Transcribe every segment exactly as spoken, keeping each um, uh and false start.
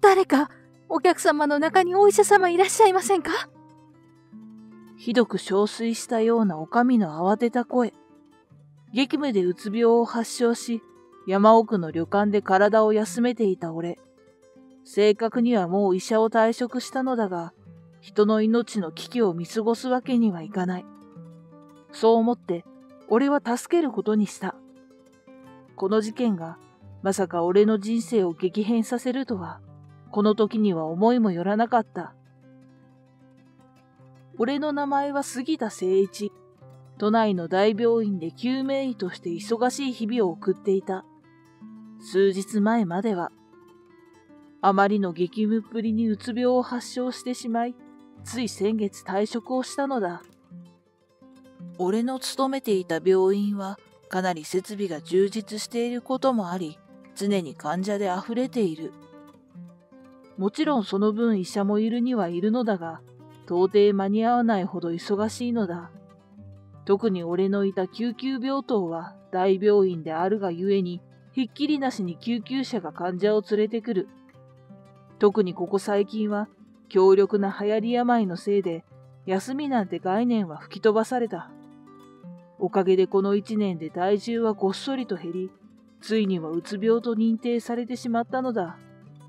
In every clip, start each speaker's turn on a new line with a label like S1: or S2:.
S1: 誰か、お客様の中にお医者様いらっしゃいませんか？
S2: ひどく憔悴したようなおかみの慌てた声。激務でうつ病を発症し、山奥の旅館で体を休めていた俺。正確にはもう医者を退職したのだが、人の命の危機を見過ごすわけにはいかない。そう思って、俺は助けることにした。この事件が、まさか俺の人生を激変させるとは、この時には思いもよらなかった。俺の名前は杉田誠一。都内の大病院で救命医として忙しい日々を送っていた。数日前までは、あまりの激務っぷりにうつ病を発症してしまい、つい先月退職をしたのだ。俺の勤めていた病院はかなり設備が充実していることもあり、常に患者であふれている。もちろんその分医者もいるにはいるのだが、到底間に合わないほど忙しいのだ。特に俺のいた救急病棟は大病院であるがゆえに、ひっきりなしに救急車が患者を連れてくる。特にここ最近は強力な流行り病のせいで、休みなんて概念は吹き飛ばされた。おかげでこの一年で体重はごっそりと減り、ついにはうつ病と認定されてしまったのだ。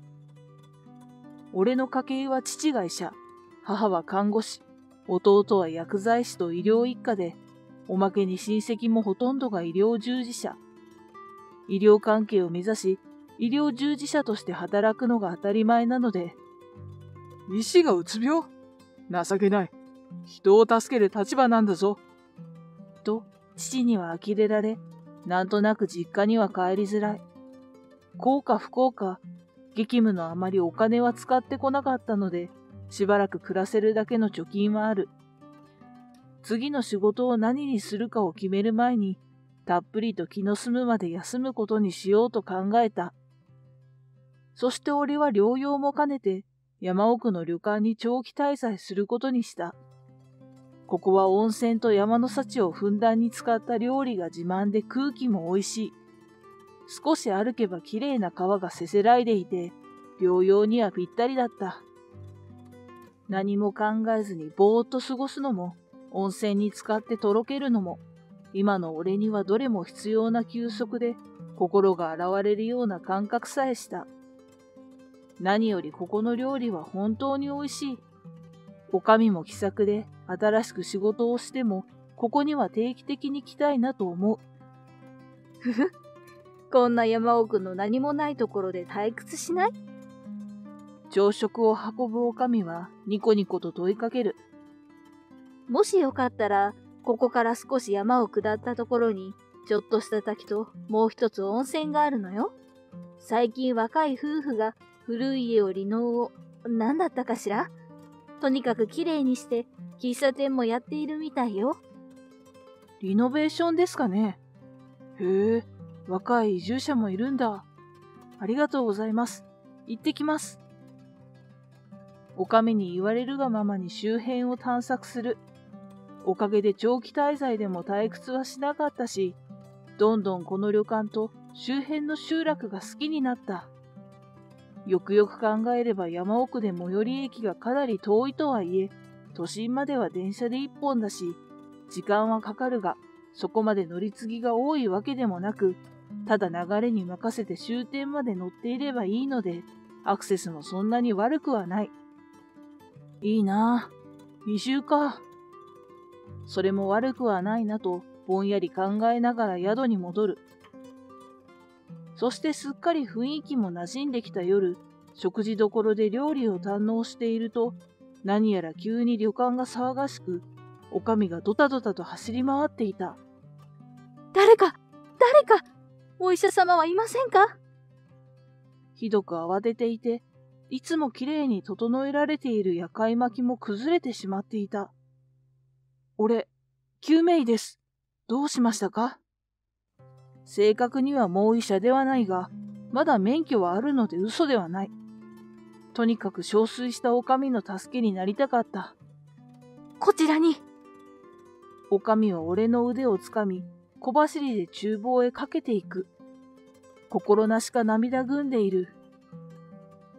S2: 俺の家系は父が医者、母は看護師、弟は薬剤師と医療一家で、おまけに親戚もほとんどが医療従事者。医療関係を目指し、医療従事者として働くのが当たり前なので、
S3: 医師がうつ病？情けない。人を助ける立場なんだぞ。
S2: と、父には呆れられ、なんとなく実家には帰りづらい。幸か不幸か、激務のあまりお金は使ってこなかったので、しばらく暮らせるだけの貯金はある。次の仕事を何にするかを決める前に、たっぷりと気の済むまで休むことにしようと考えた。そして俺は療養も兼ねて、山奥の旅館に長期滞在することにした。ここは温泉と山の幸をふんだんに使った料理が自慢で空気も美味しい。少し歩けばきれいな川がせせらいでいて、療養にはぴったりだった。何も考えずにぼーっと過ごすのも、温泉に浸かってとろけるのも、今の俺にはどれも必要な休息で、心が洗われるような感覚さえした。何よりここの料理は本当に美味しい。おかみも気さくで、新しく仕事をしても、ここには定期的に来たいなと思う。
S1: ふふ、こんな山奥の何もないところで退屈しない？
S2: 朝食を運ぶおかみはニコニコと問いかける。
S1: もしよかったら、ここから少し山を下ったところに、ちょっとした滝ともう一つ温泉があるのよ。最近若い夫婦が古い家をリノを、何だったかしら？とにかくきれいにして、喫茶店もやっているみたいよ。
S2: リノベーションですかね。へえ、若い移住者もいるんだ。ありがとうございます。行ってきます。おかみに言われるがままに周辺を探索する。おかげで長期滞在でも退屈はしなかったし、どんどんこの旅館と周辺の集落が好きになった。よくよく考えれば山奥で最寄り駅がかなり遠いとはいえ、都心までは電車で一本だし、時間はかかるが、そこまで乗り継ぎが多いわけでもなく、ただ流れに任せて終点まで乗っていればいいので、アクセスもそんなに悪くはない。いいなぁ。移住か。それも悪くはないなと、ぼんやり考えながら宿に戻る。そしてすっかり雰囲気も馴染んできた夜、食事どころで料理を堪能していると、何やら急に旅館が騒がしく、おかみがドタドタと走り回っていた。
S1: 誰か、誰か、お医者様はいませんか？
S2: ひどく慌てていて、いつもきれいに整えられている夜会巻も崩れてしまっていた。俺、救命医です。どうしましたか？正確にはもう医者ではないが、まだ免許はあるので嘘ではない。とにかく憔悴したおかみの助けになりたかった。
S1: こちらに。
S2: おかみは俺の腕をつかみ、小走りで厨房へかけていく。心なしか涙ぐんでいる。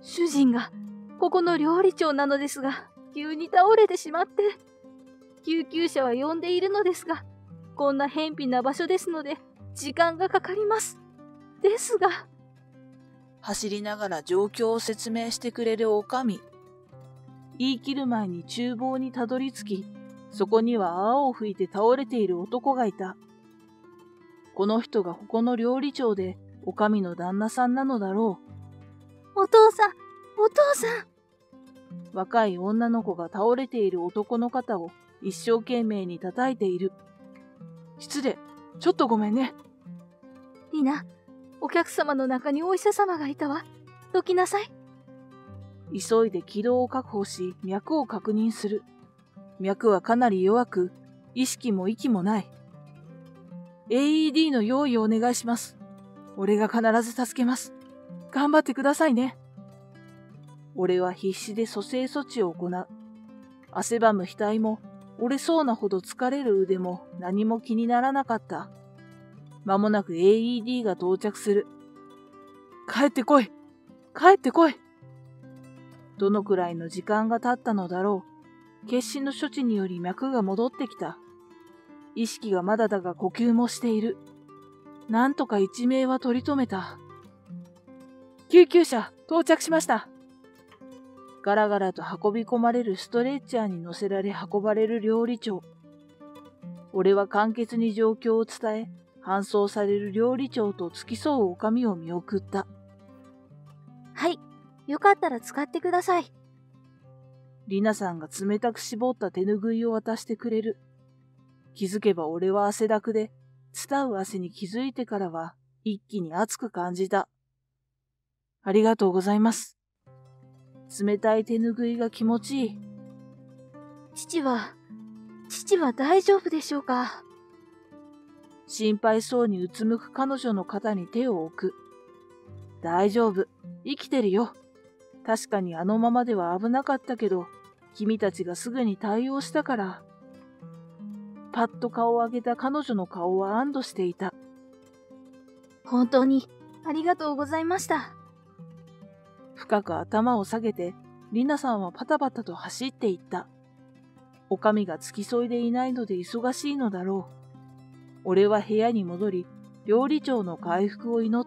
S1: 主人がここの料理長なのですが、急に倒れてしまって、救急車は呼んでいるのですが、こんな偏僻な場所ですので、時間がかかります。ですが、
S2: 走りながら状況を説明してくれるおかみ。言い切る前に厨房にたどり着き、そこには泡を吹いて倒れている男がいた。この人がここの料理長で、おかみの旦那さんなのだろ
S1: う。お父さん、お父さん。
S2: 若い女の子が倒れている男の肩を一生懸命に叩いている。
S3: 失礼、ちょっとごめんね。
S1: リナ、お客様の中にお医者様がいたわ。どきなさい。
S2: 急いで気道を確保し、脈を確認する。脈はかなり弱く、意識も息もない。エーイーディー の用意をお願いします。俺が必ず助けます。頑張ってくださいね。俺は必死で蘇生措置を行う。汗ばむ額も、折れそうなほど疲れる腕も何も気にならなかった。間もなく エーイーディー が到着する。
S3: 帰ってこい帰ってこい
S2: どのくらいの時間が経ったのだろう。決死の処置により脈が戻ってきた。意識がまだだが呼吸もしている。なんとか一命は取り留めた。
S3: 救急車到着しました。
S2: ガラガラと運び込まれるストレッチャーに乗せられ運ばれる料理長。俺は簡潔に状況を伝え、搬送される料理長と付き添うおかみを見送った。
S1: はい、よかったら使ってください。
S2: リナさんが冷たく絞った手ぬぐいを渡してくれる。気づけば俺は汗だくで、伝う汗に気づいてからは一気に熱く感じた。ありがとうございます。冷たい手ぬぐいが気持ちいい。
S1: 父は、父は大丈夫でしょうか？
S2: 心配そうにうつむく彼女の肩に手を置く。大丈夫、生きてるよ。確かにあのままでは危なかったけど、君たちがすぐに対応したから。パッと顔を上げた彼女の顔は安堵していた。
S1: 本当にありがとうございました。
S2: 深く頭を下げて、リナさんはパタパタと走っていった。おかみが付き添いでいないので忙しいのだろう。俺は部屋に戻り、料理長の回復を祈った。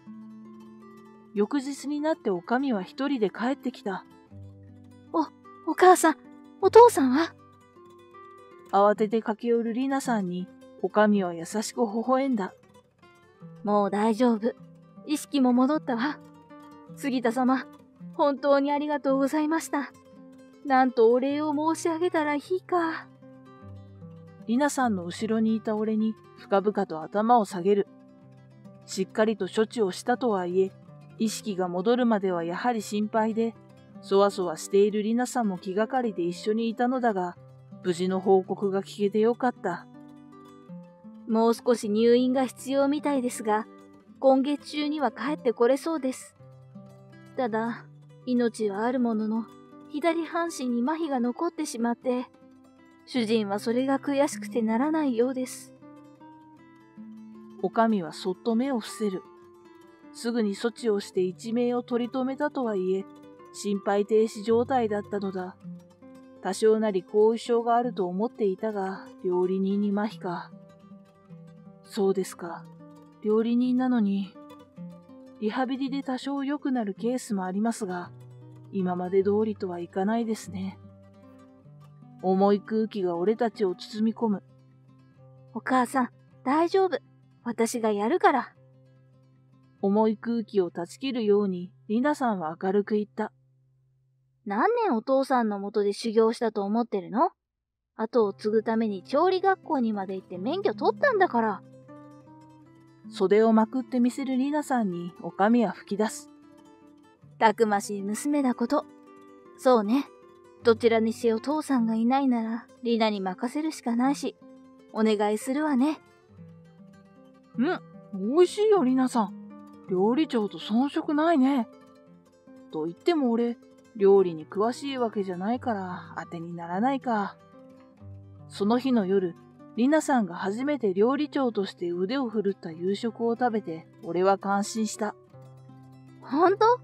S2: 翌日になっておかみは一人で帰ってきた。
S1: お、お母さん、お父さんは？
S2: 慌てて駆け寄るリナさんに、おかみは優しく微笑んだ。
S1: もう大丈夫。意識も戻ったわ。杉田様、本当にありがとうございました。なんとお礼を申し上げたらいいか。
S2: リナさんの後ろにいた俺に深々と頭を下げる。しっかりと処置をしたとはいえ、意識が戻るまではやはり心配で、そわそわしているリナさんも気がかりで一緒にいたのだが、無事の報告が聞けてよかった。
S1: もう少し入院が必要みたいですが、今月中には帰ってこれそうです。ただ、命はあるものの、左半身に麻痺が残ってしまって、主人はそれが悔しくてならないようです。
S2: おかみはそっと目を伏せる。すぐに措置をして一命を取り留めたとはいえ、心肺停止状態だったのだ。多少なり後遺症があると思っていたが、料理人に麻痺か。そうですか。料理人なのに、リハビリで多少良くなるケースもありますが、今まで通りとはいかないですね。重い空気が俺たちを包み込む。
S1: お母さん、大丈夫。私がやるから。
S2: 重い空気を断ち切るように、リナさんは明るく言った。
S1: 何年お父さんのもとで修行したと思ってるの？後を継ぐために調理学校にまで行って免許取ったんだから。
S2: 袖をまくってみせるリナさんにおかみは吹き出す。
S1: たくましい娘だこと。そうね。どちらにせよ父さんがいないなら、リナに任せるしかないし、お願いするわね。
S3: うん、美味しいよ、リナさん。料理長と遜色ないね。
S2: と言っても俺、料理に詳しいわけじゃないから当てにならないか。その日の夜、リナさんが初めて料理長として腕を振るった夕食を食べて、俺は感心した。
S1: ほんと？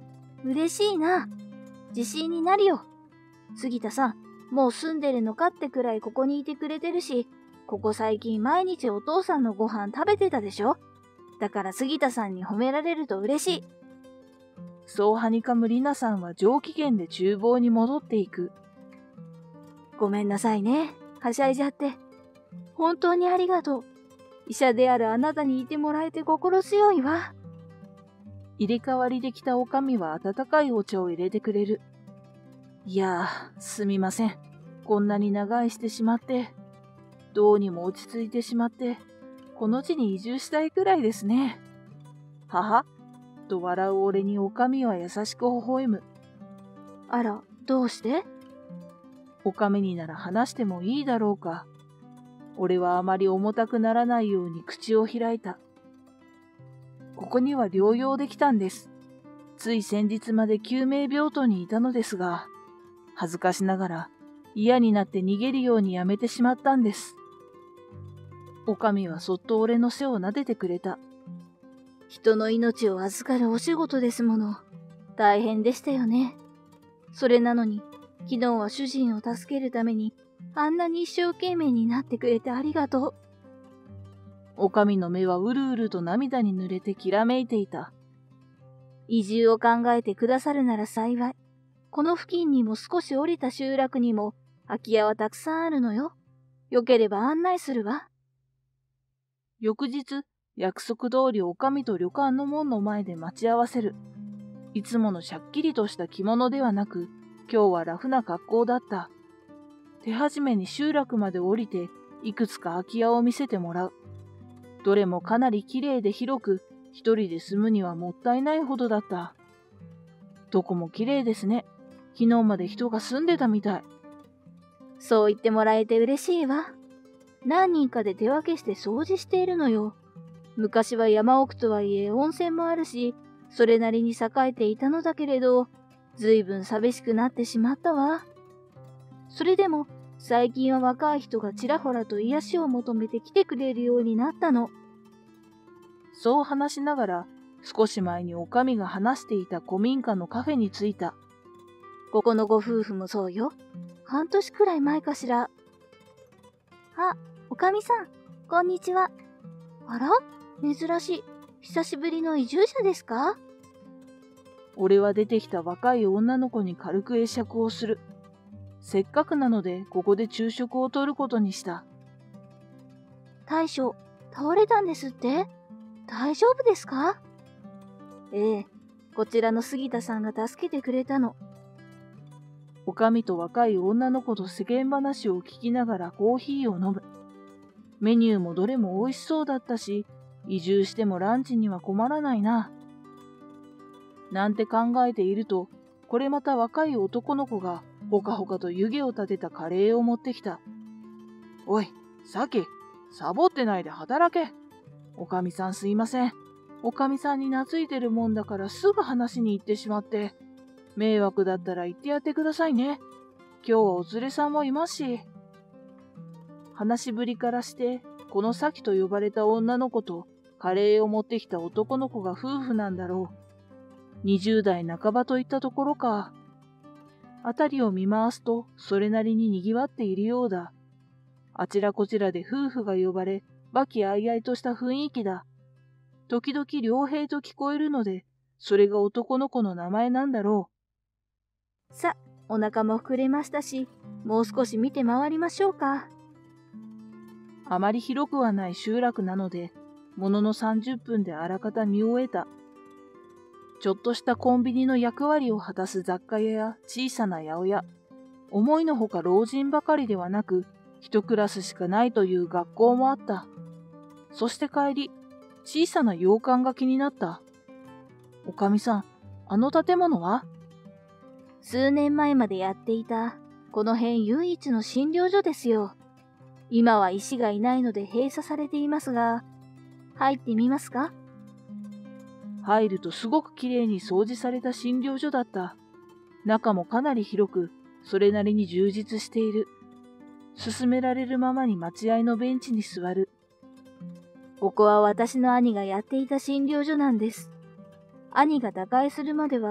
S1: 嬉しいな。自信になるよ。杉田さん、もう住んでるのかってくらいここにいてくれてるし、ここ最近毎日お父さんのご飯食べてたでしょ。だから杉田さんに褒められると嬉しい。
S2: そうはにかむりなさんは上機嫌で厨房に戻っていく。
S1: ごめんなさいね。はしゃいじゃって。本当にありがとう。医者であるあなたにいてもらえて心強いわ。
S2: 入れ替わりできたおかみは温かいお茶を入れてくれる。いやー、すみません。こんなに長居してしまって。どうにも落ち着いてしまって、この地に移住したいくらいですね。ははと笑う俺におかみは優しく微笑む。
S1: あら、どうして？
S2: おかみになら話してもいいだろうか。俺はあまり重たくならないように口を開いた。ここには療養できたんです。つい先日まで救命病棟にいたのですが、恥ずかしながら嫌になって逃げるようにやめてしまったんです。おかみはそっと俺の背を撫でてくれた。
S1: 人の命を預かるお仕事ですもの。大変でしたよね。それなのに、昨日は主人を助けるために、あんなに一生懸命になってくれてありがとう。
S2: おかみの目はうるうると涙に濡れてきらめいていた。
S1: 移住を考えてくださるなら幸い。この付近にも少し降りた集落にも空き家はたくさんあるのよ。よければ案内するわ。
S2: 翌日、約束通りおかみと旅館の門の前で待ち合わせる。いつものしゃっきりとした着物ではなく、今日はラフな格好だった。手始めに集落まで降りて、いくつか空き家を見せてもらう。どれもかなりきれいで広く、一人で住むにはもったいないほどだった。どこもきれいですね。昨日まで人が住んでたみたい。
S1: そう言ってもらえて嬉しいわ。何人かで手分けして掃除しているのよ。昔は山奥とはいえ温泉もあるし、それなりに栄えていたのだけれど、ずいぶん寂しくなってしまったわ。それでも、最近は若い人がちらほらと癒しを求めて来てくれるようになったの。
S2: そう話しながら、少し前におかみが話していた古民家のカフェに着いた。
S1: ここのご夫婦もそうよ。半年くらい前かしら。あ、おかみさん、こんにちは。あら？珍しい。久しぶりの移住者ですか？
S2: 俺は出てきた若い女の子に軽く会釈をする。せっかくなのでここで昼食をとることにした。
S1: 大将、倒れたんですって？大丈夫ですか？ええ、こちらの杉田さんが助けてくれたの。
S2: おかみと若い女の子と世間話を聞きながらコーヒーを飲む。メニューもどれも美味しそうだったし、移住してもランチには困らないな。なんて考えていると、これまた若い男の子がほかほかと湯気を立てたカレーを持ってきた。おい、サキ、サボってないで働け。おかみさんすいません。おかみさんに懐いてるもんだからすぐ話に行ってしまって。迷惑だったら言ってやってくださいね。今日はお連れさんもいますし。話しぶりからして、このサキと呼ばれた女の子とカレーを持ってきた男の子が夫婦なんだろう。にじゅうだいなかばといったところか。あたりを見回すと、それなりに賑わっているようだ。あちらこちらで夫婦が呼ばれ、和気あいあいとした雰囲気だ。時々良平と聞こえるので、それが男の子の名前なんだろ
S1: う。さ、お腹も膨れましたし、もう少し見て回りましょうか。
S2: あまり広くはない集落なので、もののさんじゅっぷんであらかた見終えた。ちょっとしたコンビニの役割を果たす雑貨屋や小さな八百屋、思いのほか老人ばかりではなく、一クラスしかないという学校もあった。そして帰り、小さな洋館が気になった。おかみさん、あの建物は？
S1: 数年前までやっていた、この辺唯一の診療所ですよ。今は医師がいないので閉鎖されていますが、入ってみますか？
S2: 入るとすごくきれいに掃除された診療所だった。中もかなり広く、それなりに充実している。勧められるままに待合のベンチに座る。
S1: ここは私の兄がやっていた診療所なんです。兄が他界するまでは、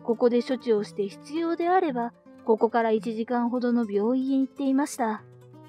S1: ここで処置をして必要であれば、ここからいちじかんほどの病院へ行っていました。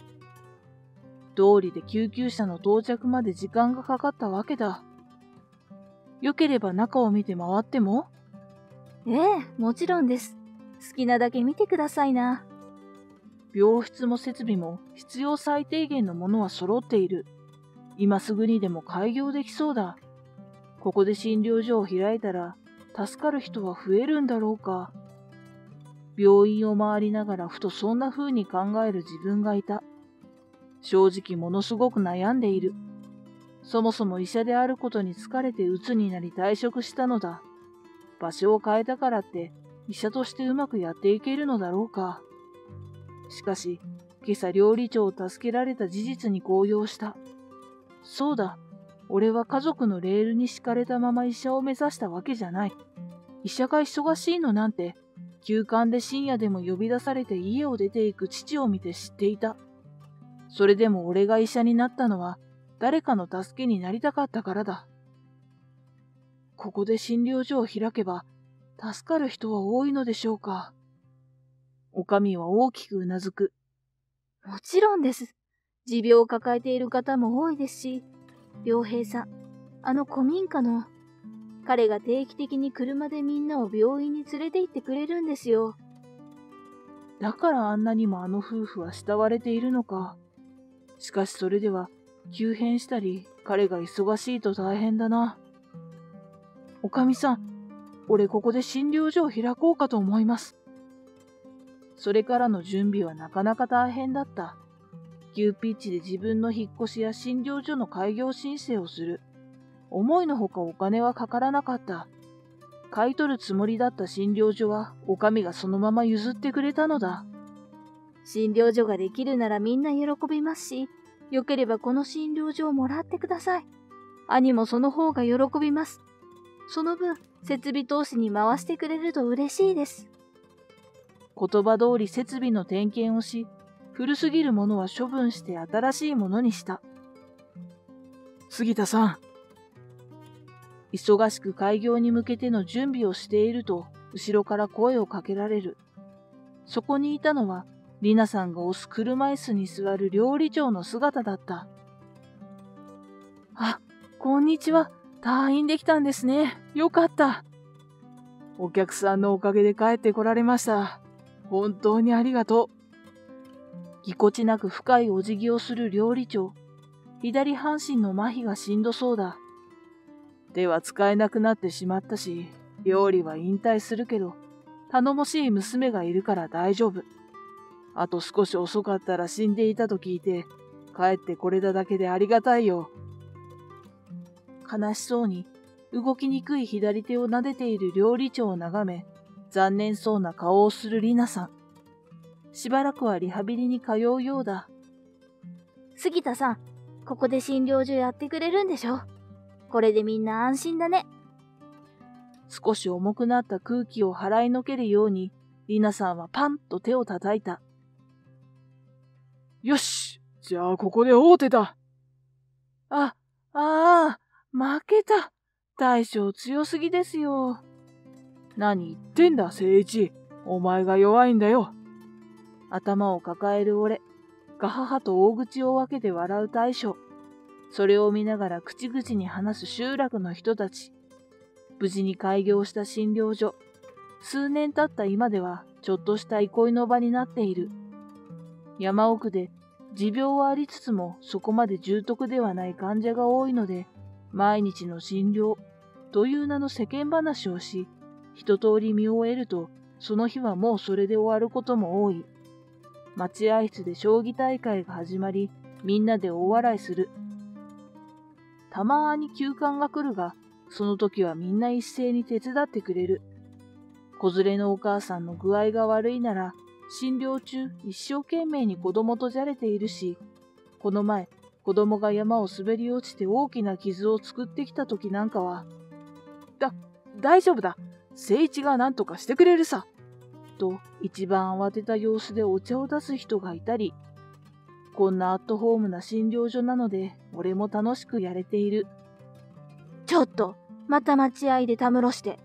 S2: 道理で救急車の到着まで時間がかかったわけだ。よければ中を見て回っても？
S1: ええ、もちろんです。好きなだけ見てくださいな。
S2: 病室も設備も必要最低限のものは揃っている。今すぐにでも開業できそうだ。ここで診療所を開いたら助かる人は増えるんだろうか。病院を回りながらふとそんな風に考える自分がいた。正直ものすごく悩んでいる。そもそも医者であることに疲れて鬱になり退職したのだ。場所を変えたからって医者としてうまくやっていけるのだろうか。しかし、今朝料理長を助けられた事実に高揚した。そうだ、俺は家族のレールに敷かれたまま医者を目指したわけじゃない。医者が忙しいのなんて、急患で深夜でも呼び出されて家を出ていく父を見て知っていた。それでも俺が医者になったのは、誰かの助けになりたかったからだ。ここで診療所を開けば、助かる人は多いのでしょうか。おかみは大きくうなずく。
S1: もちろんです。持病を抱えている方も多いですし、良平さん、あの古民家の、彼が定期的に車でみんなを病院に連れて行ってくれるんですよ。
S2: だからあんなにもあの夫婦は慕われているのか。しかしそれでは、急変したり、彼が忙しいと大変だな。おかみさん、俺ここで診療所を開こうかと思います。それからの準備はなかなか大変だった。急ピッチで自分の引っ越しや診療所の開業申請をする。思いのほかお金はかからなかった。買い取るつもりだった診療所は、おかみがそのまま譲ってくれたのだ。
S1: 診療所ができるならみんな喜びますし、よければこの診療所をもらってください。兄もその方が喜びます。その分、設備投資に回してくれると嬉しいです。
S2: 言葉通り設備の点検をし、古すぎるものは処分して新しいものにした。
S3: 杉田さん。
S2: 忙しく開業に向けての準備をしていると、後ろから声をかけられる。そこにいたのは、リナさんが押す車椅子に座る料理長の姿だった。あ、こんにちは。退院できたんですね。よかった。
S3: お客さんのおかげで帰ってこられました。本当にありがとう。
S2: ぎこちなく深いお辞儀をする料理長。左半身の麻痺がしんどそうだ。
S3: 手は使えなくなってしまったし、料理は引退するけど、頼もしい娘がいるから大丈夫。あと少し遅かったら死んでいたと聞いて、帰ってこれただけでありがたいよ。
S2: 悲しそうに、動きにくい左手を撫でている料理長を眺め、残念そうな顔をするリナさん。しばらくはリハビリに通うようだ。
S1: 杉田さん、ここで診療所やってくれるんでしょ？これでみんな安心だね。
S2: 少し重くなった空気を払いのけるように、リナさんはパンと手を叩いた。
S3: よし、じゃあここで大手だ。
S2: あ、ああ、負けた。大将強すぎですよ。
S3: 何言ってんだ、誠一。お前が弱いんだよ。
S2: 頭を抱える俺、ガハハと大口を分けて笑う大将。それを見ながら口々に話す集落の人たち。無事に開業した診療所。数年経った今では、ちょっとした憩いの場になっている。山奥で、持病はありつつもそこまで重篤ではない患者が多いので、毎日の診療という名の世間話をし、一通り見終えると、その日はもうそれで終わることも多い。待合室で将棋大会が始まり、みんなで大笑いする。たまーに急患が来るが、その時はみんな一斉に手伝ってくれる。子連れのお母さんの具合が悪いなら、診療中一生懸命に子供とじゃれているし、この前、子供が山を滑り落ちて大きな傷を作ってきた時なんかは、
S3: だ、大丈夫だ。誠一が何とかしてくれるさ。
S2: と一番慌てた様子でお茶を出す人がいたり、こんなアットホームな診療所なので、俺も楽しくやれている。
S1: ちょっと、また待合でたむろして。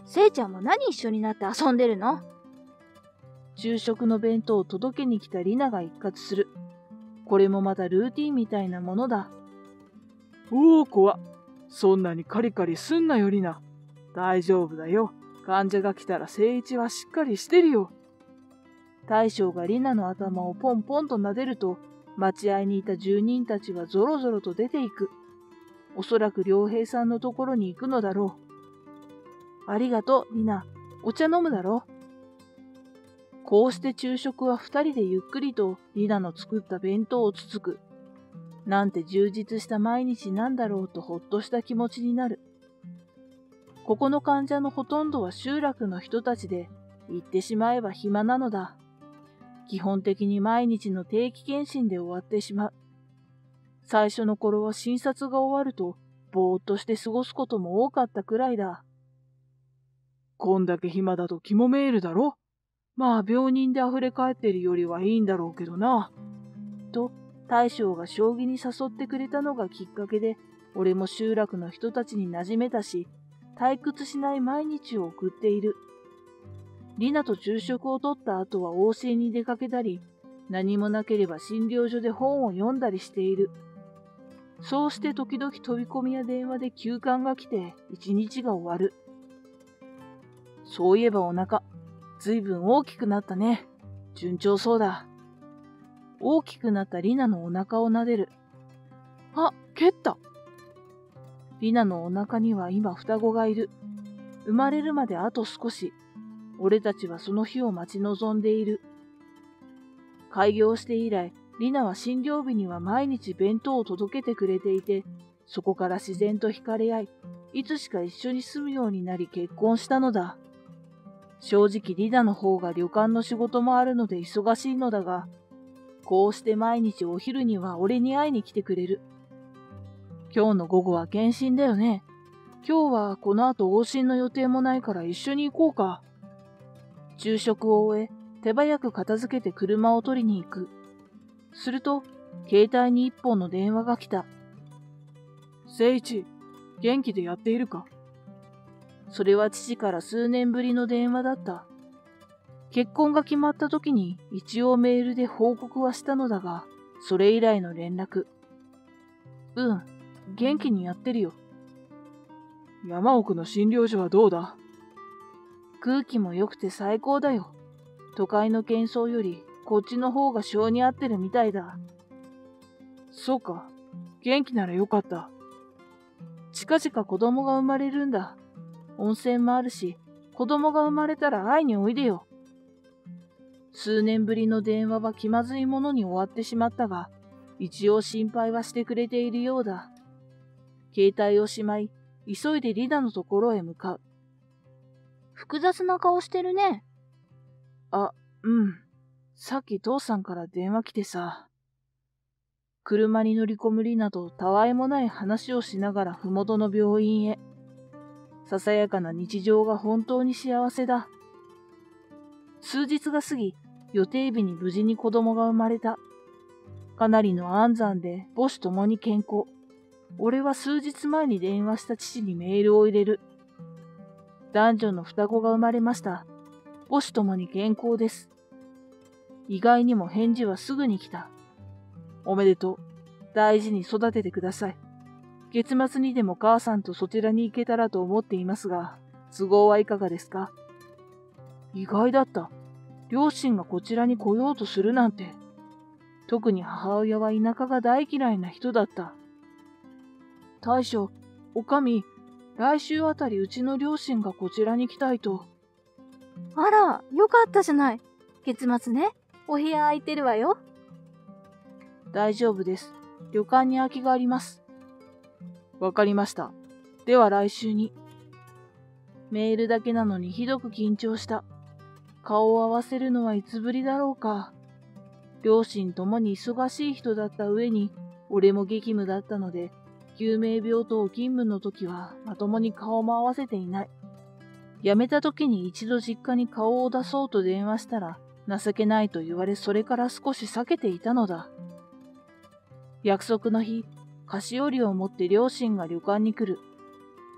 S1: せいちゃんも何一緒になって遊んでるの？
S2: 昼食の弁当を届けに来たリナが一喝する。これもまたルーティンみたいなものだ。
S3: おお、怖。そんなにカリカリすんなよ、リナ。大丈夫だよ。患者が来たら誠一はしっかりしてるよ。
S2: 大将がリナの頭をポンポンと撫でると、待合にいた住人たちはぞろぞろと出ていく。おそらく良平さんのところに行くのだろう。ありがとう、リナ。お茶飲むだろう。こうして昼食は二人でゆっくりとリナの作った弁当をつつく。なんて充実した毎日なんだろうとほっとした気持ちになる。ここの患者のほとんどは集落の人たちで、言ってしまえば暇なのだ。基本的に毎日の定期検診で終わってしまう。最初の頃は診察が終わると、ぼーっとして過ごすことも多かったくらいだ。
S3: こんだけ暇だと肝めいるだろ。まあ病人で溢れ返ってるよりはいいんだろうけどな。
S2: と、大将が将棋に誘ってくれたのがきっかけで、俺も集落の人たちに馴染めたし、退屈しない毎日を送っている。リナと昼食をとった後は往診に出かけたり、何もなければ診療所で本を読んだりしている。そうして時々飛び込みや電話で急患が来て一日が終わる。そういえばお腹、ずいぶん大きくなったね。順調そうだ。大きくなったリナのお腹を撫でる。
S3: あ、蹴った。
S2: リナのお腹には今双子がいる。生まれるまであと少し。俺たちはその日を待ち望んでいる。開業して以来、リナは診療日には毎日弁当を届けてくれていて、そこから自然と惹かれ合い、いつしか一緒に住むようになり結婚したのだ。正直リナの方が旅館の仕事もあるので忙しいのだが、こうして毎日お昼には俺に会いに来てくれる。今日の午後は検診だよね。今日はこの後往診の予定もないから一緒に行こうか。昼食を終え、手早く片付けて車を取りに行く。すると、携帯に一本の電話が来た。
S3: 誠一、元気でやっているか？
S2: それは父から数年ぶりの電話だった。結婚が決まった時に一応メールで報告はしたのだが、それ以来の連絡。うん、元気にやってるよ。
S3: 山奥の診療所はどうだ？
S2: 空気も良くて最高だよ。都会の喧騒よりこっちの方が性に合ってるみたいだ。
S3: そうか、元気ならよかった。
S2: 近々子供が生まれるんだ。温泉もあるし、子供が生まれたら会いにおいでよ。数年ぶりの電話は気まずいものに終わってしまったが、一応心配はしてくれているようだ。携帯をしまい、急いでリナのところへ向かう。複雑な顔してるね。あ、うん。さっき父さんから電話来てさ。車に乗り込むリナとたわいもない話をしながらふもとの病院へ。ささやかな日常が本当に幸せだ。数日が過ぎ、予定日に無事に子供が生まれた。かなりの安産で母子ともに健康。俺は数日前に電話した父にメールを入れる。男女の双子が生まれました。母子ともに健康です。意外にも返事はすぐに来た。おめでとう。大事に育ててください。月末にでも母さんとそちらに行けたらと思っていますが、都合はいかがですか？意外だった。両親がこちらに来ようとするなんて。特に母親は田舎が大嫌いな人だった。大将、おかみ、来週あたりうちの両親がこちらに来たいと。
S1: あら、よかったじゃない。月末ね、お部屋空いてるわよ。
S2: 大丈夫です。旅館に空きがあります。わかりました。では来週に。メールだけなのにひどく緊張した。顔を合わせるのはいつぶりだろうか。両親ともに忙しい人だった上に、俺も激務だったので、救命病棟勤務の時はまともに顔も合わせていない。辞めた時に一度実家に顔を出そうと電話したら、情けないと言われそれから少し避けていたのだ。約束の日、菓子折りを持って両親が旅館に来る。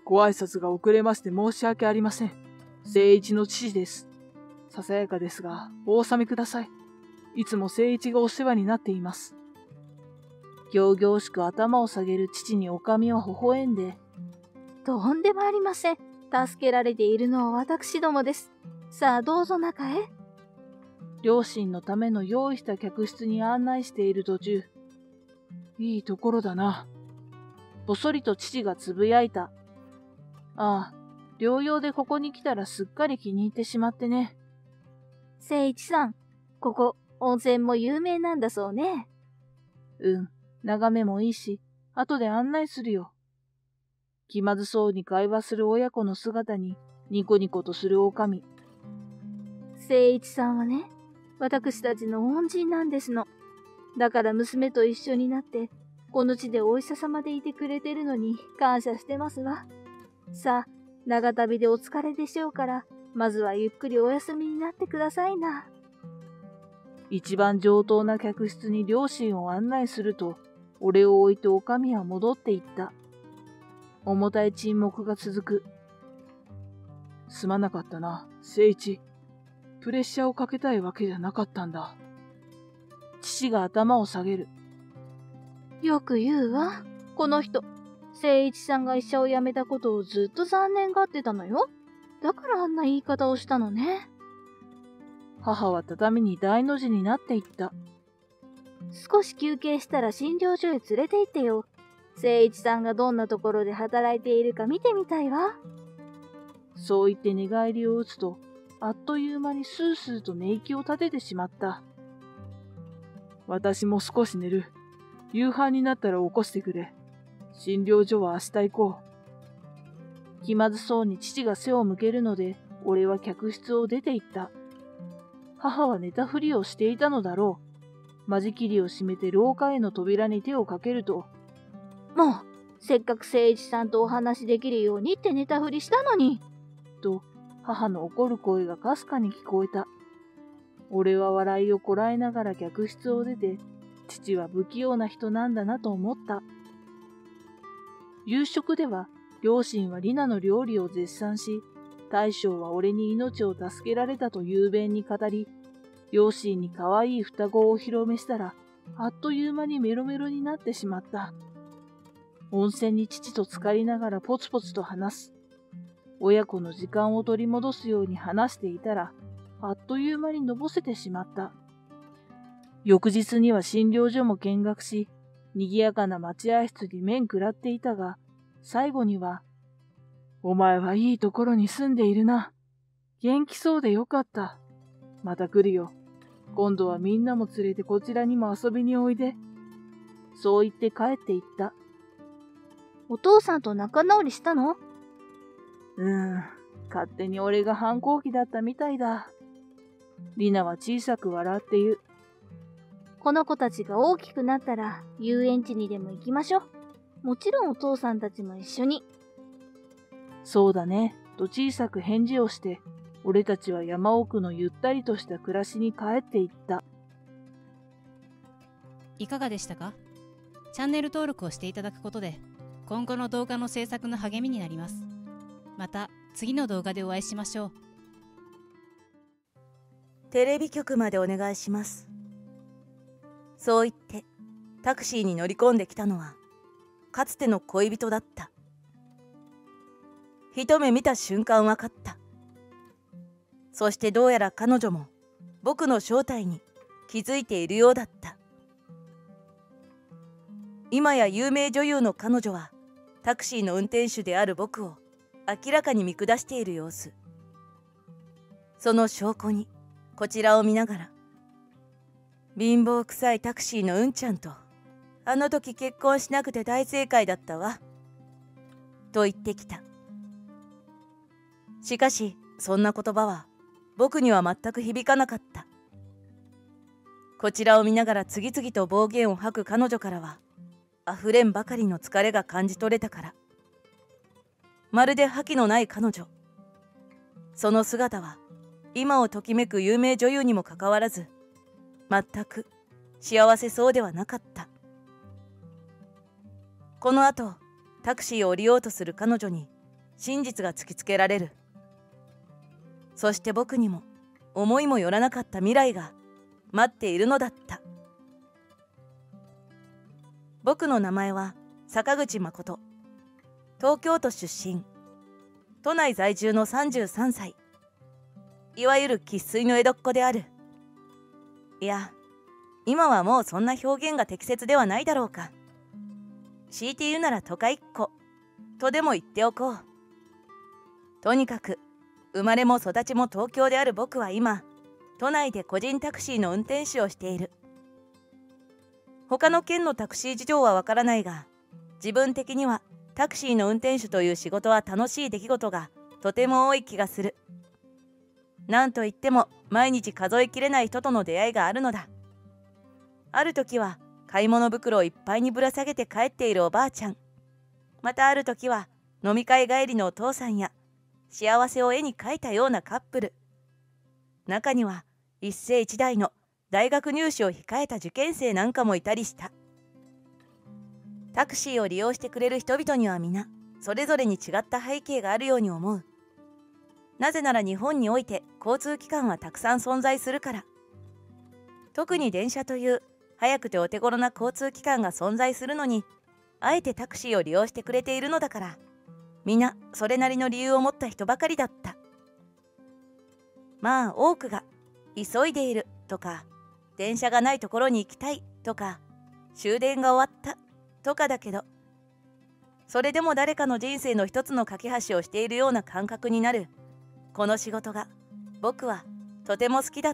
S3: ご挨拶が遅れまして申し訳ありません。聖一の父です。ささやかですが、お納めください。いつも聖一がお世話になっています。
S2: 仰々しく頭を下げる父におかみは微笑んで、
S1: とんでもありません。助けられているのは私どもです。さあどうぞ中へ。
S2: 両親のための用意した客室に案内している途中、
S3: いいところだな。
S2: ぼそりと父がつぶやいた。ああ、療養でここに来たらすっかり気に入ってしまってね。
S1: 聖一さん、ここ温泉も有名なんだそうね。
S2: うん、眺めもいいし、後で案内するよ。気まずそうに会話する親子の姿にニコニコとするおかみ。
S1: 聖一さんはね、私たちの恩人なんですの。だから娘と一緒になって、この地でお医者様でいてくれてるのに感謝してますわ。さあ、長旅でお疲れでしょうから、まずはゆっくりお休みになってくださいな。
S2: 一番上等な客室に両親を案内すると、俺を置いておかみは戻っていった。重たい沈黙が続く。
S3: すまなかったな、聖一。プレッシャーをかけたいわけじゃなかったんだ。
S2: 父が頭を下げる。
S1: よく言うわ。この人、聖一さんが医者を辞めたことをずっと残念がってたのよ。だからあんな言い方をしたのね。
S2: 母は畳に大の字になっていった。
S1: 少し休憩したら診療所へ連れて行ってよ。聖一さんがどんなところで働いているか見てみたいわ。
S2: そう言って寝返りを打つと、あっという間にスースーと寝息を立ててしまった。
S3: 私も少し寝る。夕飯になったら起こしてくれ。診療所は明日行こ
S2: う。気まずそうに父が背を向けるので、俺は客室を出て行った。母は寝たふりをしていたのだろう。間仕切りを閉めて廊下への扉に手をかけると、
S1: もう、せっかく聖一さんとお話できるようにって寝たふりしたのに。
S2: と、母の怒る声がかすかに聞こえた。俺は笑いをこらえながら客室を出て、父は不器用な人なんだなと思った。夕食では、両親はリナの料理を絶賛し、大将は俺に命を助けられたと雄弁に語り、両親に可愛い双子をお披露目したら、あっという間にメロメロになってしまった。温泉に父と浸かりながらポツポツと話す。親子の時間を取り戻すように話していたら、あっという間にのぼせてしまった。翌日には診療所も見学し、賑やかな待合室に面食らっていたが、最後には、
S3: お前はいいところに住んでいるな。元気そうでよかった。また来るよ。今度はみんなも連れてこちらにも遊びにおいで。
S2: そう言って帰っていった。
S1: お父さんと仲直りしたの？
S2: うーん、勝手に俺が反抗期だったみたいだ。リナは小さく笑って言う。
S1: この子たちが大きくなったら遊園地にでも行きましょう。もちろんお父さんたちも一緒に。
S2: そうだね、と小さく返事をして、俺たちは山奥のゆったりとした暮らしに帰っていった。
S4: いかがでしたか？チャンネル登録をしていただくことで、今後の動画の制作の励みになります。また次の動画でお会いしましょう。
S5: テレビ局までお願いします。そう言ってタクシーに乗り込んできたのはかつての恋人だった。一目見た瞬間分かった。そしてどうやら彼女も僕の正体に気づいているようだった。今や有名女優の彼女はタクシーの運転手である僕を明らかに見下している様子。その証拠にこちらを見ながら、貧乏くさいタクシーのうんちゃんとあの時結婚しなくて大正解だったわと言ってきた。しかしそんな言葉は僕には全く響かなかった。こちらを見ながら次々と暴言を吐く彼女からはあふれんばかりの疲れが感じ取れたから。まるで覇気のない彼女。その姿は今をときめく有名女優にもかかわらず全く幸せそうではなかった。このあとタクシーを降りようとする彼女に真実が突きつけられる。そして僕にも思いもよらなかった未来が待っているのだった。僕の名前は坂口誠。東京都出身。都内在住のさんじゅうさんさい。いわゆる生粋の江戸っ子である。いや、今はもうそんな表現が適切ではないだろうか。強いて言うなら都会っ子とでも言っておこう。とにかく生まれも育ちも東京である僕は今、都内で個人タクシーの運転手をしている。他の県のタクシー事情はわからないが、自分的にはタクシーの運転手という仕事は楽しい出来事がとても多い気がする。なんといっても毎日数えきれない人との出会いがあるのだ。ある時は買い物袋をいっぱいにぶら下げて帰っているおばあちゃん。またある時は飲み会帰りのお父さんや幸せを絵に描いたようなカップル。中には一世一代の大学入試を控えた受験生なんかもいたりした。タクシーを利用してくれる人々には皆それぞれに違った背景があるように思う。なぜなら日本において交通機関はたくさん存在するから。特に電車という早くてお手頃な交通機関が存在するのに、あえてタクシーを利用してくれているのだから、皆それなりの理由を持った人ばかりだった。まあ多くが急いでいるとか、電車がないところに行きたいとか、終電が終わったとかだけど、それでも誰かの人生の一つの架け橋をしているような感覚になるこの仕事が僕はとても好きだった。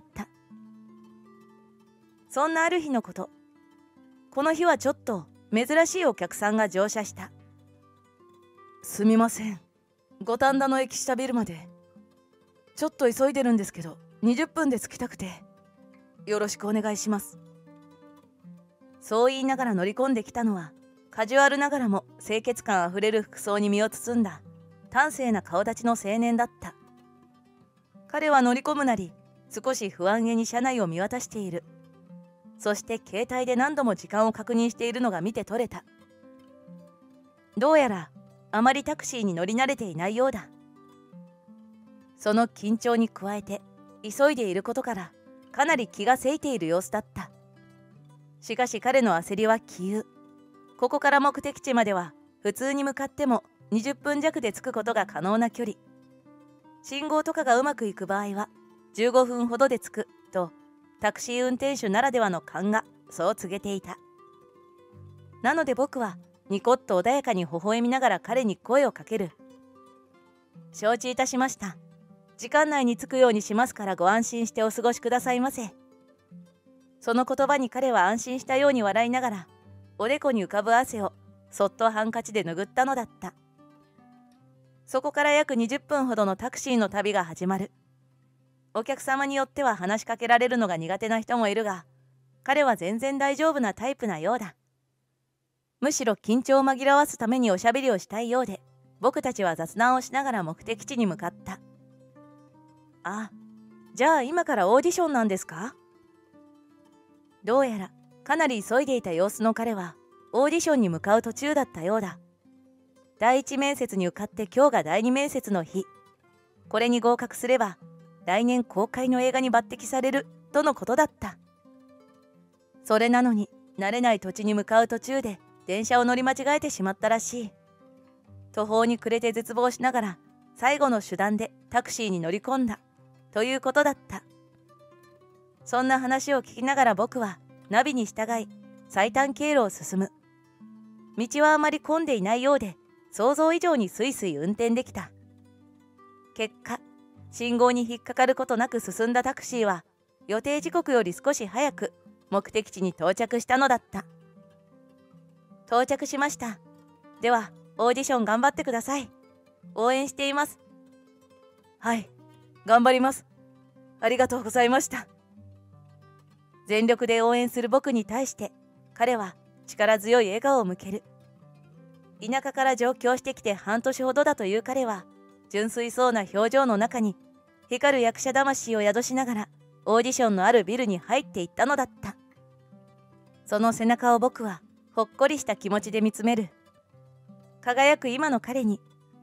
S5: そんなある日のこと、この日はちょっと珍しいお客さんが乗車した。すみません、五反田の駅下ビルまでちょっと急いでるんですけどにじゅっぷんで着きたくて、よろしくお願いします。そう言いながら乗り込んできたのは、カジュアルながらも清潔感あふれる服装に身を包んだ端正な顔立ちの青年だった。彼は乗り込むなり少し不安げに車内を見渡している。そして携帯で何度も時間を確認しているのが見て取れた。どうやらあまりタクシーに乗り慣れていないようだ。その緊張に加えて急いでいることからかなり気がせいている様子だった。しかし彼の焦りは気憂。ここから目的地までは普通に向かってもにじゅっぷん弱で着くことが可能な距離。信号とかがうまくいく場合はじゅうごふんほどで着くとタクシー運転手ならではの勘がそう告げていた。なので僕はニコッと穏やかに微笑みながら彼に声をかける。承知いたしました。時間内に着くようにしますからご安心してお過ごしくださいませ。その言葉に彼は安心したように笑いながら、おでこに浮かぶ汗をそっとハンカチで拭ったのだった。そこから約にじゅっぷんほどのタクシーの旅が始まる。お客様によっては話しかけられるのが苦手な人もいるが、彼は全然大丈夫なタイプなようだ。むしろ緊張を紛らわすためにおしゃべりをしたいようで、僕たちは雑談をしながら目的地に向かった。あ、じゃあ今からオーディションなんですか？どうやらかなり急いでいた様子の彼はオーディションに向かう途中だったようだ。第一面接に受かって今日が第二面接の日。これに合格すれば来年公開の映画に抜擢されるとのことだった。それなのに慣れない土地に向かう途中で電車を乗り間違えてしまったらしい。途方に暮れて絶望しながら最後の手段でタクシーに乗り込んだということだった。そんな話を聞きながら僕はナビに従い最短経路を進む。道はあまり混んでいないようで想像以上にスイスイ運転できた。結果、信号に引っかかることなく進んだタクシーは予定時刻より少し早く目的地に到着したのだった。到着しました。ではオーディション頑張ってください。応援しています。はい、頑張ります。ありがとうございました。全力で応援する僕に対して彼は力強い笑顔を向ける。田舎から上京してきて半年ほどだという彼は純粋そうな表情の中に光る役者魂を宿しながらオーディションのあるビルに入っていったのだった。その背中を僕はほっこりした気持ちで見つめる。輝く今の彼に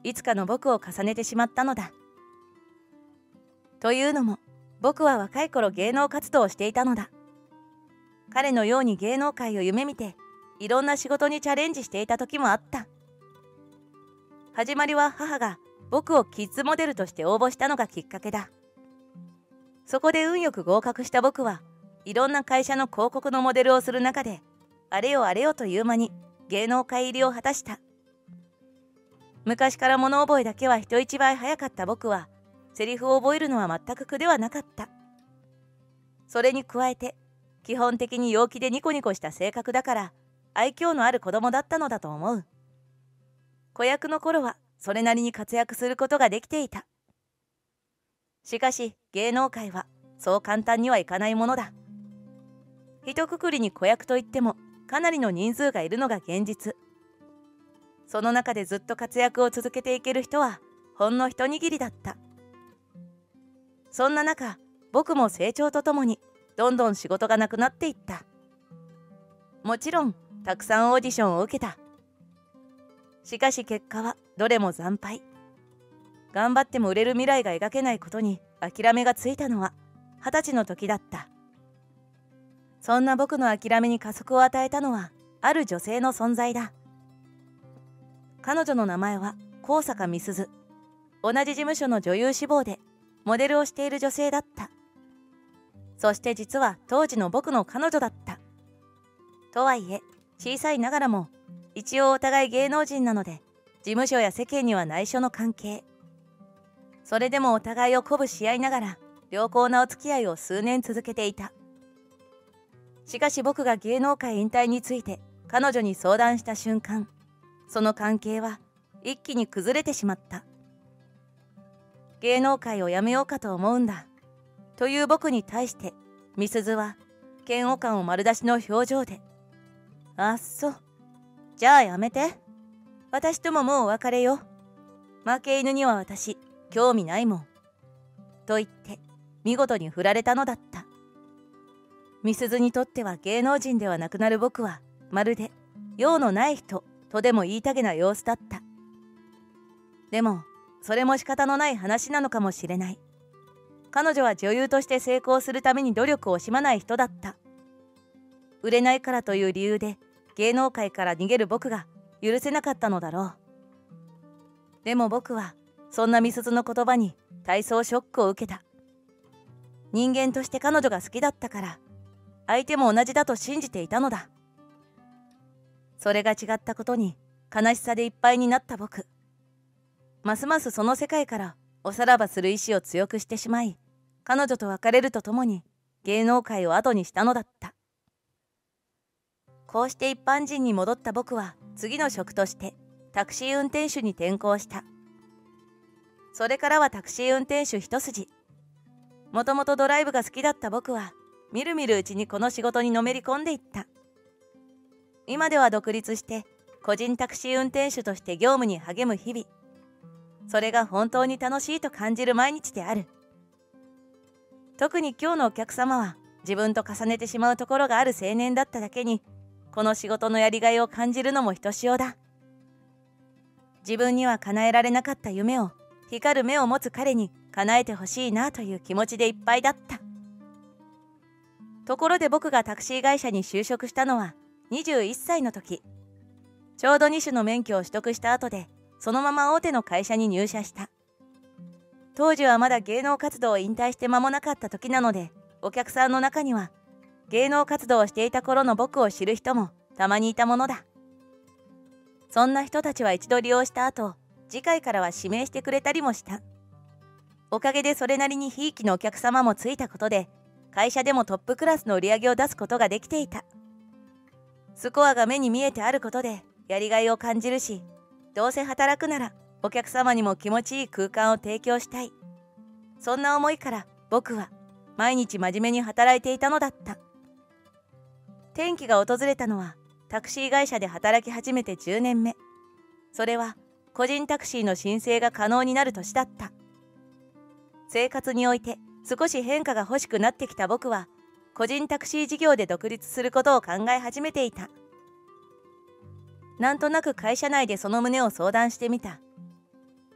S5: いつかの僕を重ねてしまったのだ。というのも、僕は若い頃芸能活動をしていたのだ。彼のように芸能界を夢見て、いろんな仕事にチャレンジしていた時もあった。始まりは母が僕をキッズモデルとして応募したのがきっかけだ。そこで運よく合格した僕はいろんな会社の広告のモデルをする中で、あれよあれよという間に芸能界入りを果たした。昔から物覚えだけは人一倍早かった僕は、セリフを覚えるのは全く苦ではなかった。それに加えて、基本的に陽気でニコニコした性格だから、愛嬌のある子供だったのだと思う。子役の頃はそれなりに活躍することができていた。しかし芸能界はそう簡単にはいかないものだ。一括りに子役といってもかなりの人数がいるのが現実。その中でずっと活躍を続けていける人はほんの一握りだった。そんな中、僕も成長とともにどんどん仕事がなくなっていった。もちろんたくさんオーディションを受けた。しかし結果はどれも惨敗。頑張っても売れる未来が描けないことに諦めがついたのは二十歳の時だった。そんな僕の諦めに加速を与えたのはある女性の存在だ。彼女の名前は高坂みすず。同じ事務所の女優志望でモデルをしている女性だった。そして実は当時の僕の彼女だった。とはいえ小さいながらも一応お互い芸能人なので事務所や世間には内緒の関係。それでもお互いを鼓舞し合いながら良好なお付き合いを数年続けていた。しかし僕が芸能界引退について彼女に相談した瞬間、その関係は一気に崩れてしまった。芸能界を辞めようかと思うんだという僕に対してみすずは嫌悪感を丸出しの表情で、あっそ、じゃあやめて。私とももうお別れよ。負け犬には私、興味ないもん。と言って、見事に振られたのだった。みすずにとっては芸能人ではなくなる僕は、まるで用のない人とでも言いたげな様子だった。でも、それも仕方のない話なのかもしれない。彼女は女優として成功するために努力を惜しまない人だった。売れないからという理由で芸能界から逃げる僕が許せなかったのだろう。でも僕はそんなみすずの言葉に大層ショックを受けた。人間として彼女が好きだったから相手も同じだと信じていたのだ。それが違ったことに悲しさでいっぱいになった僕。ますますその世界からおさらばする意志を強くしてしまい、彼女と別れるとともに芸能界を後にしたのだった。こうして一般人に戻った僕は次の職としてタクシー運転手に転向した。それからはタクシー運転手一筋。もともとドライブが好きだった僕はみるみるうちにこの仕事にのめり込んでいった。今では独立して個人タクシー運転手として業務に励む日々。それが本当に楽しいと感じる毎日である。特に今日のお客様は自分と重ねてしまうところがある青年だっただけに、この仕事のやりがいを感じるのもひとしおだ。自分には叶えられなかった夢を光る目を持つ彼に叶えてほしいなという気持ちでいっぱいだった。ところで僕がタクシー会社に就職したのはにじゅういっさいの時。ちょうどに種の免許を取得した後でそのまま大手の会社に入社した。当時はまだ芸能活動を引退して間もなかった時なので、お客さんの中には芸能活動をしていた頃の僕を知る人もたまにいたものだ。そんな人たちは一度利用した後、次回からは指名してくれたりもした。おかげでそれなりにひいきのお客様もついたことで、会社でもトップクラスの売り上げを出すことができていた。スコアが目に見えてあることでやりがいを感じるし、どうせ働くならお客様にも気持ちいい空間を提供したい。そんな思いから僕は毎日真面目に働いていたのだった。転機が訪れたのはタクシー会社で働き始めてじゅうねんめ。それは個人タクシーの申請が可能になる年だった。生活において少し変化が欲しくなってきた僕は個人タクシー事業で独立することを考え始めていた。なんとなく会社内でその旨を相談してみた。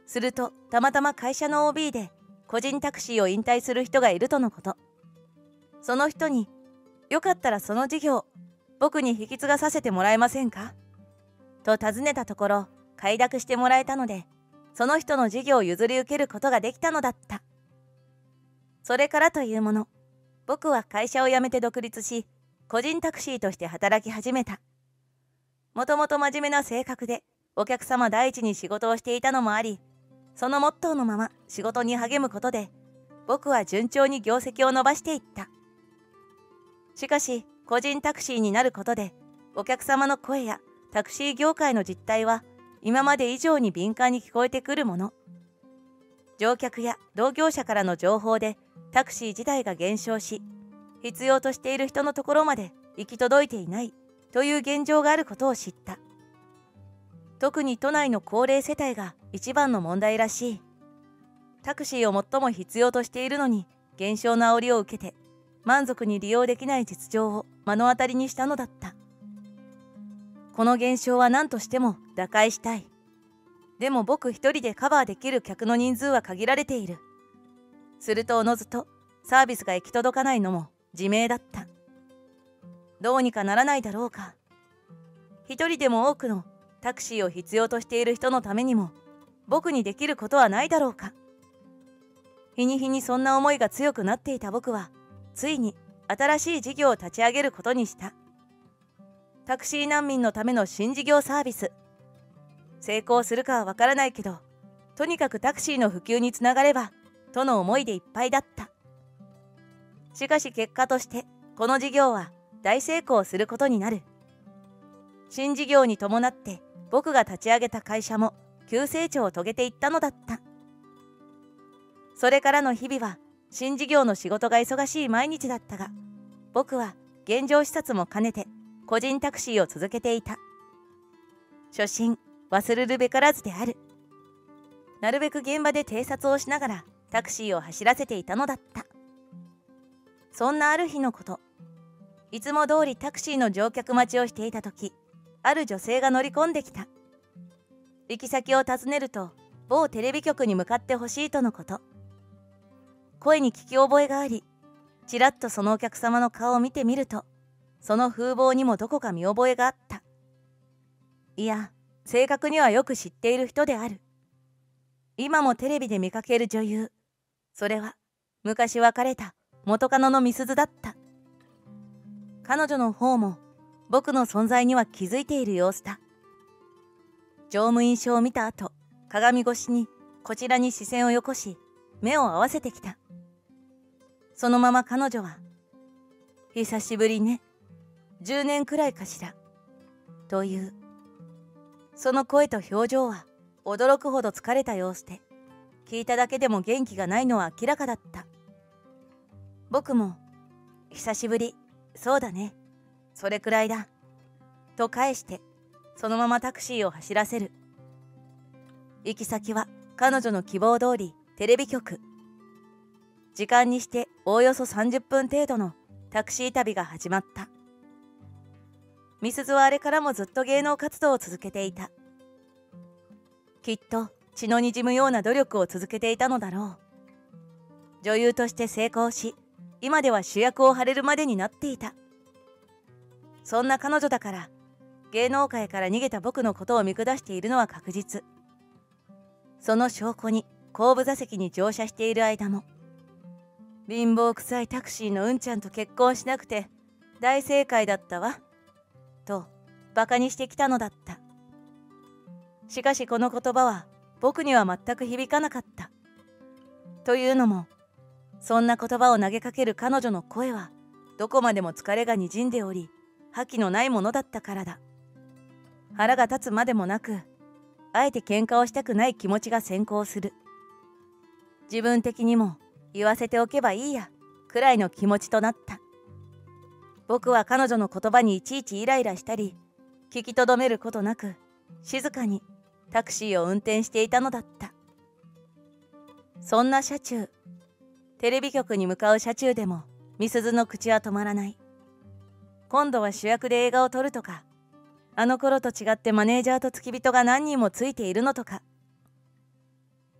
S5: するとたまたま会社の オービー で個人タクシーを引退する人がいるとのこと。その人に、よかったらその事業、僕に引き継がさせてもらえませんかと尋ねたところ、快諾してもらえたので、その人の事業を譲り受けることができたのだった。それからというもの、僕は会社を辞めて独立し、個人タクシーとして働き始めた。もともと真面目な性格で、お客様第一に仕事をしていたのもあり、そのモットーのまま仕事に励むことで、僕は順調に業績を伸ばしていった。しかし、個人タクシーになることで、お客様の声やタクシー業界の実態は、今まで以上に敏感に聞こえてくるもの。乗客や同業者からの情報で、タクシー自体が減少し、必要としている人のところまで行き届いていないという現状があることを知った。特に都内の高齢世帯が一番の問題らしい。タクシーを最も必要としているのに減少の煽りを受けて満足に利用できない実情を目の当たりにしたのだった。この現象は何としても打開したい。でも僕一人でカバーできる客の人数は限られている。するとおのずとサービスが行き届かないのも自明だった。どうにかならないだろうか。一人でも多くのタクシーを必要としている人のためにも僕にできることはないだろうか。日に日にそんな思いが強くなっていた僕はついに新しい事業を立ち上げることにした。タクシー難民のための新事業サービス。成功するかはわからないけど、とにかくタクシーの普及につながればとの思いでいっぱいだった。しかし結果としてこの事業は大成功することになる。新事業に伴って僕が立ち上げた会社も急成長を遂げていったのだった。それからの日々は新事業の仕事が忙しい毎日だったが、僕は現状視察も兼ねて個人タクシーを続けていた。初心忘るるべからずである。なるべく現場で偵察をしながらタクシーを走らせていたのだった。そんなある日のこと、いつも通りタクシーの乗客待ちをしていた時、ある女性が乗り込んできた。行き先を尋ねると、某テレビ局に向かってほしいとのこと。声に聞き覚えがあり、ちらっとそのお客様の顔を見てみると、その風貌にもどこか見覚えがあった。いや、正確にはよく知っている人である。今もテレビで見かける女優。それは、昔別れた元カノのみすずだった。彼女の方も、僕の存在には気づいている様子だ。乗務員証を見た後、鏡越しにこちらに視線をよこし、目を合わせてきた。そのまま彼女は、久しぶりね。じゅうねんくらいかしら。という。その声と表情は驚くほど疲れた様子で、聞いただけでも元気がないのは明らかだった。僕も、久しぶり、そうだね。それくらいだ。と返して、そのままタクシーを走らせる。行き先は彼女の希望通りテレビ局。時間にしておおよそさんじゅっぷん程度のタクシー旅が始まった。みすずはあれからもずっと芸能活動を続けていた。きっと血のにじむような努力を続けていたのだろう。女優として成功し、今では主役を張れるまでになっていた。そんな彼女だから、芸能界から逃げた僕のことを見下しているのは確実。その証拠に後部座席に乗車している間も、貧乏くさいタクシーのうんちゃんと結婚しなくて大正解だったわ、とバカにしてきたのだった。しかしこの言葉は僕には全く響かなかった。というのも、そんな言葉を投げかける彼女の声はどこまでも疲れがにじんでおり、覇気のないものだったからだ。腹が立つまでもなく、あえて喧嘩をしたくない気持ちが先行する。自分的にも言わせておけばいいや、くらいの気持ちとなった。僕は彼女の言葉にいちいちイライラしたり、聞きとどめることなく、静かにタクシーを運転していたのだった。そんな車中、テレビ局に向かう車中でも、みすずの口は止まらない。今度は主役で映画を撮るとか、あの頃と違ってマネージャーと付き人が何人もついているのとか。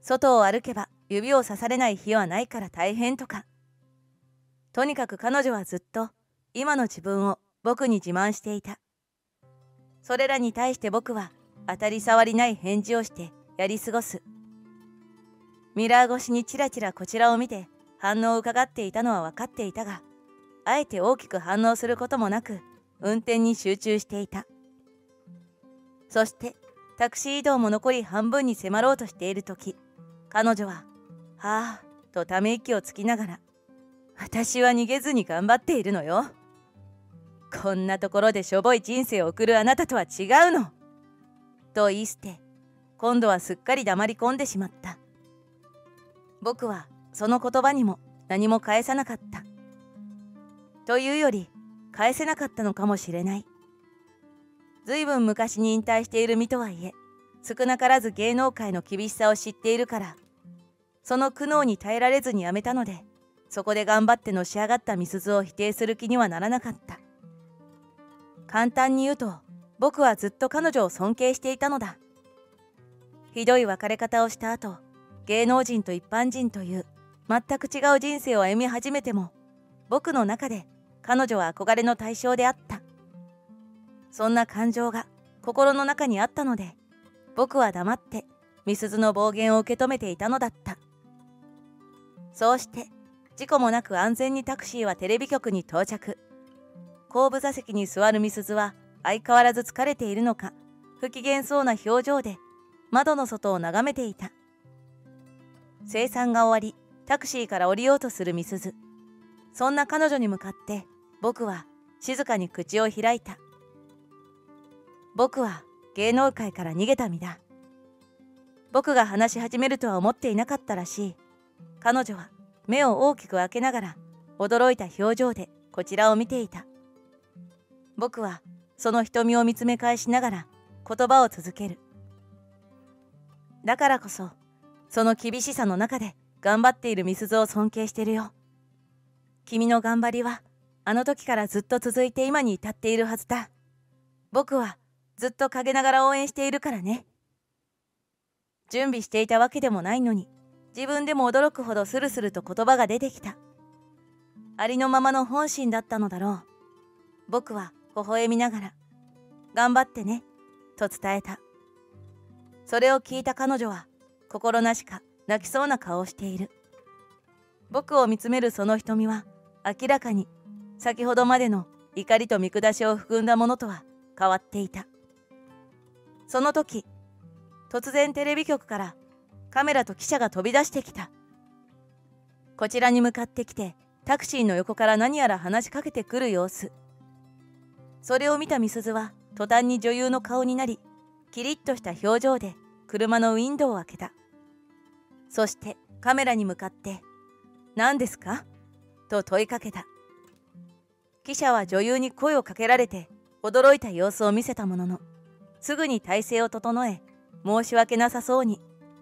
S5: 外を歩けば指を刺されない日はないから大変とか。とにかく彼女はずっと今の自分を僕に自慢していた。それらに対して僕は当たり障りない返事をしてやり過ごす。ミラー越しにチラチラこちらを見て反応を伺っていたのは分かっていたが、あえて大きく反応することもなく運転に集中していた。そしてタクシー移動も残り半分に迫ろうとしているとき、彼女は「はあ」とため息をつきながら、私は逃げずに頑張っているのよ。こんなところでしょぼい人生を送るあなたとは違うの。と言い捨て、今度はすっかり黙り込んでしまった。僕はその言葉にも何も返さなかった。というより、返せなかったのかもしれない。ずいぶん昔に引退している身とはいえ、少なからず芸能界の厳しさを知っているから、その苦悩に耐えられずにやめたので、そこで頑張ってのし上がった美鈴を否定する気にはならなかった。簡単に言うと、僕はずっと彼女を尊敬していたのだ。ひどい別れ方をした後、芸能人と一般人という全く違う人生を歩み始めても、僕の中で彼女は憧れの対象であった。そんな感情が心の中にあったので、僕は黙って美鈴の暴言を受け止めていたのだった。そうして、事故もなく安全にタクシーはテレビ局に到着。後部座席に座る美鈴は相変わらず疲れているのか、不機嫌そうな表情で窓の外を眺めていた。清算が終わり、タクシーから降りようとする美鈴。そんな彼女に向かって僕は静かに口を開いた。僕は芸能界から逃げた身だ。僕が話し始めるとは思っていなかったらしい。彼女は目を大きく開けながら驚いた表情でこちらを見ていた。僕はその瞳を見つめ返しながら言葉を続ける。だからこそ、その厳しさの中で頑張っている美鈴を尊敬してるよ。君の頑張りはあの時からずっと続いて今に至っているはずだ。僕はずっと陰ながら応援しているからね。準備していたわけでもないのに、自分でも驚くほどスルスルと言葉が出てきた。ありのままの本心だったのだろう。僕は微笑みながら、頑張ってね、と伝えた。それを聞いた彼女は、心なしか泣きそうな顔をしている。僕を見つめるその瞳は、明らかに先ほどまでの怒りと見下しを含んだものとは変わっていた。その時、突然テレビ局からカメラと記者が飛び出してきた。こちらに向かってきて、タクシーの横から何やら話しかけてくる様子。それを見た美鈴は途端に女優の顔になり、キリッとした表情で車のウィンドウを開けた。そしてカメラに向かって「何ですか?」と問いかけた。記者は女優に声をかけられて驚いた様子を見せたものの、すぐに体勢を整え、申し訳なさそうに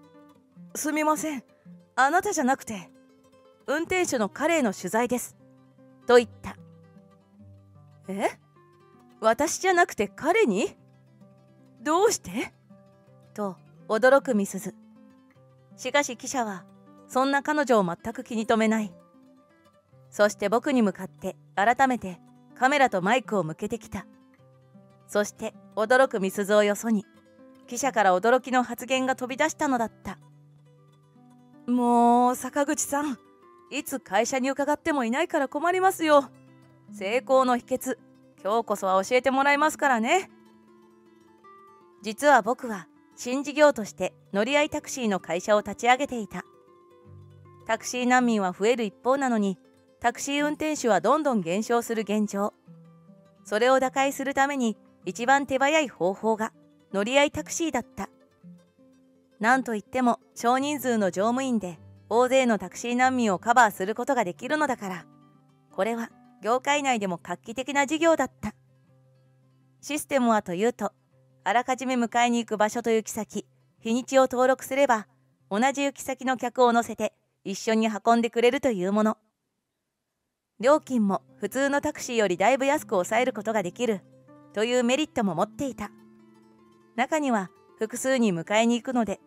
S5: 「すみません、あなたじゃなくて運転手の彼への取材です」と言った。え？私じゃなくて彼に？どうして？と驚く美鈴。しかし記者はそんな彼女を全く気に留めない。そして僕に向かって改めてカメラとマイクを向けてきた。そして驚く美鈴をよそに、記者から驚きの発言が飛び出したのだった。もう坂口さん、いつ会社に伺ってもいないから困りますよ。成功の秘訣、今日こそは教えてもらいますからね。実は僕は新事業として乗り合いタクシーの会社を立ち上げていた。タクシー難民は増える一方なのに、タクシー運転手はどんどん減少する現状。それを打開するために一番手早い方法が乗り合いタクシーだった。なんといっても少人数の乗務員で大勢のタクシー難民をカバーすることができるのだから、これは業界内でも画期的な事業だった。システムはというと、あらかじめ迎えに行く場所と行き先、日にちを登録すれば、同じ行き先の客を乗せて一緒に運んでくれるというもの。料金も普通のタクシーよりだいぶ安く抑えることができるというメリットも持っていた。中には複数人迎えに行くので、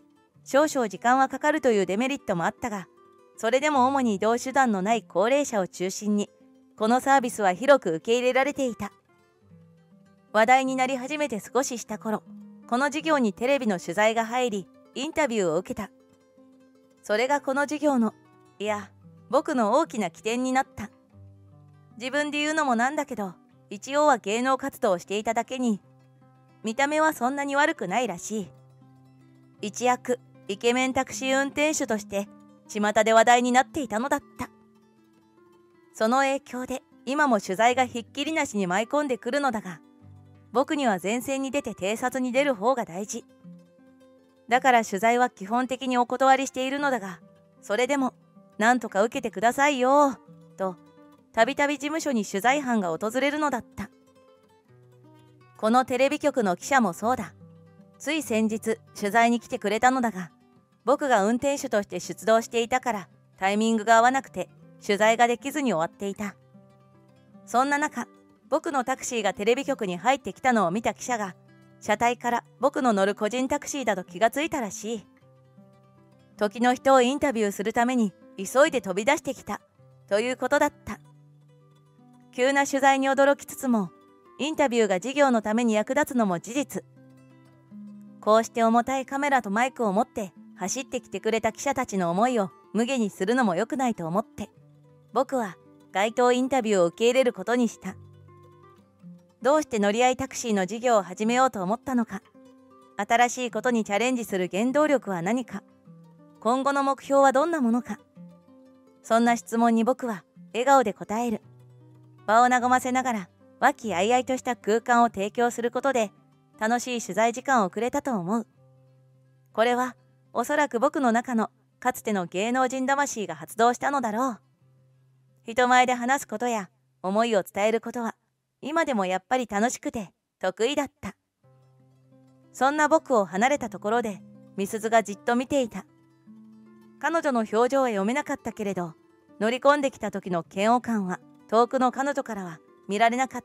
S5: 少々時間はかかるというデメリットもあったが、それでも主に移動手段のない高齢者を中心に、このサービスは広く受け入れられていた。話題になり始めて少しした頃、この事業にテレビの取材が入り、インタビューを受けた。それがこの事業の、いや、僕の大きな起点になった。自分で言うのもなんだけど、一応は芸能活動をしていただけに、見た目はそんなに悪くないらしい。一躍、イケメンタクシー運転手として、巷で話題になっていたのだった。その影響で、今も取材がひっきりなしに舞い込んでくるのだが、僕には前線に出て偵察に出る方が大事。だから取材は基本的にお断りしているのだが、それでも、なんとか受けてくださいよ、と、たびたび事務所に取材班が訪れるのだった。このテレビ局の記者もそうだ。つい先日、取材に来てくれたのだが、僕が運転手として出動していたから、タイミングが合わなくて、取材ができずに終わっていた。そんな中、僕のタクシーがテレビ局に入ってきたのを見た記者が、車体から僕の乗る個人タクシーだと気がついたらしい。時の人をインタビューするために急いで飛び出してきたということだった。急な取材に驚きつつも、インタビューが事業のために役立つのも事実。こうして重たいカメラとマイクを持って走ってきてくれた記者たちの思いを無下にするのも良くないと思って、僕は街頭インタビューを受け入れることにした。どうして乗り合いタクシーの事業を始めようと思ったのか、新しいことにチャレンジする原動力は何か、今後の目標はどんなものか、そんな質問に僕は笑顔で答える。場を和ませながら和気あいあいとした空間を提供することで楽しい取材時間をくれたと思う。これはおそらく僕の中のかつての芸能人魂が発動したのだろう。人前で話すことや思いを伝えることは今でもやっぱり楽しくて得意だった。そんな僕を離れたところでみすずがじっと見ていた。彼女の表情は読めなかったけれど、乗り込んできた時の嫌悪感は遠くの彼女からは見られなかった。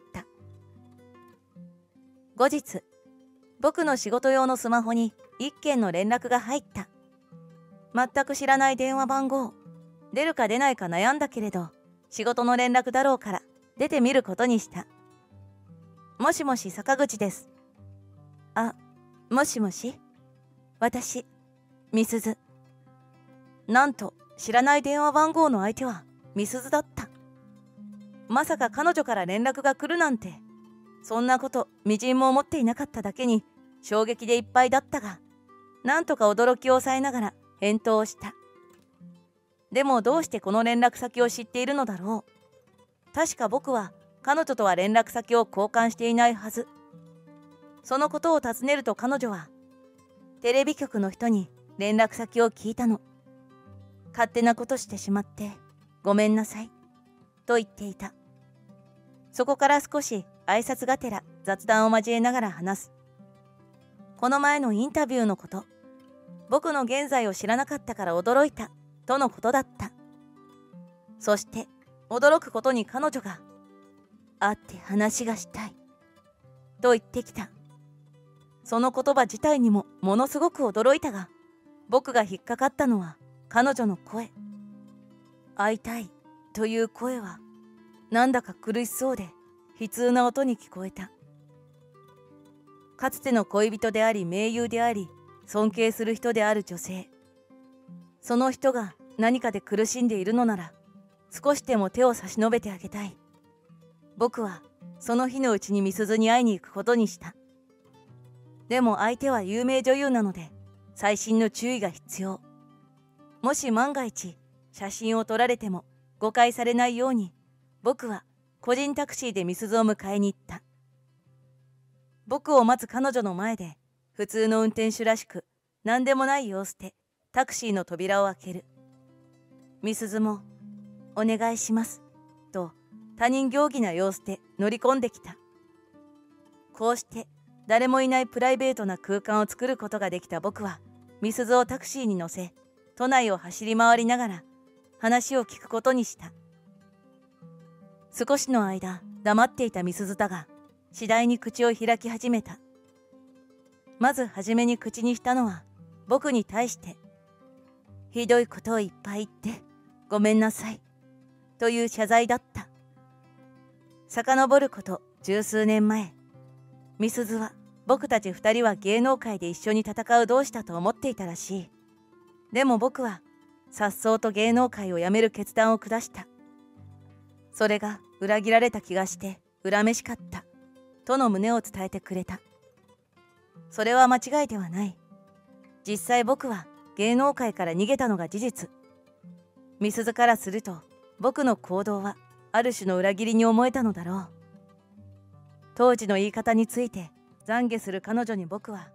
S5: 後日、僕の仕事用のスマホに一件の連絡が入った。全く知らない電話番号。出るか出ないか悩んだけれど、仕事の連絡だろうから出てみることにした。もしもし、坂口です。あ、もしもし。私、みすず。なんと、知らない電話番号の相手はみすずだった。まさか彼女から連絡が来るなんて、そんなことみじんも思っていなかっただけに衝撃でいっぱいだったが、なんとか驚きを抑えながら返答をした。でもどうしてこの連絡先を知っているのだろう。確か僕は彼女とは連絡先を交換していないはず。そのことを尋ねると彼女は、テレビ局の人に連絡先を聞いたの。勝手なことしてしまってごめんなさいと言っていた。そこから少し挨拶がてら雑談を交えながら話す。この前のインタビューのこと、僕の現在を知らなかったから驚いたとのことだった。そして驚くことに彼女が、会って話がしたいと言ってきた。その言葉自体にもものすごく驚いたが、僕が引っかかったのは彼女の声。会いたいという声はなんだか苦しそうで悲痛な音に聞こえた。かつての恋人であり盟友であり尊敬する人である女性。その人が何かで苦しんでいるのなら少しでも手を差し伸べてあげたい。僕はその日のうちにみすずに会いに行くことにした。でも相手は有名女優なので細心の注意が必要。もし万が一写真を撮られても誤解されないように、僕は個人タクシーでみすずを迎えに行った。僕を待つ彼女の前で普通の運転手らしく何でもない様子でタクシーの扉を開ける。みすずもお願いしますと他人行儀な様子で乗り込んできた。こうして誰もいないプライベートな空間を作ることができた僕はみすずをタクシーに乗せ、都内を走り回りながら話を聞くことにした。少しの間黙っていたみすずだが、次第に口を開き始めた。まずはじめに口にしたのは、 僕に対して「ひどいことをいっぱい言ってごめんなさい」という謝罪だった。遡ること十数年前、みすずは僕たち二人は芸能界で一緒に戦う同志だと思っていたらしい。でも僕はさっそうと芸能界を辞める決断を下した。それが裏切られた気がして恨めしかったとの旨を伝えてくれた。それは間違いではない。実際僕は芸能界から逃げたのが事実。みすずからすると僕の行動はある種の裏切りに思えたのだろう。当時の言い方について懺悔する彼女に僕は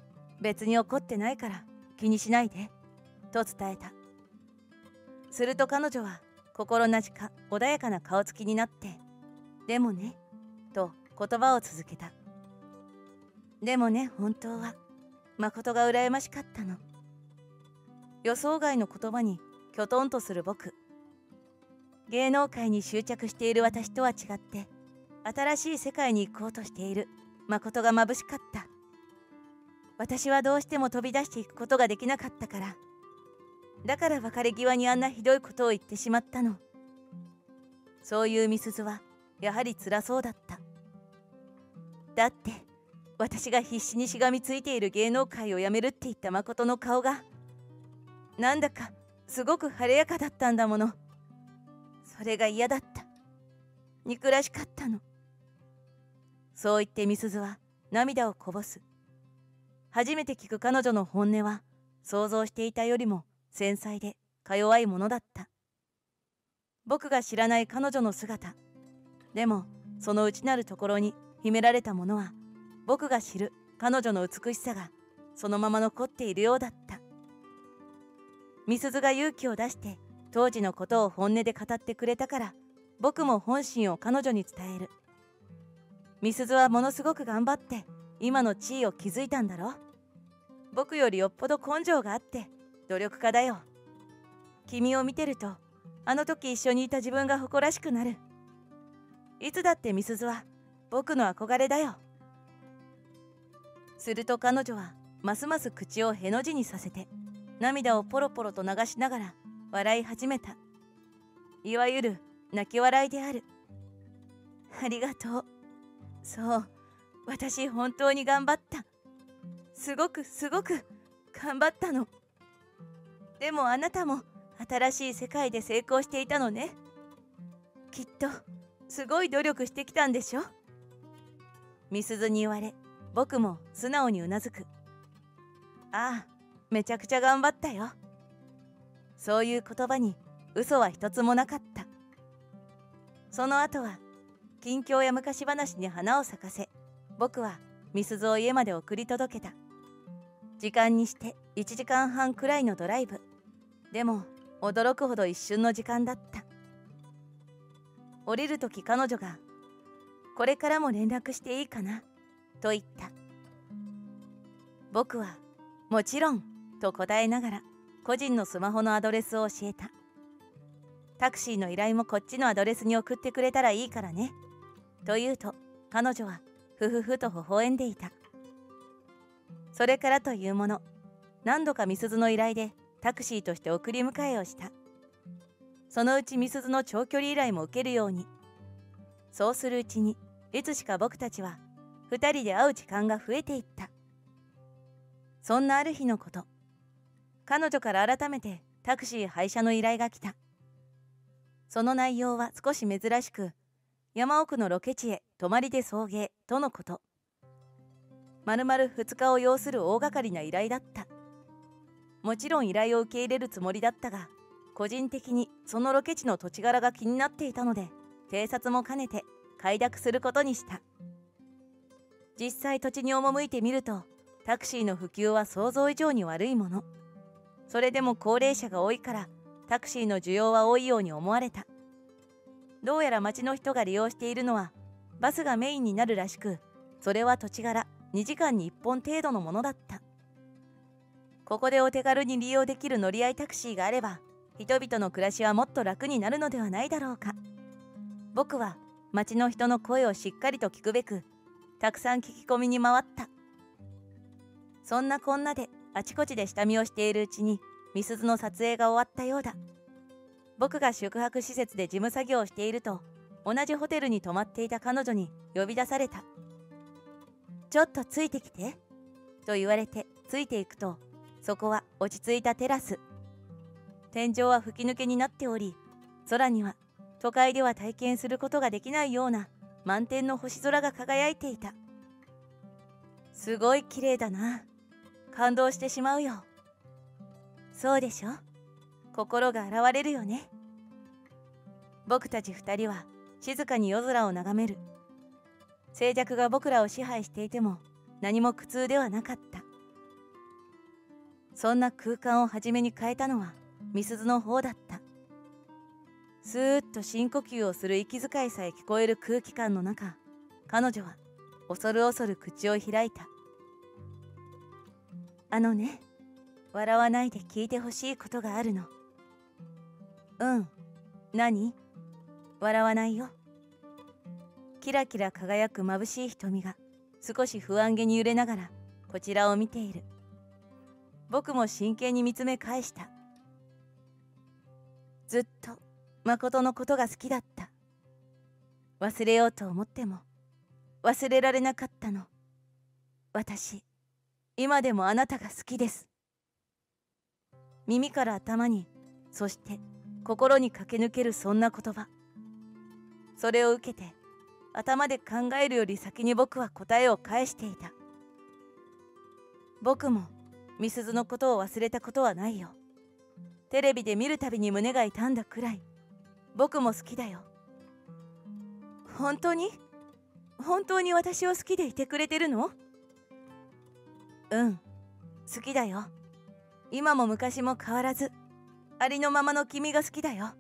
S5: 「別に怒ってないから気にしないで」と伝えた。すると彼女は心なしか穏やかな顔つきになって「でもね」と言葉を続けた。でもね、本当は誠が羨ましかったの。予想外の言葉にきょとんとする僕。芸能界に執着している私とは違って新しい世界に行こうとしている誠が眩しかった。私はどうしても飛び出していくことができなかったから。だから別れ際にあんなひどいことを言ってしまったの。そういうみすずはやはり辛そうだった。だって私が必死にしがみついている芸能界を辞めるって言った誠の顔がなんだかすごく晴れやかだったんだもの。それが嫌だった。憎らしかったの。そう言ってみすずは涙をこぼす。初めて聞く彼女の本音は想像していたよりも繊細でか弱いものだった。僕が知らない彼女の姿。でもその内なるところに秘められたものは僕が知る彼女の美しさがそのまま残っているようだった。みすずが勇気を出して当時のことを本音で語ってくれたから僕も本心を彼女に伝える。みすずはものすごく頑張って今の地位を築いたんだろ。僕よりよっぽど根性があって努力家だよ。君を見てるとあの時一緒にいた自分が誇らしくなる。いつだってみすずは僕の憧れだよ。すると彼女はますます口をへの字にさせて涙をポロポロと流しながら笑い始めた。いわゆる泣き笑いである。ありがとう。そう、私本当に頑張った。すごくすごく頑張ったの。でもあなたも新しい世界で成功していたのね。きっとすごい努力してきたんでしょ。みすずに言われ僕も素直にうなずく。ああ、めちゃくちゃ頑張ったよ。そういう言葉に嘘は一つもなかった。その後は近況や昔話に花を咲かせ僕はみすずを家まで送り届けた。時間にしていちじかんはんくらいのドライブ。でも驚くほど一瞬の時間だった。降りるとき彼女が「これからも連絡していいかな?」と言った。僕は「もちろん」と答えながら個人のスマホのアドレスを教えた。タクシーの依頼もこっちのアドレスに送ってくれたらいいからね。と言うと彼女はふふふと微笑んでいた。それからというもの、何度かみすずの依頼でタクシーとして送り迎えをした。そのうちみすずの長距離依頼も受けるように。そうするうちにいつしか僕たちは二人で会う時間が増えていった。そんなある日のこと、彼女から改めてタクシー配車の依頼が来た。その内容は少し珍しく、山奥のロケ地へ泊まりで送迎とのこと。まるまるふつかを要する大掛かりな依頼だった。もちろん依頼を受け入れるつもりだったが、個人的にそのロケ地の土地柄が気になっていたので、偵察も兼ねて快諾することにした。実際土地に赴いてみると、タクシーの普及は想像以上に悪いもの。それでも高齢者が多いからタクシーの需要は多いように思われた。どうやら町の人が利用しているのはバスがメインになるらしく、それは土地柄にじかんにいっぽん程度のものだった。ここでお手軽に利用できる乗り合いタクシーがあれば、人々の暮らしはもっと楽になるのではないだろうか。僕は町の人の声をしっかりと聞くべくたくさん聞き込みに回った。そんなこんなであちこちで下見をしているうちにみすずの撮影が終わったようだ。僕が宿泊施設で事務作業をしていると、同じホテルに泊まっていた彼女に呼び出された。ちょっとついてきて、と言われてついていくと、そこは落ち着いたテラス。天井は吹き抜けになっており、空には都会では体験することができないような満天の星空が輝いていた。すごい綺麗だな。感動してしまうよ。そうでしょ？心が洗われるよね。僕たち二人は静かに夜空を眺める。静寂が僕らを支配していても何も苦痛ではなかった。そんな空間を初めに変えたのはみすずの方だった。スーッと深呼吸をする息遣いさえ聞こえる空気感の中、彼女は恐る恐る口を開いた。あのね、笑わないで聞いてほしいことがあるの。うん、何？笑わないよ。キラキラ輝く眩しい瞳が少し不安げに揺れながらこちらを見ている。僕も真剣に見つめ返した。ずっと誠のことが好きだった。忘れようと思っても忘れられなかったの。私、今でもあなたが好きです。耳から頭に、そして心に駆け抜けるそんな言葉。それを受けて頭で考えるより先に僕は答えを返していた。僕もみすずのことを忘れたことはないよ。テレビで見るたびに胸が痛んだくらい僕も好きだよ。本当に本当に私を好きでいてくれてるの？うん、好きだよ。今も昔も変わらずありのままの君が好きだよ。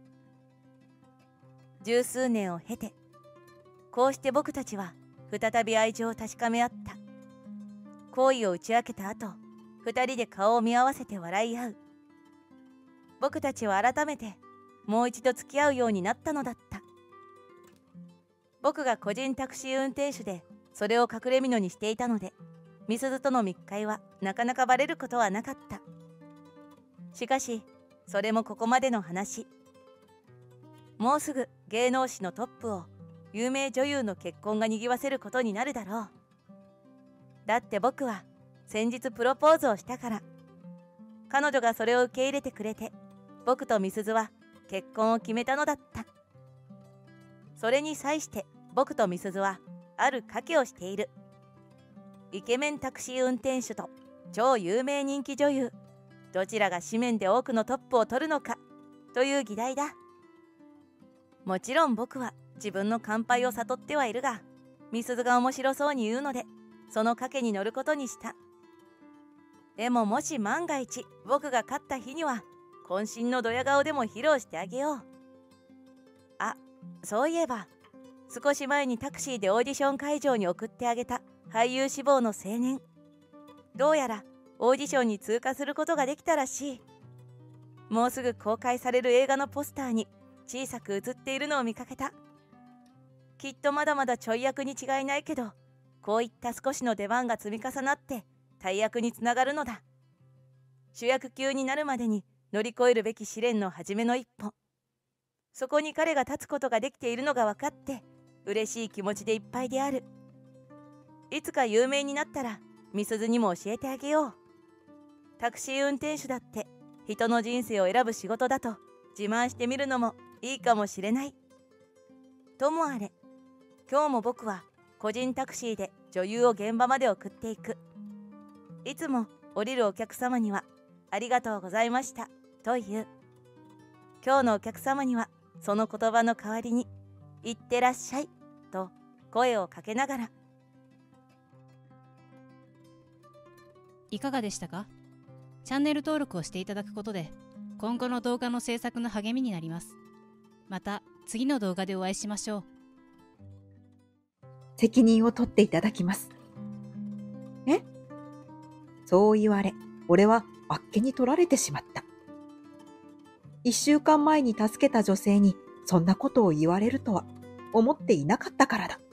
S5: 十数年を経てこうして僕たちは再び愛情を確かめ合った。好意を打ち明けた後、二人で顔を見合わせて笑い合う。僕たちは改めてもう一度付き合うようになったのだった。僕が個人タクシー運転手でそれを隠れ蓑にしていたので、みすずとの密会はなかなかバレることはなかった。しかしそれもここまでの話。もうすぐ芸能史のトップを有名女優の結婚がにぎわせることになるだろう。だって僕は先日プロポーズをしたから。彼女がそれを受け入れてくれて、僕とみすずは結婚を決めたのだった。それに際して僕とみすずはある賭けをしている。イケメンタクシー運転手と超有名人気女優、どちらが紙面で多くのトップを取るのかという議題だ。もちろん僕は自分の完敗を悟ってはいるが、みすずが面白そうに言うのでその賭けに乗ることにした。でももし万が一僕が勝った日には渾身のドヤ顔でも披露してあげよう。あ、そういえば少し前にタクシーでオーディション会場に送ってあげた俳優志望の青年、どうやらオーディションに通過することができたらしい。もうすぐ公開される映画のポスターに小さく写っているのを見かけた。きっとまだまだちょい役に違いないけど、こういった少しの出番が積み重なって大役につながるのだ。主役級になるまでに乗り越えるべき試練の初めの一歩。そこに彼が立つことができているのが分かって嬉しい気持ちでいっぱいである。いつか有名になったらみすずにも教えてあげよう。タクシー運転手だって人の人生を選ぶ仕事だと自慢してみるのもいいかもしれない。ともあれ、今日も僕は個人タクシーで女優を現場まで送っていく。いつも降りるお客様にはありがとうございましたと言う。今日のお客様にはその言葉の代わりにいってらっしゃいと声をかけながら。
S4: いかがでしたか？チャンネル登録をしていただくことで今後の動画の制作の励みになります。また次の動画でお会いしましょう。
S6: 責任を取っていただきます。え？そう言われ、俺はあっけに取られてしまった。一週間前に助けた女性にそんなことを言われるとは思っていなかったからだ。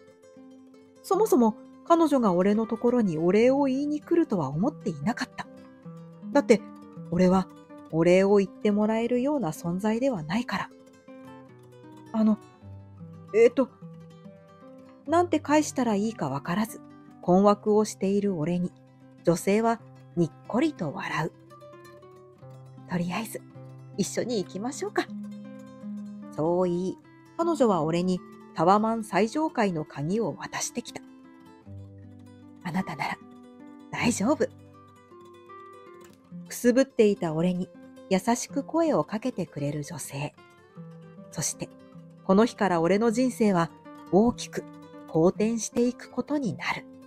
S6: そもそも彼女が俺のところにお礼を言いに来るとは思っていなかった。 だって、俺はお礼を言ってもらえるような存在ではないから。あの、えっと、なんて返したらいいかわからず、困惑をしている俺に、女性はにっこりと笑う。とりあえず、一緒に行きましょうか。そう言い、彼女は俺にタワマン最上階の鍵を渡してきた。あなたなら大丈夫。くすぶっていた俺に優しく声をかけてくれる女性。そして、この日から俺の人生は大きく好転していくことになる。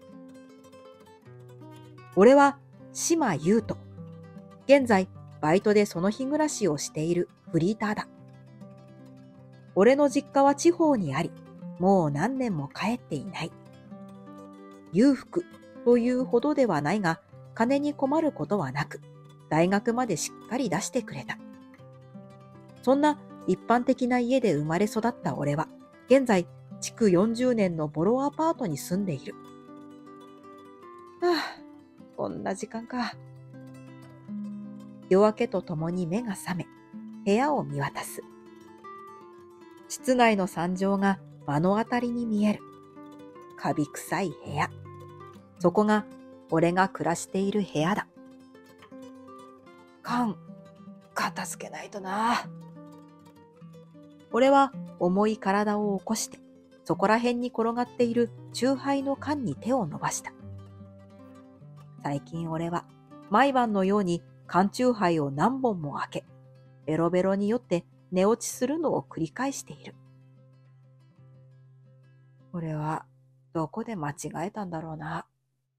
S6: 俺は島優斗。現在、バイトでその日暮らしをしているフリーターだ。俺の実家は地方にあり、もう何年も帰っていない。裕福というほどではないが、金に困ることはなく、大学までしっかり出してくれた。そんな一般的な家で生まれ育った俺は、現在、築よんじゅうねんのボロアパートに住んでいる。はあ、こんな時間か。夜明けとともに目が覚め、部屋を見渡す。室内の惨状が目の当たりに見える。カビ臭い部屋。そこが俺が暮らしている部屋だ。缶、片付けないとな。俺は重い体を起こして、そこら辺に転がっている酎ハイの缶に手を伸ばした。最近俺は毎晩のように缶酎ハイを何本も開け、ベロベロに酔って寝落ちするのを繰り返している。俺はどこで間違えたんだろうな。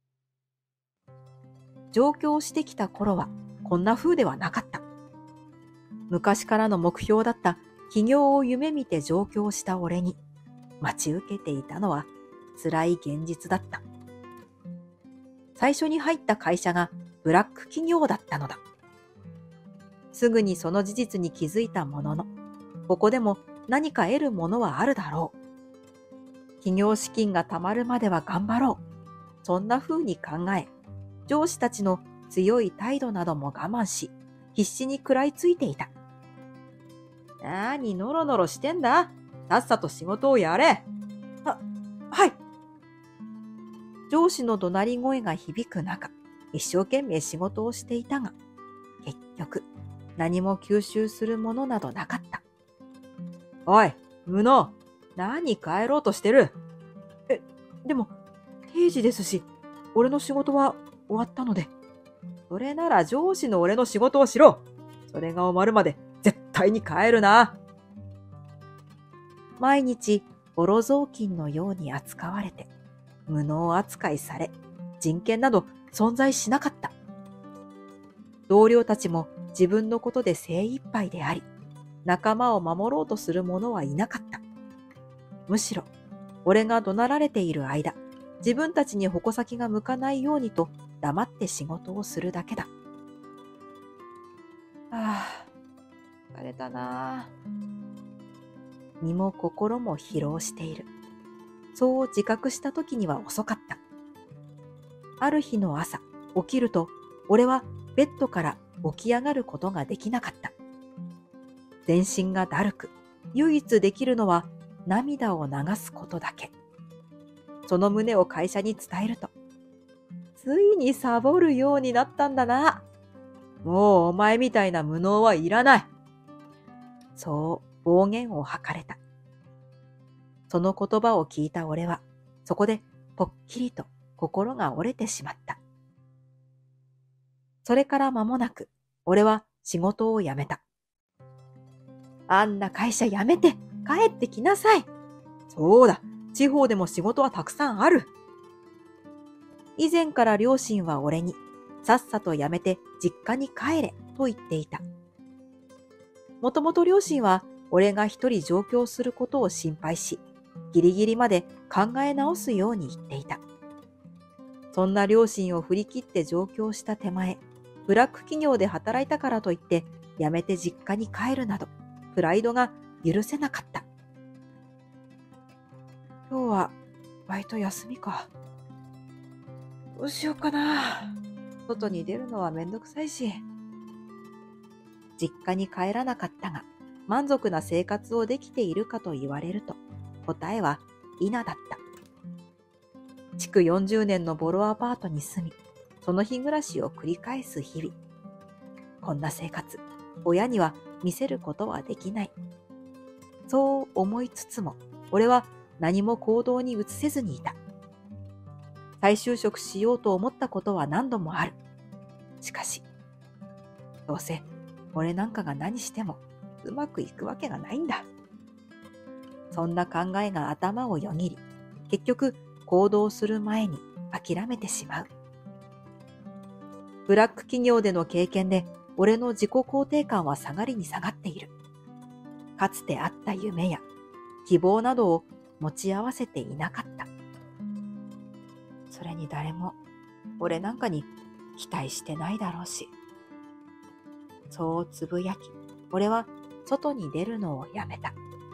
S6: 上京してきた頃はこんな風ではなかった。昔からの目標だった起業を夢見て上京した俺に待ち受けていたのは辛い現実だった。最初に入った会社がブラック企業だったのだ。すぐにその事実に気づいたものの、ここでも何か得るものはあるだろう。起業資金が貯まるまでは頑張ろう。そんな風に考え、上司たちの強い態度なども我慢し、必死に食らいついていた。なーにノロノロしてんだ。さっさと仕事をやれ。は、はい。上司の怒鳴り声が響く中、一生懸命仕事をしていたが、結局何も吸収するものなどなかった。おい、無能。何帰ろうとしてる？え、でも定時ですし、俺の仕事は終わったので。それなら上司の俺の仕事をしろ。それが終わるまで絶対に帰るな。毎日ボロ雑巾のように扱われて、無能扱いされ、人権など存在しなかった。同僚たちも自分のことで精一杯であり、仲間を守ろうとする者はいなかった。むしろ、俺が怒鳴られている間、自分たちに矛先が向かないようにと黙って仕事をするだけだ。ああ、疲れたな。身も心も疲労している。そう自覚した時には遅かった。ある日の朝、起きると、俺はベッドから起き上がることができなかった。全身がだるく、唯一できるのは涙を流すことだけ。その旨を会社に伝えると、ついにサボるようになったんだな。もうお前みたいな無能はいらない。そう暴言を吐かれた。その言葉を聞いた俺は、そこでぽっきりと心が折れてしまった。それから間もなく、俺は仕事を辞めた。あんな会社辞めて帰ってきなさい。そうだ、地方でも仕事はたくさんある。以前から両親は俺に、さっさと辞めて実家に帰れと言っていた。もともと両親は俺が一人上京することを心配し、ギリギリまで考え直すように言っていた。そんな両親を振り切って上京した手前、ブラック企業で働いたからといって辞めて実家に帰るなど、プライドが許せなかった。今日はバイト休みか。どうしようかな。 外に出るのはめんどくさいし。実家に帰らなかったが、満足な生活をできているかと言われると、答えは否だった。築よんじゅうねんのボロアパートに住み、その日暮らしを繰り返す日々。こんな生活、親には見せることはできない。そう思いつつも、俺は何も行動に移せずにいた。再就職しようと思ったことは何度もある。しかし、どうせ俺なんかが何してもうまくいくわけがないんだ。そんな考えが頭をよぎり、結局行動する前に諦めてしまう。ブラック企業での経験で俺の自己肯定感は下がりに下がっている。かつてあった夢や希望などを持ち合わせていなかった。それに誰も俺なんかに期待してないだろうし。そうつぶやき、俺は外に出るのをやめた。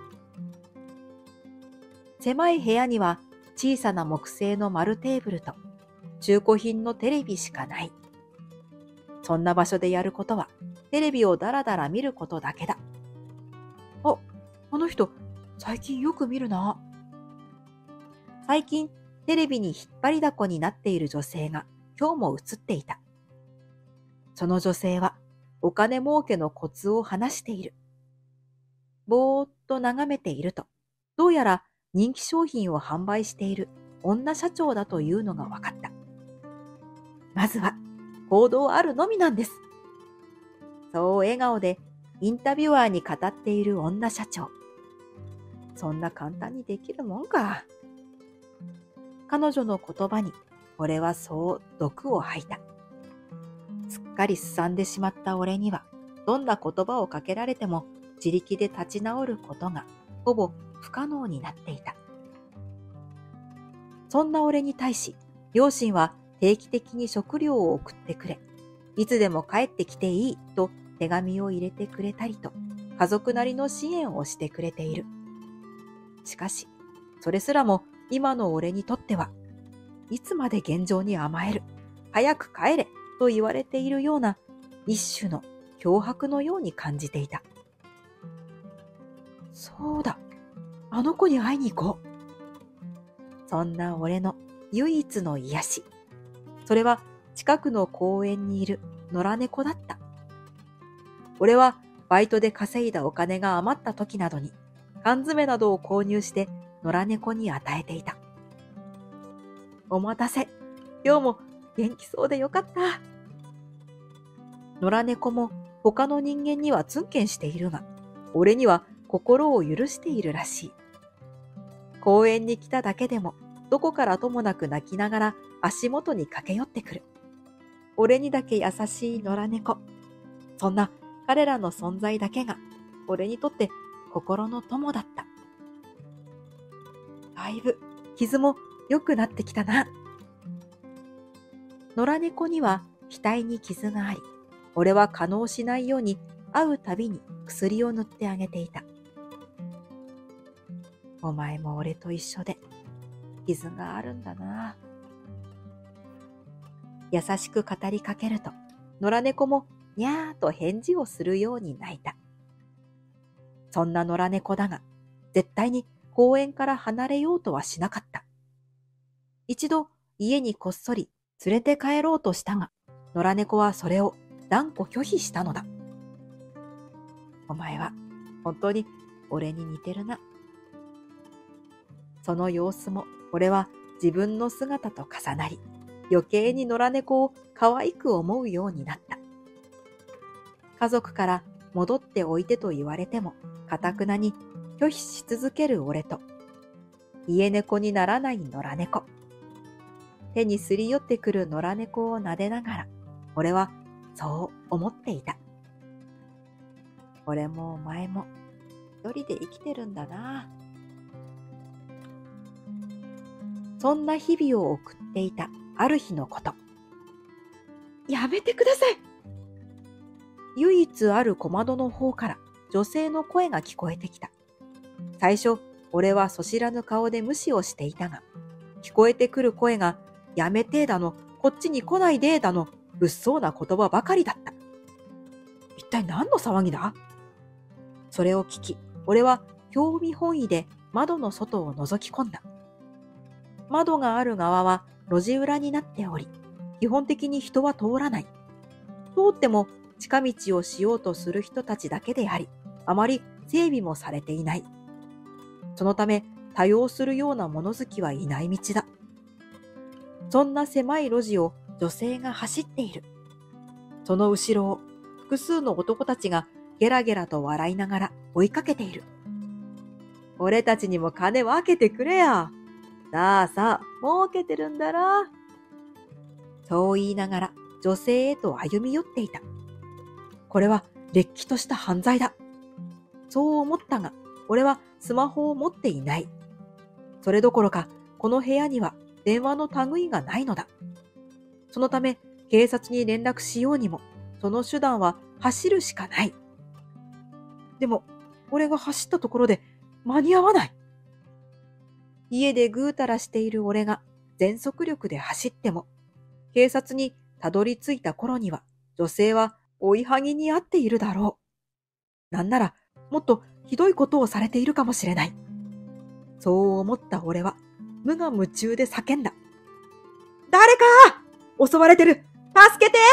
S6: 狭い部屋には小さな木製の丸テーブルと中古品のテレビしかない。そんな場所でやることはテレビをだらだら見ることだけだ。あ、あの人最近よく見るな。最近テレビに引っ張りだこになっている女性が今日も映っていた。その女性はお金儲けのコツを話している。ぼーっと眺めていると、どうやら人気商品を販売している女社長だというのが分かった。まずは行動あるのみなんです。そう笑顔でインタビュアーに語っている女社長。そんな簡単にできるもんか。彼女の言葉に俺はそう毒を吐いた。すっかりすさんでしまった俺には、どんな言葉をかけられても自力で立ち直ることがほぼ不可能になっていた。そんな俺に対し、両親は定期的に食料を送ってくれ、いつでも帰ってきていいと手紙を入れてくれたりと、家族なりの支援をしてくれている。しかし、それすらも今の俺にとっては、いつまで現状に甘える、早く帰れと言われているような一種の脅迫のように感じていた。そうだ、あの子に会いに行こう。そんな俺の唯一の癒し。それは近くの公園にいる野良猫だった。俺はバイトで稼いだお金が余った時などに缶詰などを購入して野良猫に与えていた。お待たせ。今日も元気そうでよかった。野良猫も他の人間にはツンケンしているが、俺には心を許しているらしい。公園に来ただけでもどこからともなく泣きながら足元に駆け寄ってくる。俺にだけ優しい野良猫。そんな彼らの存在だけが俺にとって心の友だった。だいぶ傷も良くなってきたな。野良猫には額に傷があり、俺は化膿しないように会うたびに薬を塗ってあげていた。お前も俺と一緒で傷があるんだな。優しく語りかけると、野良猫もにゃーと返事をするように泣いた。そんな野良猫だが、絶対に公園から離れようとはしなかった。一度家にこっそり連れて帰ろうとしたが、野良猫はそれを断固拒否したのだ。お前は本当に俺に似てるな。その様子も俺は自分の姿と重なり、余計に野良猫を可愛く思うようになった。家族から戻っておいてと言われても、堅くなに拒否し続ける俺と、家猫にならない野良猫。手にすり寄ってくる野良猫を撫でながら、俺はそう思っていた。俺もお前も一人で生きてるんだな。そんな日々を送っていたある日のこと。やめてください。唯一ある小窓の方から女性の声が聞こえてきた。最初、俺はそ知らぬ顔で無視をしていたが、聞こえてくる声が、やめてーだの、こっちに来ないでーだの、 物騒な言葉ばかりだった。一体何の騒ぎだ？それを聞き、俺は興味本位で窓の外を覗き込んだ。窓がある側は路地裏になっており、基本的に人は通らない。通っても近道をしようとする人たちだけであり、あまり整備もされていない。そのため多用するような物好きはいない道だ。そんな狭い路地を女性が走っている。その後ろを複数の男たちがゲラゲラと笑いながら追いかけている。俺たちにも金分けてくれや。さあさあ、儲けてるんだろ。そう言いながら女性へと歩み寄っていた。これはれっきとした犯罪だ。そう思ったが、俺はスマホを持っていない。それどころか、この部屋には電話の類がないのだ。そのため、警察に連絡しようにも、その手段は走るしかない。でも、俺が走ったところで間に合わない。家でぐうたらしている俺が全速力で走っても、警察にたどり着いた頃には、女性は追いはぎに遭っているだろう。なんなら、もっとひどいことをされているかもしれない。そう思った俺は、無我夢中で叫んだ。誰か！襲われてる！助けて！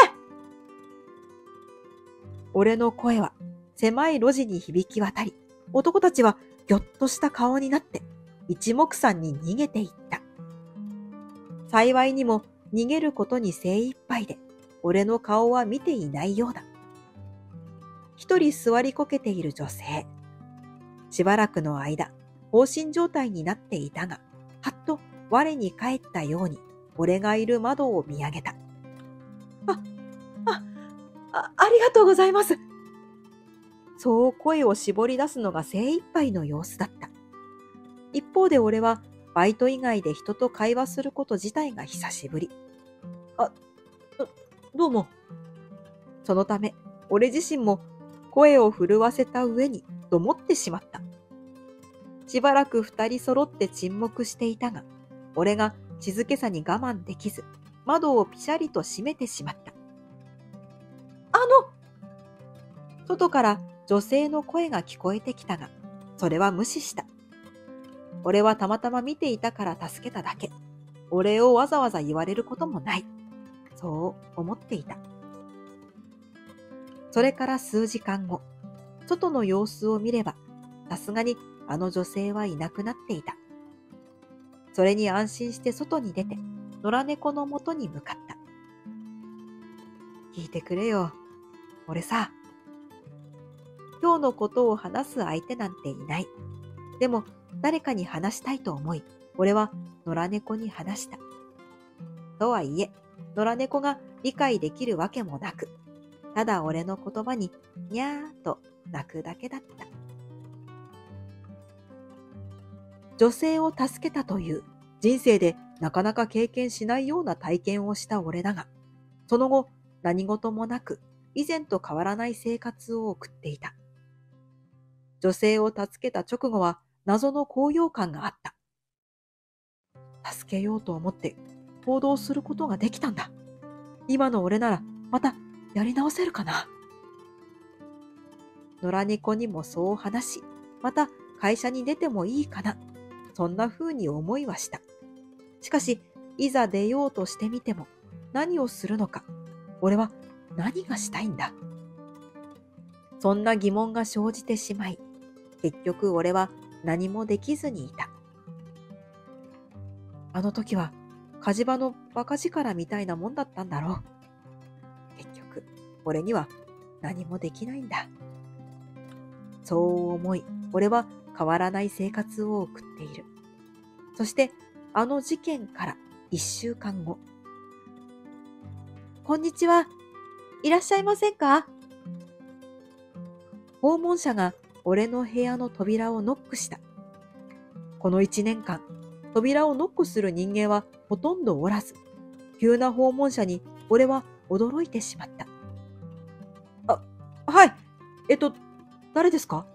S6: 俺の声は狭い路地に響き渡り、男たちはぎょっとした顔になって一目散に逃げていった。幸いにも逃げることに精一杯で、俺の顔は見ていないようだ。一人座りこけている女性。しばらくの間、放心状態になっていたが、はっと我に返ったように、俺がいる窓を見上げた。あ、あ、あ、ありがとうございます。そう声を絞り出すのが精一杯の様子だった。一方で俺は、バイト以外で人と会話すること自体が久しぶり。あ、ど、どうも。そのため、俺自身も声を震わせた上にどもってしまった。しばらく二人揃って沈黙していたが、俺が静けさに我慢できず、窓をピシャリと閉めてしまった。あの！外から女性の声が聞こえてきたが、それは無視した。俺はたまたま見ていたから助けただけ。お礼をわざわざ言われることもない。そう思っていた。それから数時間後、外の様子を見れば、さすがにあの女性はいなくなっていた。それに安心して外に出て、野良猫のもとに向かった。聞いてくれよ。俺さ、今日のことを話す相手なんていない。でも誰かに話したいと思い、俺は野良猫に話した。とはいえ、野良猫が理解できるわけもなく、ただ俺の言葉ににゃーと泣くだけだった。女性を助けたという人生でなかなか経験しないような体験をした俺だが、その後何事もなく以前と変わらない生活を送っていた。女性を助けた直後は謎の高揚感があった。助けようと思って行動することができたんだ。今の俺ならまたやり直せるかな。野良猫にもそう話し、また会社に出てもいいかな。そんな風に思いはした。しかし、いざ出ようとしてみても何をするのか。俺は何がしたいんだ。そんな疑問が生じてしまい、結局俺は何もできずにいた。あの時は火事場のバカ力みたいなもんだったんだろう。結局、俺には何もできないんだ。そう思い、俺は変わらない生活を送っている。そして、あの事件から一週間後。こんにちは。いらっしゃいませんか？訪問者が俺の部屋の扉をノックした。この一年間、扉をノックする人間はほとんどおらず、急な訪問者に俺は驚いてしまった。あ、はい。えっと、誰ですか？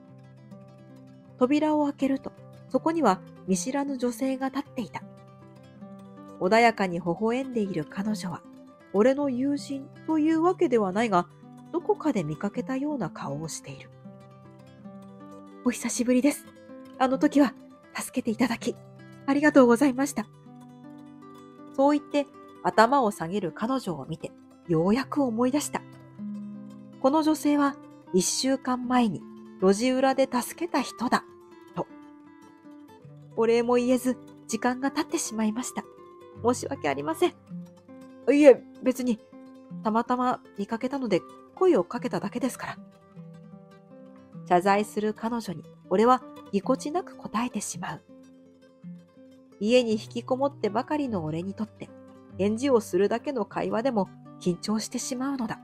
S6: 扉を開けると、そこには見知らぬ女性が立っていた。穏やかに微笑んでいる彼女は、 俺の友人というわけではないが、どこかで見かけたような顔をしている。お久しぶりです。あの時は助けていただき、ありがとうございました。そう言って頭を下げる彼女を見て、ようやく思い出した。この女性は一週間前に路地裏で助けた人だ、と。お礼も言えず、時間が経ってしまいました。申し訳ありません。いえ、別に、たまたま見かけたので声をかけただけですから。謝罪する彼女に、俺はぎこちなく答えてしまう。家に引きこもってばかりの俺にとって、返事をするだけの会話でも緊張してしまうのだ。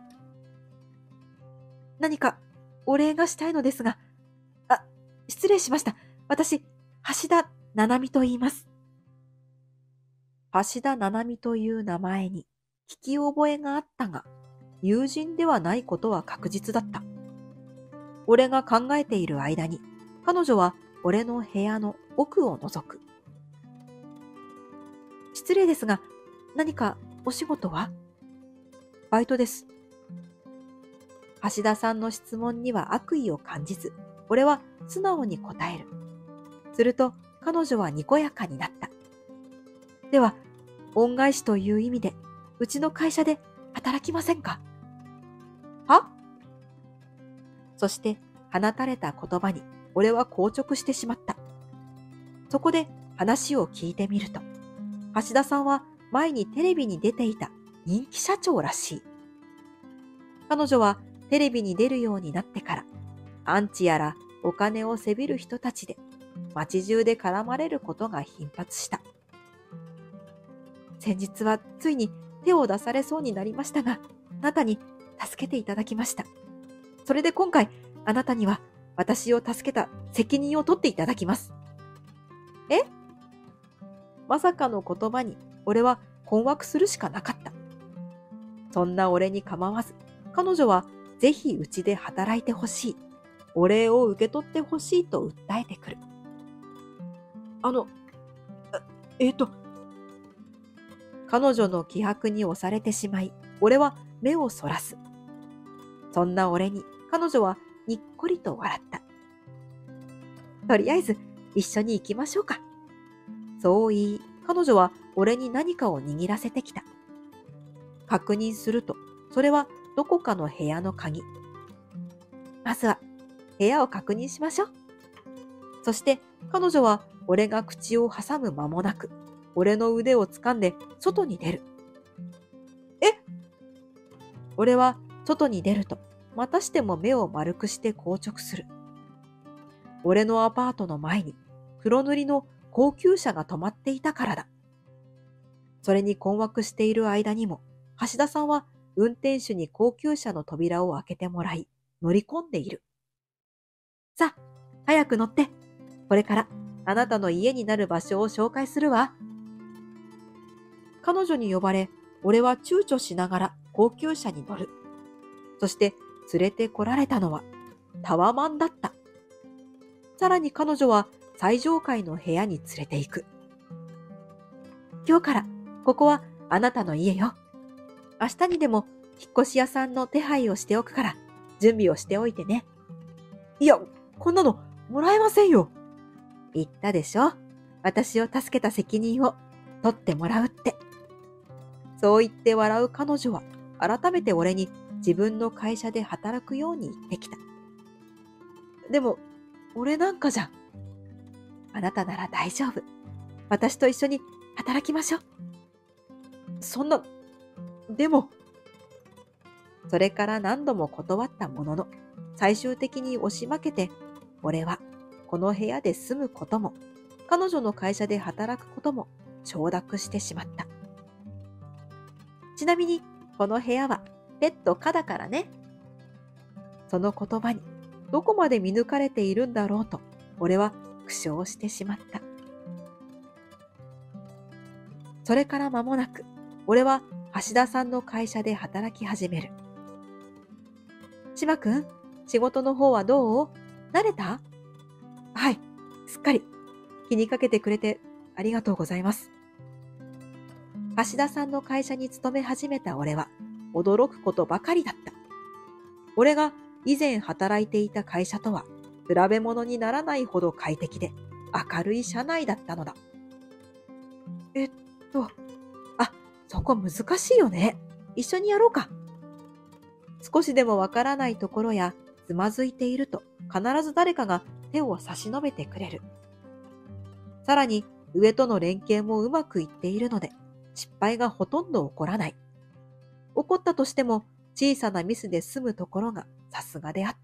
S6: 何かお礼がしたいのですが、あ、失礼しました。私、橋田七海と言います。橋田七海という名前に聞き覚えがあったが、友人ではないことは確実だった。俺が考えている間に、彼女は俺の部屋の奥を覗く。失礼ですが、何かお仕事は？バイトです。橋田さんの質問には悪意を感じず、俺は素直に答える。すると彼女はにこやかになった。では、恩返しという意味で、うちの会社で働きませんか？は？そして放たれた言葉に俺は硬直してしまった。そこで話を聞いてみると、橋田さんは前にテレビに出ていた人気社長らしい。彼女はテレビに出るようになってから、アンチやらお金をせびる人たちで街中で絡まれることが頻発した。先日はついに手を出されそうになりましたが、あなたに助けていただきました。それで今回、あなたには私を助けた責任を取っていただきます。え？まさかの言葉に俺は困惑するしかなかった。そんな俺に構わず、彼女はぜひうちで働いてほしい。お礼を受け取ってほしいと訴えてくる。あの、えっと、彼女の気迫に押されてしまい、俺は目をそらす。そんな俺に彼女はにっこりと笑った。とりあえず一緒に行きましょうか。そう言い、彼女は俺に何かを握らせてきた。確認すると、それはどこかの部屋の鍵。まずは部屋を確認しましょう。そして彼女は俺が口を挟む間もなく、俺の腕を掴んで外に出る。え？俺は外に出ると、またしても目を丸くして硬直する。俺のアパートの前に黒塗りの高級車が止まっていたからだ。それに困惑している間にも、橋田さんは運転手に高級車の扉を開けてもらい、乗り込んでいる。さあ、早く乗って。これからあなたの家になる場所を紹介するわ。彼女に呼ばれ、俺は躊躇しながら高級車に乗る。そして連れて来られたのはタワマンだった。さらに彼女は最上階の部屋に連れて行く。今日からここはあなたの家よ。明日にでも引っ越し屋さんの手配をしておくから準備をしておいてね。いや、こんなのもらえませんよ。言ったでしょ。私を助けた責任を取ってもらうって。そう言って笑う彼女は改めて俺に自分の会社で働くように言ってきた。でも、俺なんかじゃ。あなたなら大丈夫。私と一緒に働きましょう。そんな、でも。それから何度も断ったものの、最終的に押し負けて、俺はこの部屋で住むことも、彼女の会社で働くことも承諾してしまった。ちなみに、この部屋はペット可だからね。その言葉にどこまで見抜かれているんだろうと、俺は苦笑してしまった。それから間もなく、俺は橋田さんの会社で働き始める。島くん、仕事の方はどう？慣れた？はい、すっかり。気にかけてくれてありがとうございます。 橋田さんの会社に勤め始めた俺は驚くことばかりだった。俺が以前働いていた会社とは比べ物にならないほど快適で明るい社内だったのだ。えっと、あ、そこ難しいよね。一緒にやろうか。少しでもわからないところやつまずいていると必ず誰かが手を差し伸べてくれる。さらに上との連携もうまくいっているので失敗がほとんど起こらない。起こったとしても小さなミスで済むところがさすがであった。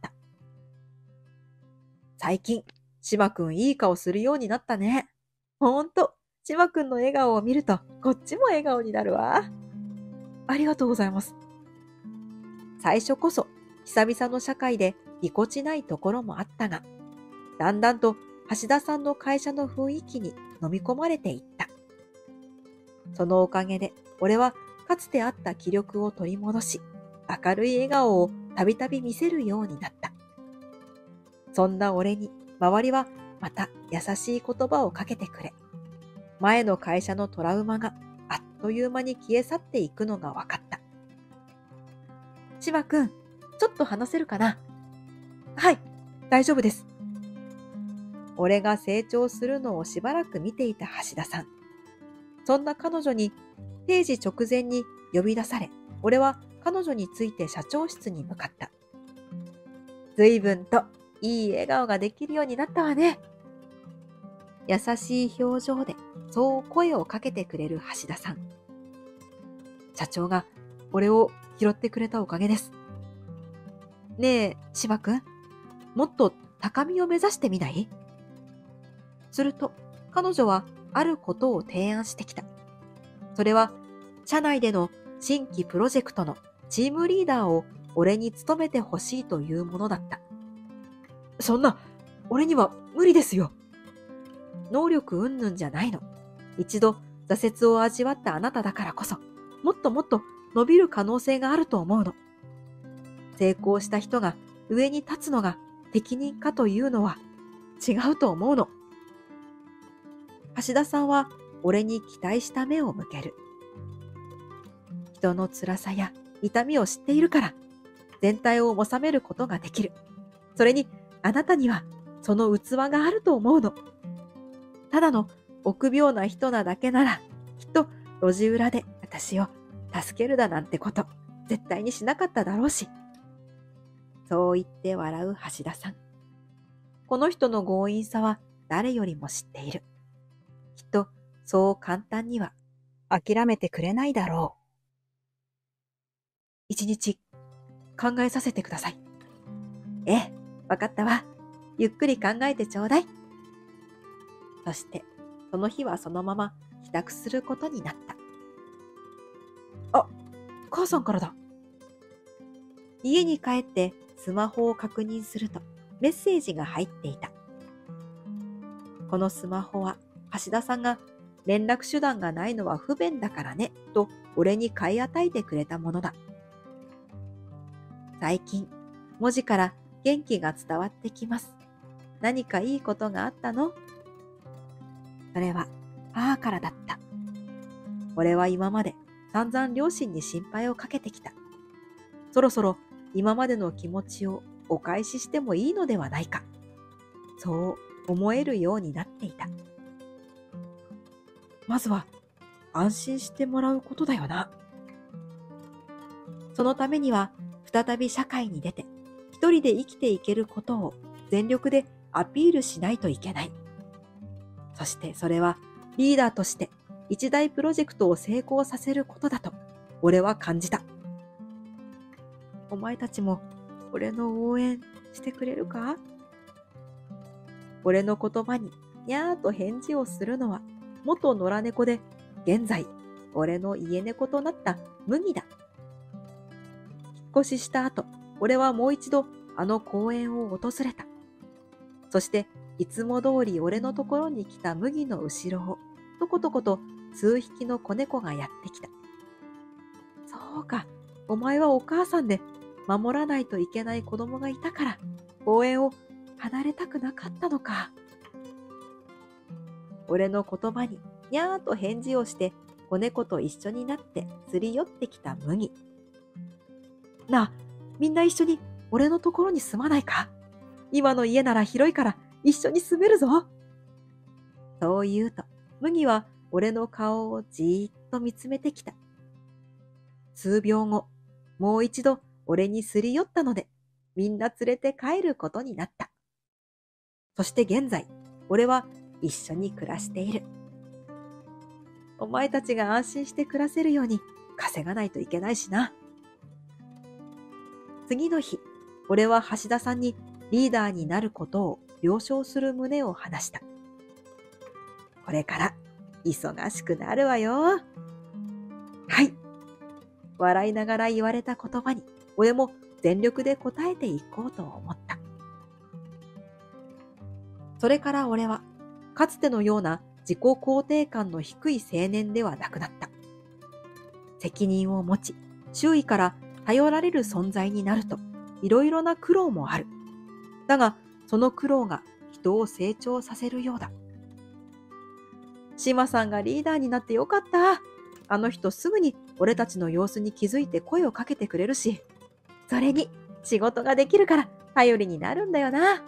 S6: 最近、島くんいい顔するようになったね。ほんと、島くんの笑顔を見るとこっちも笑顔になるわ。ありがとうございます。最初こそ久々の社会でぎこちないところもあったが、だんだんと橋田さんの会社の雰囲気に飲み込まれていった。そのおかげで俺はかつてあった気力を取り戻し、明るい笑顔をたびたび見せるようになった。そんな俺に周りはまた優しい言葉をかけてくれ、前の会社のトラウマがあっという間に消え去っていくのが分かった。島くん、ちょっと話せるかな？はい、大丈夫です。俺が成長するのをしばらく見ていた橋田さん。そんな彼女に定時直前に呼び出され、俺は彼女について社長室に向かった。随分といい笑顔ができるようになったわね。優しい表情でそう声をかけてくれる橋田さん。社長が俺を拾ってくれたおかげです。ねえ、島くん、もっと高みを目指してみない？すると彼女はあることを提案してきた。それは社内での新規プロジェクトのチームリーダーを俺に務めてほしいというものだった。そんな、俺には無理ですよ。能力云々じゃないの。一度挫折を味わったあなただからこそ、もっともっと伸びる可能性があると思うの。成功した人が上に立つのが適任かというのは違うと思うの。橋田さんは俺に期待した目を向ける。人の辛さや痛みを知っているから全体を収めることができる。それにあなたにはその器があると思うの。ただの臆病な人なだけならきっと路地裏で私を助けるだなんてこと絶対にしなかっただろうし。そう言って笑う橋田さん。この人の強引さは誰よりも知っている。きっとそう簡単には諦めてくれないだろう。一日考えさせてください。ええ、わかったわ。ゆっくり考えてちょうだい。そしてその日はそのまま帰宅することになった。あ、母さんからだ。家に帰ってスマホを確認するとメッセージが入っていた。このスマホは橋田さんが連絡手段がないのは不便だからねと俺に買い与えてくれたものだ。最近文字から元気が伝わってきます。何かいいことがあったの？それは母からだった。俺は今まで散々両親に心配をかけてきた。そろそろ今までの気持ちをお返ししてもいいのではないか。そう思えるようになっていた。まずは安心してもらうことだよな。そのためには再び社会に出て一人で生きていけることを全力でアピールしないといけない。そしてそれはリーダーとして一大プロジェクトを成功させることだと俺は感じた。お前たちも俺の応援してくれるか？俺の言葉ににゃーと返事をするのは元野良猫で現在俺の家猫となった麦だ。引っ越しした後、俺はもう一度あの公園を訪れた。そしていつも通り俺のところに来た麦の後ろをとことこと数匹の子猫がやってきた。そうか、お前はお母さんで守らないといけない子供がいたから公園を離れたくなかったのか。俺の言葉ににゃーと返事をして子猫と一緒になってすり寄ってきた麦。なあ、みんな一緒に俺のところに住まないか？今の家なら広いから一緒に住めるぞ。そう言うと、麦は俺の顔をじーっと見つめてきた。数秒後、もう一度俺にすり寄ったので、みんな連れて帰ることになった。そして現在、俺は一緒に暮らしている。お前たちが安心して暮らせるように稼がないといけないしな。次の日、俺は橋田さんにリーダーになることを了承する旨を話した。これから忙しくなるわよ。はい。笑いながら言われた言葉に、俺も全力で応えていこうと思った。それから俺は、かつてのような自己肯定感の低い青年ではなくなった。責任を持ち、周囲から頼られる存在になると、いろいろな苦労もある。だが、その苦労が人を成長させるようだ。島さんがリーダーになってよかった。あの人すぐに俺たちの様子に気づいて声をかけてくれるし、それに仕事ができるから頼りになるんだよな。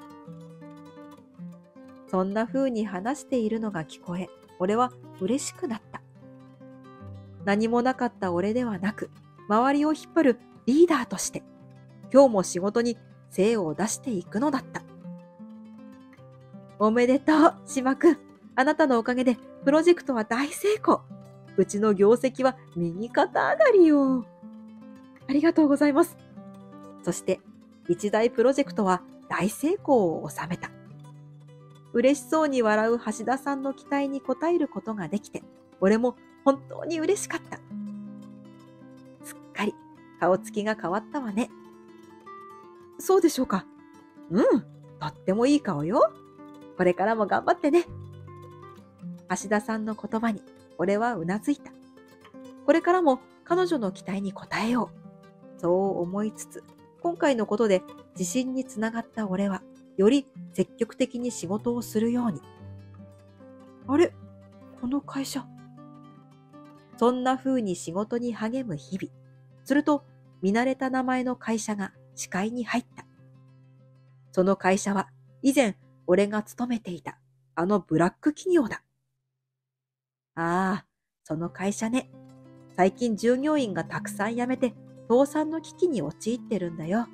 S6: そんな風に話しているのが聞こえ、俺は嬉しくなった。何もなかった俺ではなく、周りを引っ張るリーダーとして、今日も仕事に精を出していくのだった。おめでとう、島くん。あなたのおかげでプロジェクトは大成功。うちの業績は右肩上がりよ。ありがとうございます。そして、一大プロジェクトは大成功を収めた。嬉しそうに笑う橋田さんの期待に応えることができて、俺も本当に嬉しかった。すっかり顔つきが変わったわね。そうでしょうか。うん、とってもいい顔よ。これからも頑張ってね。橋田さんの言葉に俺はうなずいた。これからも彼女の期待に応えよう。そう思いつつ、今回のことで自信につながった俺は、より積極的に仕事をするように。あれ？この会社。そんな風に仕事に励む日々。すると、見慣れた名前の会社が視界に入った。その会社は、以前俺が勤めていた、あのブラック企業だ。ああ、その会社ね。最近従業員がたくさん辞めて、倒産の危機に陥ってるんだよ。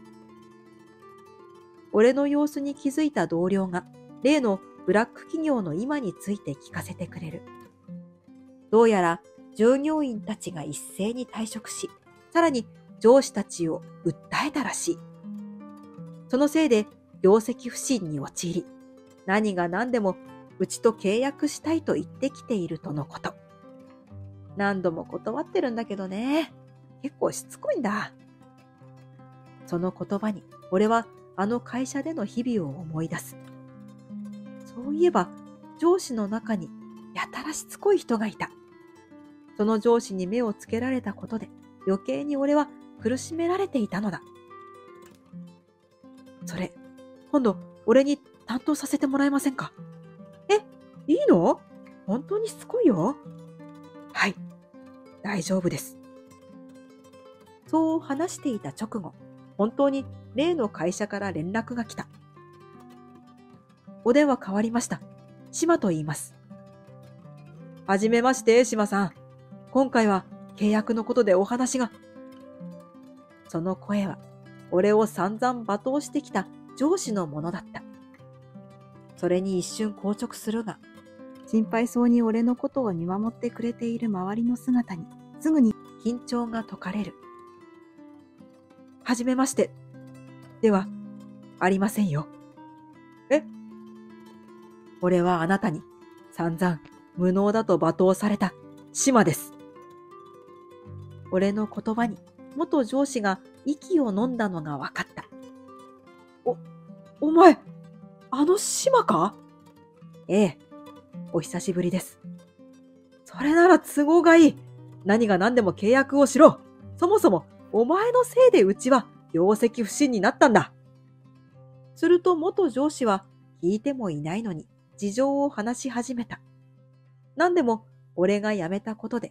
S6: 俺の様子に気づいた同僚が、例のブラック企業の今について聞かせてくれる。どうやら従業員たちが一斉に退職し、さらに上司たちを訴えたらしい。そのせいで業績不振に陥り、何が何でもうちと契約したいと言ってきているとのこと。何度も断ってるんだけどね。結構しつこいんだ。その言葉に俺はあの会社での日々を思い出す。そういえば上司の中にやたらしつこい人がいた。その上司に目をつけられたことで余計に俺は苦しめられていたのだ。それ、今度俺に担当させてもらえませんか？え、いいの？本当にしつこいよ。はい、大丈夫です。そう話していた直後、本当に例の会社から連絡が来た。お電話変わりました。島と言います。はじめまして、島さん。今回は契約のことでお話が。その声は、俺を散々罵倒してきた上司のものだった。それに一瞬硬直するが、心配そうに俺のことを見守ってくれている周りの姿に、すぐに緊張が解かれる。はじめまして。では、ありませんよ。え？俺はあなたに散々無能だと罵倒された島です。俺の言葉に元上司が息を飲んだのが分かった。お、お前、あの島か？ええ、お久しぶりです。それなら都合がいい。何が何でも契約をしろ。そもそもお前のせいでうちは業績不振になったんだ。すると元上司は聞いてもいないのに事情を話し始めた。何でも俺が辞めたことで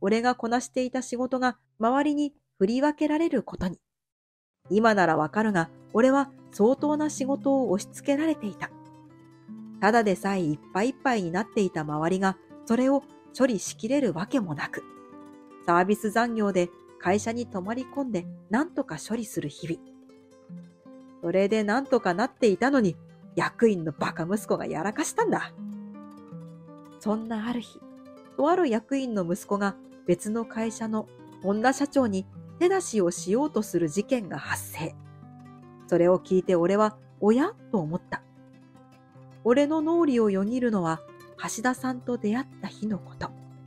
S6: 俺がこなしていた仕事が周りに振り分けられることに。今ならわかるが、俺は相当な仕事を押し付けられていた。ただでさえいっぱいいっぱいになっていた周りが、それを処理しきれるわけもなく、サービス残業で会社に泊まり込んで何とか処理する日々。それで何とかなっていたのに、役員のバカ息子がやらかしたんだ。そんなある日、とある役員の息子が別の会社の本田社長に手出しをしようとする事件が発生。それを聞いて俺は、おやと思った。俺の脳裏をよぎるのは、橋田さんと出会った日のこと。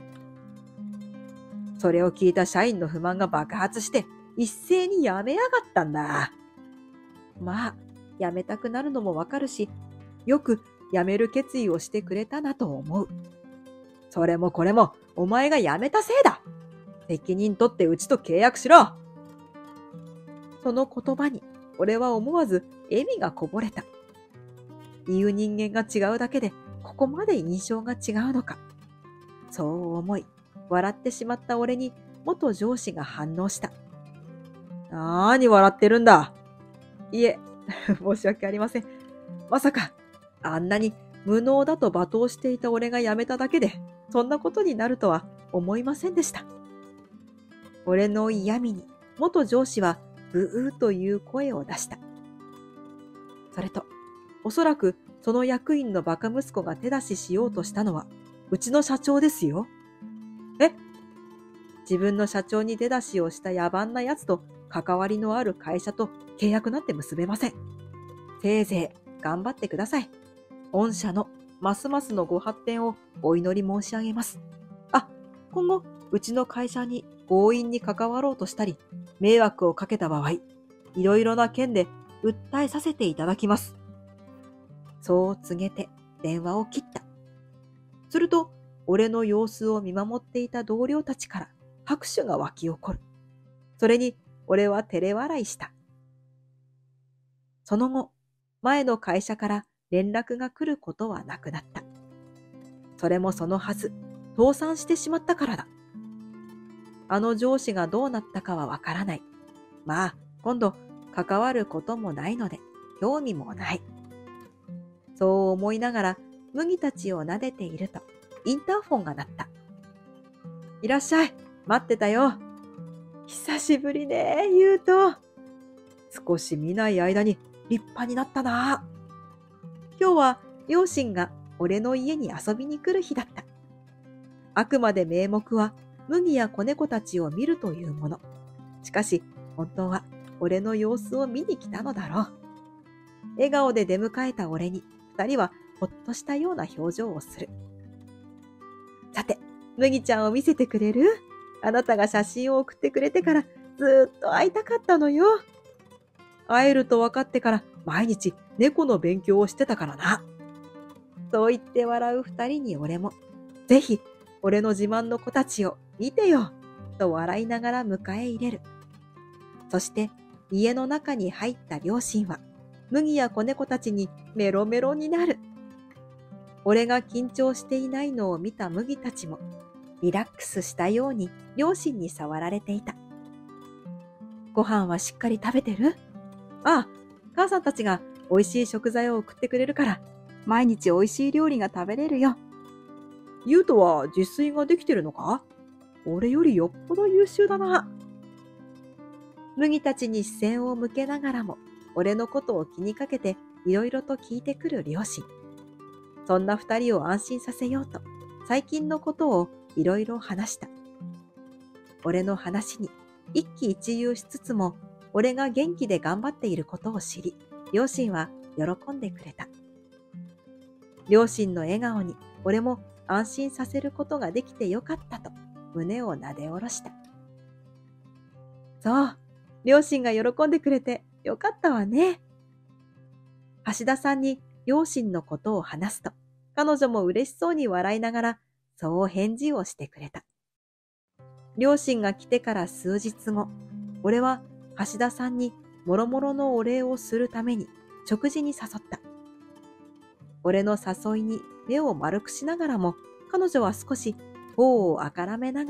S6: それを聞いた社員の不満が爆発して、一斉に辞めやがったんだ。まあ、辞めたくなるのもわかるし、よく辞める決意をしてくれたなと思う。それもこれも、お前が辞めたせいだ。責任取ってうちと契約しろ。その言葉に、俺は思わず笑みがこぼれた。言う人間が違うだけで、ここまで印象が違うのか。そう思い、笑ってしまった俺に元上司が反応した。なーに笑ってるんだ。いえ、申し訳ありません。まさか、あんなに無能だと罵倒していた俺が辞めただけで、そんなことになるとは思いませんでした。俺の嫌味に元上司はブーという声を出した。それと、おそらくその役員のバカ息子が手出ししようとしたのは、うちの社長ですよ。え？自分の社長に手出しをした野蛮な奴と関わりのある会社と契約なんて結べません。せいぜい頑張ってください。御社のますますのご発展をお祈り申し上げます。あ、今後、うちの会社に強引に関わろうとしたり、迷惑をかけた場合、いろいろな件で訴えさせていただきます。そう告げて電話を切った。すると、俺の様子を見守っていた同僚たちから拍手が湧き起こる。それに、俺は照れ笑いした。その後、前の会社から連絡が来ることはなくなった。それもそのはず、倒産してしまったからだ。あの上司がどうなったかはわからない。まあ、今度、関わることもないので、興味もない。そう思いながら、麦たちを撫でていると、インターフォンが鳴った。いらっしゃい、待ってたよ。久しぶりね、ゆうと。少し見ない間に立派になったな。今日は両親が俺の家に遊びに来る日だった。あくまで名目は麦や子猫たちを見るというもの。しかし本当は俺の様子を見に来たのだろう。笑顔で出迎えた俺に二人はほっとしたような表情をする。さて、麦ちゃんを見せてくれる？あなたが写真を送ってくれてからずっと会いたかったのよ。会えると分かってから毎日猫の勉強をしてたからな。そう言って笑う二人に俺も、ぜひ俺の自慢の子たちを見てよ、と笑いながら迎え入れる。そして家の中に入った両親は、麦や子猫たちにメロメロになる。俺が緊張していないのを見た麦たちも、リラックスしたように両親に触られていた。ご飯はしっかり食べてる？ああ、母さんたちが美味しい食材を送ってくれるから、毎日美味しい料理が食べれるよ。ゆうとは自炊ができてるのか？俺よりよっぽど優秀だな。麦たちに視線を向けながらも、俺のことを気にかけていろいろと聞いてくる両親。そんな二人を安心させようと、最近のことをいろいろ話した。俺の話に一喜一憂しつつも、俺が元気で頑張っていることを知り、両親は喜んでくれた。両親の笑顔に俺も安心させることができてよかったと胸をなで下ろした。そう、両親が喜んでくれてよかったわね。橋田さんに両親のことを話すと、彼女も嬉しそうに笑いながら、そう返事をしてくれた。両親が来てから数日後、俺は橋田さんにもろもろのお礼をするために食事に誘った。俺の誘いに目を丸くしながらも、彼女は少し頬をあからめながら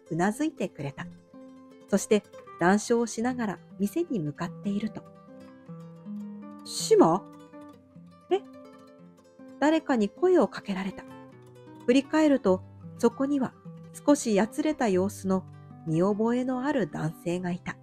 S6: うなずいてくれた。そして談笑をしながら店に向かっていると。島？え？誰かに声をかけられた。振り返ると、そこには少しやつれた様子の見覚えのある男性がいた。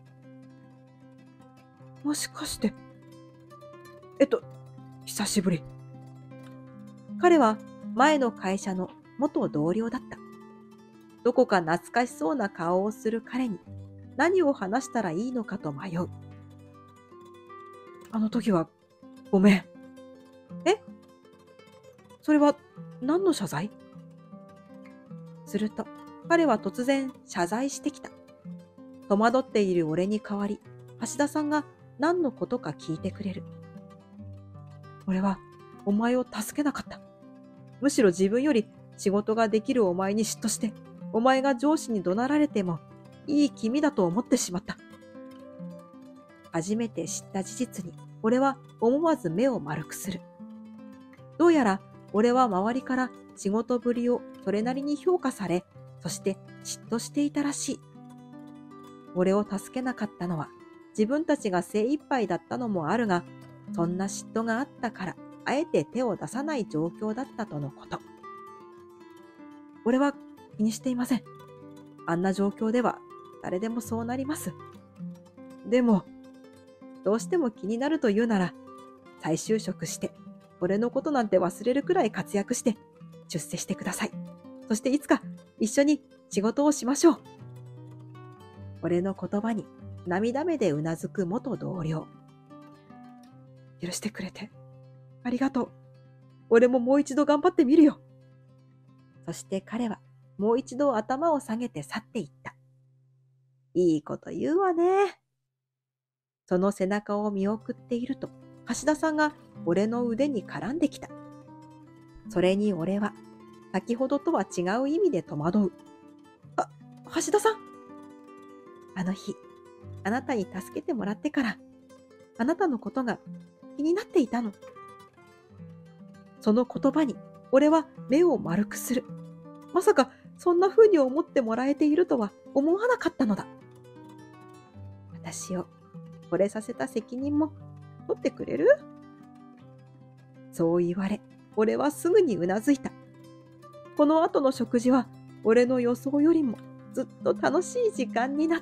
S6: もしかして、えっと、久しぶり。彼は前の会社の元同僚だった。どこか懐かしそうな顔をする彼に何を話したらいいのかと迷う。あの時はごめん。え？それは何の謝罪？すると彼は突然謝罪してきた。戸惑っている俺に代わり、橋田さんが何のことか聞いてくれる。俺はお前を助けなかった。むしろ自分より仕事ができるお前に嫉妬して、お前が上司に怒鳴られてもいい気味だと思ってしまった。初めて知った事実に俺は思わず目を丸くする。どうやら俺は周りから仕事ぶりをそれなりに評価され、そして嫉妬していたらしい。俺を助けなかったのは自分たちが精一杯だったのもあるが、そんな嫉妬があったからあえて手を出さない状況だったとのこと。俺は気にしていません。あんな状況では誰でもそうなります。でも、どうしても気になるというなら、再就職して、俺のことなんて忘れるくらい活躍して、出世してください。そしていつか一緒に仕事をしましょう。俺の言葉に涙目でうなずく元同僚。許してくれてありがとう。俺ももう一度頑張ってみるよ。そして彼はもう一度頭を下げて去っていった。いいこと言うわね。その背中を見送っていると、橋田さんが俺の腕に絡んできた。それに俺は先ほどとは違う意味で戸惑う。あ、橋田さん。あの日、あなたに助けてもらってから、あなたのことが気になっていたの。その言葉に俺は目を丸くする。まさかそんな風に思ってもらえているとは思わなかったのだ。私を惚れさせた責任も取ってくれる？そう言われ、俺はすぐにうなずいた。この後の食事は俺の予想よりもずっと楽しい時間になった。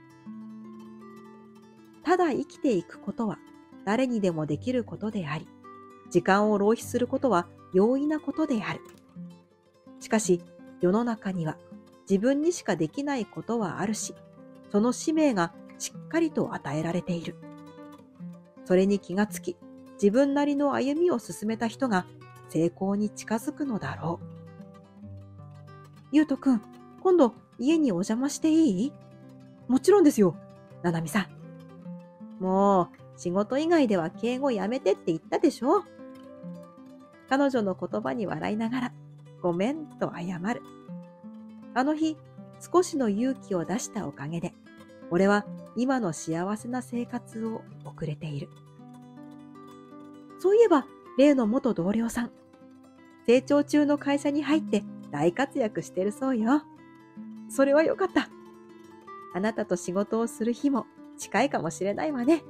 S6: ただ生きていくことは誰にでもできることであり、時間を浪費することは容易なことである。しかし世の中には自分にしかできないことはあるし、その使命がしっかりと与えられている。それに気がつき、自分なりの歩みを進めた人が成功に近づくのだろう。ゆうとくん、今度家にお邪魔していい？もちろんですよ、ななみさん。もう仕事以外では敬語やめてって言ったでしょ。彼女の言葉に笑いながら、ごめんと謝る。あの日、少しの勇気を出したおかげで、俺は今の幸せな生活を送れている。そういえば、例の元同僚さん、成長中の会社に入って大活躍してるそうよ。それはよかった。あなたと仕事をする日も近いかもしれないわね。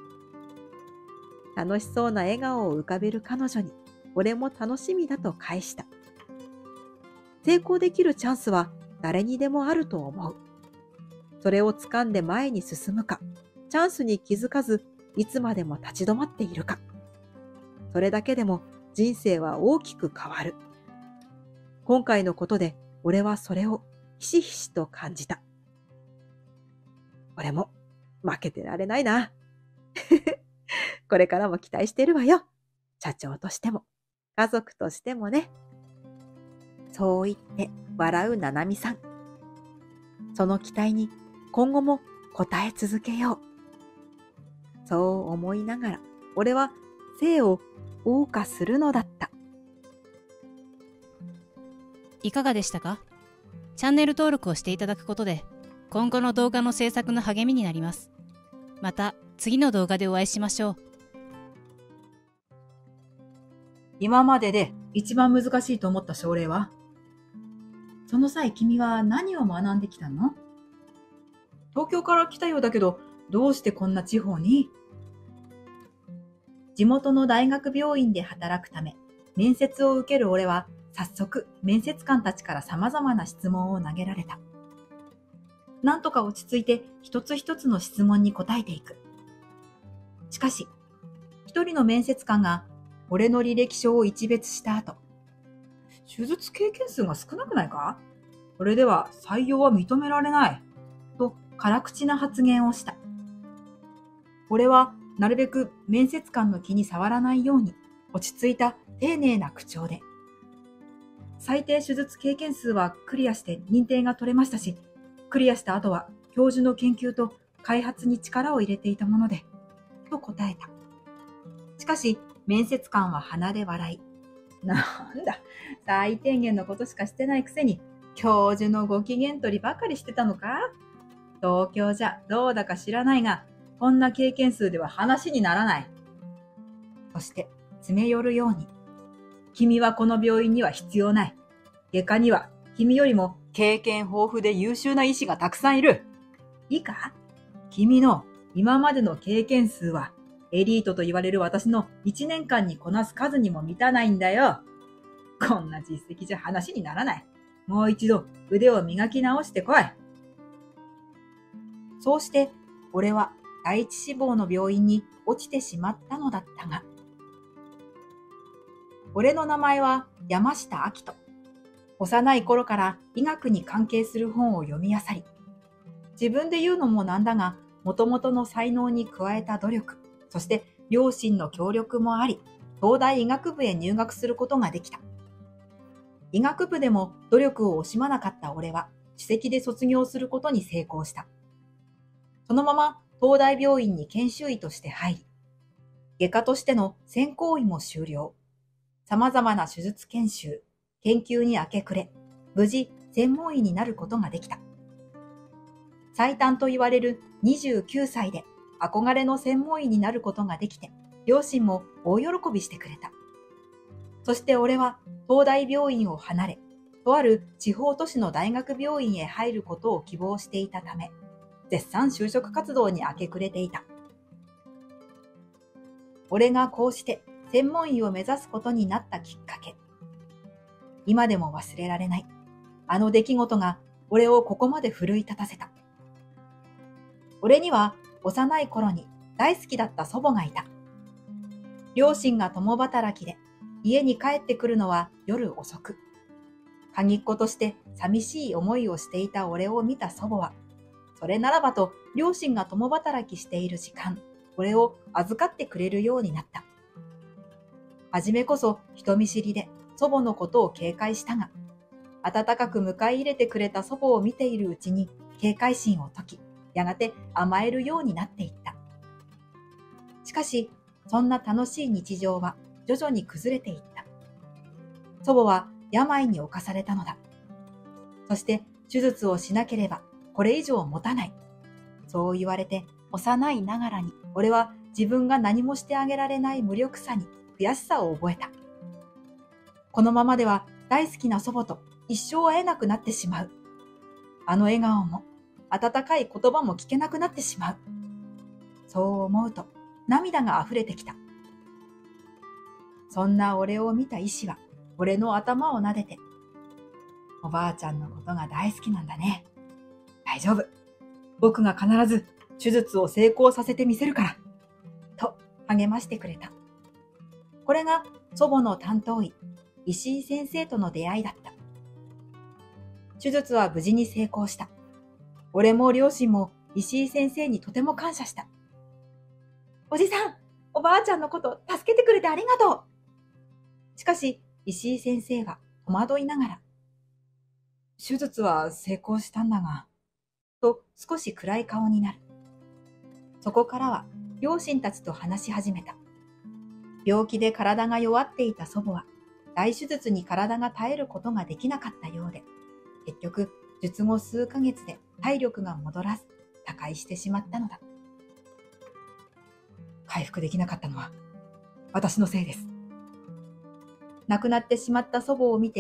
S6: 楽しそうな笑顔を浮かべる彼女に、俺も楽しみだと返した。成功できるチャンスは誰にでもあると思う。それを掴んで前に進むか、チャンスに気づかずいつまでも立ち止まっているか。それだけでも人生は大きく変わる。今回のことで俺はそれをひしひしと感じた。俺も負けてられないな。これからも期待してるわよ。社長としても、家族としてもね。そう言って笑うななみさん。その期待に今後も応え続けよう。そう思いながら、俺は生を謳歌するのだった。
S4: いかがでしたか？チャンネル登録をしていただくことで、今後の動画の制作の励みになります。また次の動画でお会いしましょう。
S7: 今までで一番難しいと思った症例は？ その際君は何を学んできたの？東京から来たようだけど、どうしてこんな地方に？地元の大学病院で働くため、面接を受ける俺は、早速面接官たちから様々な質問を投げられた。なんとか落ち着いて一つ一つの質問に答えていく。しかし、一人の面接官が俺の履歴書を一別した後、手術経験数が少なくないか？これでは採用は認められない。と辛口な発言をした。俺はなるべく面接官の気に障らないように落ち着いた丁寧な口調で、最低手術経験数はクリアして認定が取れましたし、クリアした後は教授の研究と開発に力を入れていたもので、と答えた。しかし面接官は鼻で笑い、なんだ、最低限のことしかしてないくせに教授のご機嫌取りばかりしてたのか？東京じゃどうだか知らないが、こんな経験数では話にならない。そして詰め寄るように、君はこの病院には必要ない。外科には君よりも経験豊富で優秀な医師がたくさんいる。いいか？君の今までの経験数はエリートと言われる私のいちねんかんにこなす数にも満たないんだよ。こんな実績じゃ話にならない。もう一度腕を磨き直してこい。そうして俺は第一志望の病院に落ちてしまったのだったが、俺の名前は山下明人。幼い頃から医学に関係する本を読み漁り、自分で言うのもなんだが、もともとの才能に加えた努力、そして両親の協力もあり、東大医学部へ入学することができた。医学部でも努力を惜しまなかった俺は、首席で卒業することに成功した。そのまま東大病院に研修医として入り、外科としての専攻医も修了。様々な手術研修、研究に明け暮れ、無事専門医になることができた。最短と言われるにじゅうきゅうさいで憧れの専門医になることができて、両親も大喜びしてくれた。そして俺は東大病院を離れ、とある地方都市の大学病院へ入ることを希望していたため、絶賛就職活動に明け暮れていた。俺がこうして専門医を目指すことになったきっかけ。今でも忘れられない。あの出来事が俺をここまで奮い立たせた。俺には幼い頃に大好きだった祖母がいた。両親が共働きで家に帰ってくるのは夜遅く。鍵っ子として寂しい思いをしていた俺を見た祖母は、それならばと両親が共働きしている時間、俺を預かってくれるようになった。はじめこそ人見知りで祖母のことを警戒したが、温かく迎え入れてくれた祖母を見ているうちに警戒心を解き、やがて甘えるようになっていった。しかし、そんな楽しい日常は徐々に崩れていった。祖母は病に侵されたのだ。そして手術をしなければこれ以上持たない。そう言われて幼いながらに俺は自分が何もしてあげられない無力さに悔しさを覚えた。このままでは大好きな祖母と一生会えなくなってしまう。あの笑顔も温かい言葉も聞けなくなってしまう。そう思うと涙が溢れてきた。そんな俺を見た医師は俺の頭を撫でて、おばあちゃんのことが大好きなんだね。大丈夫。僕が必ず手術を成功させてみせるから。と励ましてくれた。これが祖母の担当医、石井先生との出会いだった。手術は無事に成功した。俺も両親も石井先生にとても感謝した。おじさん、おばあちゃんのこと助けてくれてありがとう。しかし、石井先生は戸惑いながら、手術は成功したんだが、と少し暗い顔になる。そこからは両親たちと話し始めた。病気で体が弱っていた祖母は、大手術に体が耐えることができなかったようで、結局、術後数ヶ月で体力が戻らず、他界してしまったのだ。回復できなかったのは、私のせいです。亡くなってしまった祖母を見て、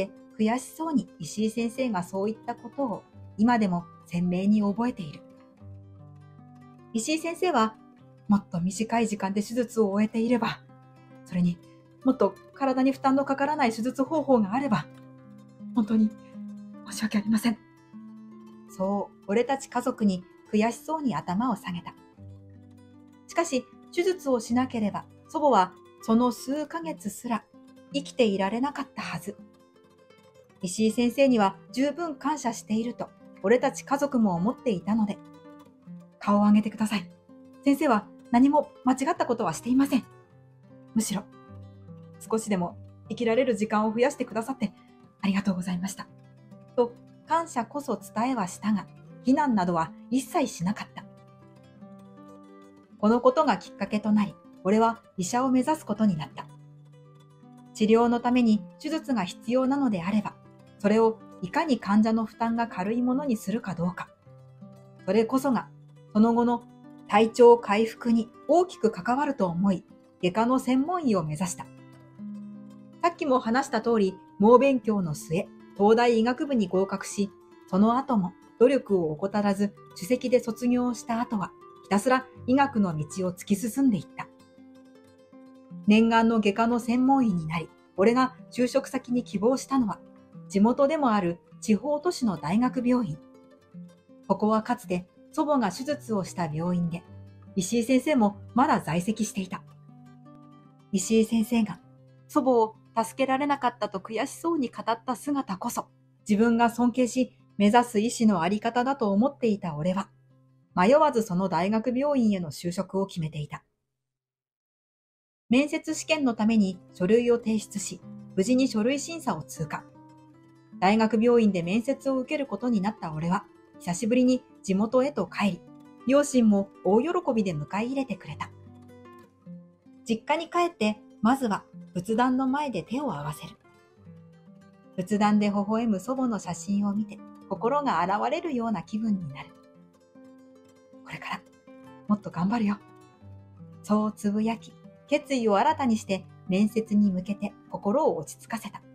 S7: 悔しそうに石井先生がそう言ったことを今でも鮮明に覚えている。石井先生はもっと短い時間で手術を終えていれば、それにもっと体に負担のかからない手術方法があれば、本当に申し訳ありません。そう俺たち家族に悔しそうに頭を下げた。しかし手術をしなければ祖母はその数ヶ月すら生きていられなかったはず。石井先生には十分感謝していると俺たち家族も思っていたので、顔を上げてください。先生は何も間違ったことはしていません。むしろ少しでも生きられる時間を増やしてくださってありがとうございました。と感謝こそ伝えはしたが、非難などは一切しなかった。このことがきっかけとなり、俺は医者を目指すことになった。治療のために手術が必要なのであれば、それをいかに患者の負担が軽いものにするかどうか。それこそがその後の体調回復に大きく関わると思い、外科の専門医を目指した。さっきも話した通り、猛勉強の末、東大医学部に合格し、その後も努力を怠らず、首席で卒業した後は、ひたすら医学の道を突き進んでいった。念願の外科の専門医になり、俺が就職先に希望したのは、地元でもある地方都市の大学病院。ここはかつて祖母が手術をした病院で、石井先生もまだ在籍していた。石井先生が祖母を助けられなかったと悔しそうに語った姿こそ、自分が尊敬し目指す医師のあり方だと思っていた俺は、迷わずその大学病院への就職を決めていた。面接試験のために書類を提出し、無事に書類審査を通過。大学病院で面接を受けることになった俺は、久しぶりに地元へと帰り、両親も大喜びで迎え入れてくれた。実家に帰って、まずは仏壇の前で手を合わせる。仏壇で微笑む祖母の写真を見て、心が洗われるような気分になる。これからもっと頑張るよ。そうつぶやき、決意を新たにして面接に向けて心を落ち着かせた。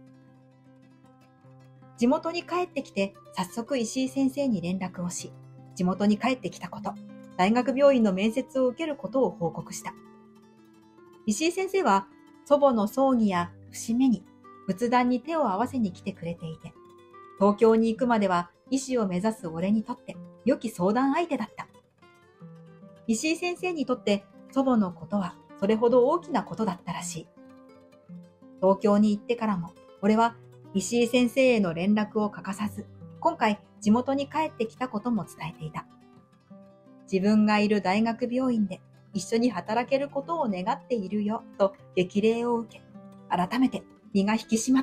S7: 地元に帰ってきて早速石井先生に連絡をし、地元に帰ってきたこと、大学病院の面接を受けることを報告した。石井先生は祖母の葬儀や節目に仏壇に手を合わせに来てくれていて、東京に行くまでは医師を目指す俺にとって良き相談相手だった。石井先生にとって祖母のことはそれほど大きなことだったらしい。東京に行ってからも俺は石井先生への連絡を欠かさず、今回地元に帰ってきたことも伝えていた。自分がいる大学病院で一緒に働けることを願っているよと激励を受け、改めて身が引き締まった。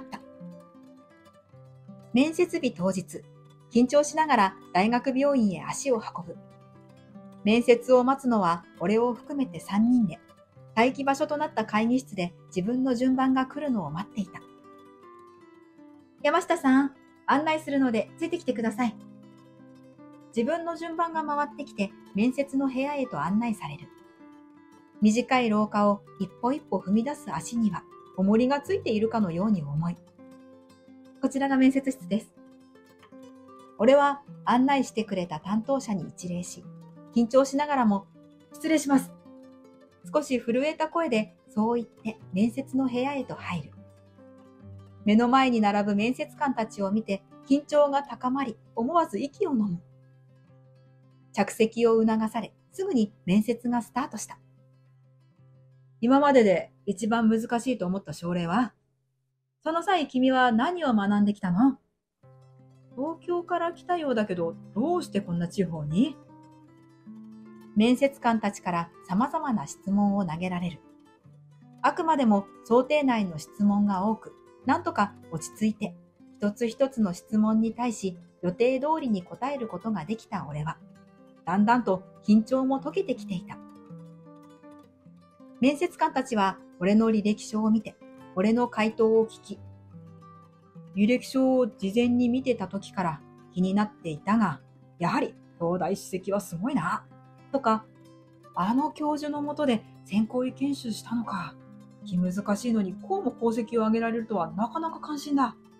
S7: 面接日当日、緊張しながら大学病院へ足を運ぶ。面接を待つのは俺を含めてさんにんで、待機場所となった会議室で自分の順番が来るのを待っていた。山下さん、案内するのでついてきてください。自分の順番が回ってきて面接の部屋へと案内される。短い廊下を一歩一歩踏み出す足には重りがついているかのように思い。こちらが面接室です。俺は案内してくれた担当者に一礼し、緊張しながらも失礼します。少し震えた声でそう言って面接の部屋へと入る。目の前に並ぶ面接官たちを見て緊張が高まり、思わず息を飲む。着席を促され、すぐに面接がスタートした。今までで一番難しいと思った症例は？その際君は何を学んできたの？東京から来たようだけど、どうしてこんな地方に？面接官たちから様々な質問を投げられる。あくまでも想定内の質問が多く、なんとか落ち着いて、一つ一つの質問に対し予定通りに答えることができた俺は、だんだんと緊張も解けてきていた。面接官たちは俺の履歴書を見て、俺の回答を聞き、履歴書を事前に見てた時から気になっていたが、やはり東大首席はすごいな、とか、あの教授の下で選考医研修したのか、気難しいのにこうも功績を上げられるとはなかなか感心だ。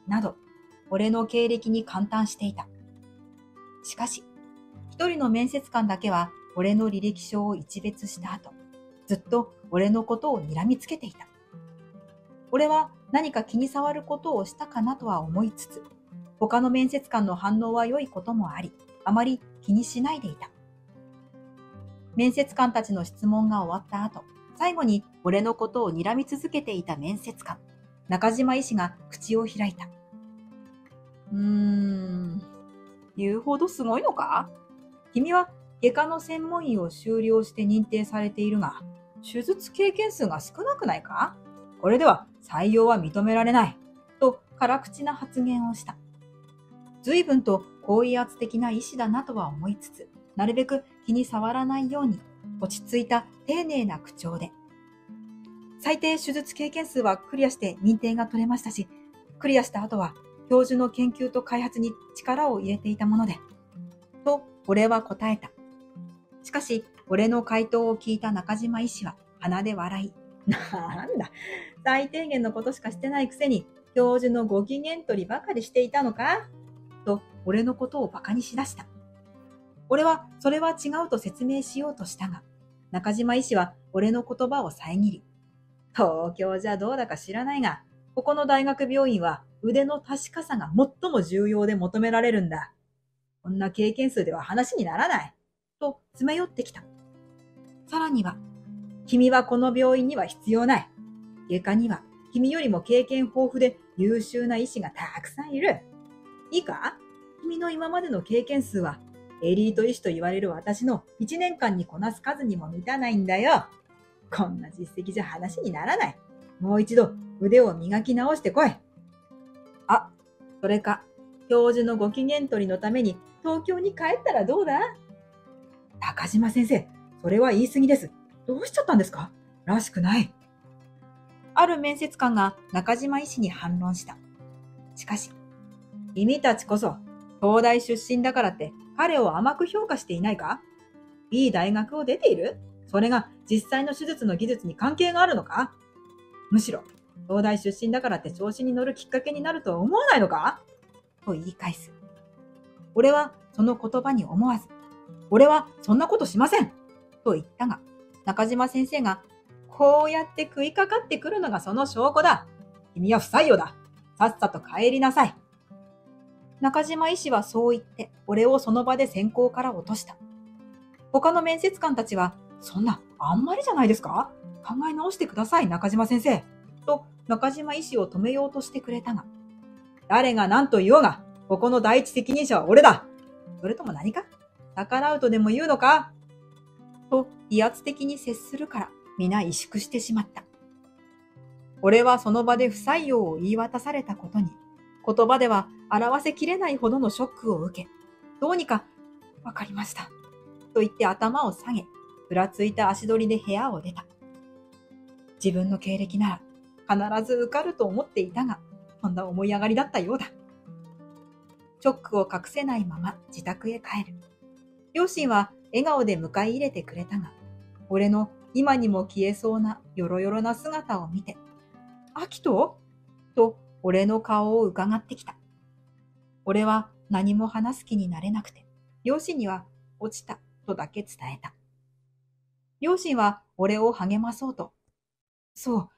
S7: など、俺の経歴に感嘆していた。しかし、一人の面接官だけは俺の履歴書を一別した後、ずっと俺のことを睨みつけていた。俺は何か気に障ることをしたかなとは思いつつ、他の面接官の反応は良いこともあり、あまり気にしないでいた。面接官たちの質問が終わった後、最後に俺のことを睨み続けていた面接官、中島医師が口を開いた。うーん、言うほどすごいのか？君は外科の専門医を修了して認定されているが、手術経験数が少なくないか？これでは採用は認められない。と辛口な発言をした。随分と高威圧的な医師だなとは思いつつ、なるべく気に障らないように落ち着いた丁寧な口調で。最低手術経験数はクリアして認定が取れましたし、クリアした後は教授の研究と開発に力を入れていたもので、と俺は答えた。しかし、俺の回答を聞いた中島医師は鼻で笑い、なんだ、最低限のことしかしてないくせに、教授のご機嫌取りばかりしていたのかと、俺のことを馬鹿にしだした。俺は、それは違うと説明しようとしたが、中島医師は俺の言葉を遮り、東京じゃどうだか知らないが、ここの大学病院は腕の確かさが最も重要で求められるんだ。こんな経験数では話にならない。と詰め寄ってきた。さらには、君はこの病院には必要ない。外科には君よりも経験豊富で優秀な医師がたくさんいる。いいか？君の今までの経験数はエリート医師と言われる私のいちねんかんにこなす数にも満たないんだよ。こんな実績じゃ話にならない。もう一度腕を磨き直してこい。あ、それか、教授のご機嫌取りのために東京に帰ったらどうだ？中島先生、それは言い過ぎです。どうしちゃったんですか？らしくない。ある面接官が中島医師に反論した。しかし、君たちこそ東大出身だからって彼を甘く評価していないか？いい大学を出ている？それが実際の手術の技術に関係があるのか？むしろ、東大出身だからって調子に乗るきっかけになるとは思わないのか？と言い返す。俺はその言葉に思わず、俺はそんなことしませんと言ったが、中島先生がこうやって食いかかってくるのがその証拠だ。君は不採用だ。さっさと帰りなさい。中島医師はそう言って、俺をその場で選考から落とした。他の面接官たちは、そんな、あんまりじゃないですか？考え直してください、中島先生。と、中島医師を止めようとしてくれたが、誰が何と言おうが、ここの第一責任者は俺だ。それとも何か？逆らうとでも言うのか？と、威圧的に接するから、皆萎縮してしまった。俺はその場で不採用を言い渡されたことに、言葉では表せきれないほどのショックを受け、どうにか、わかりました。と言って頭を下げ、ふらついた足取りで部屋を出た。自分の経歴なら必ず受かると思っていたが、とんだ思い上がりだったようだ。ショックを隠せないまま自宅へ帰る。両親は笑顔で迎え入れてくれたが、俺の今にも消えそうなよろよろな姿を見て、アキト？と俺の顔を伺ってきた。俺は何も話す気になれなくて、両親には落ちたとだけ伝えた。両親は俺を励まそうと、そう、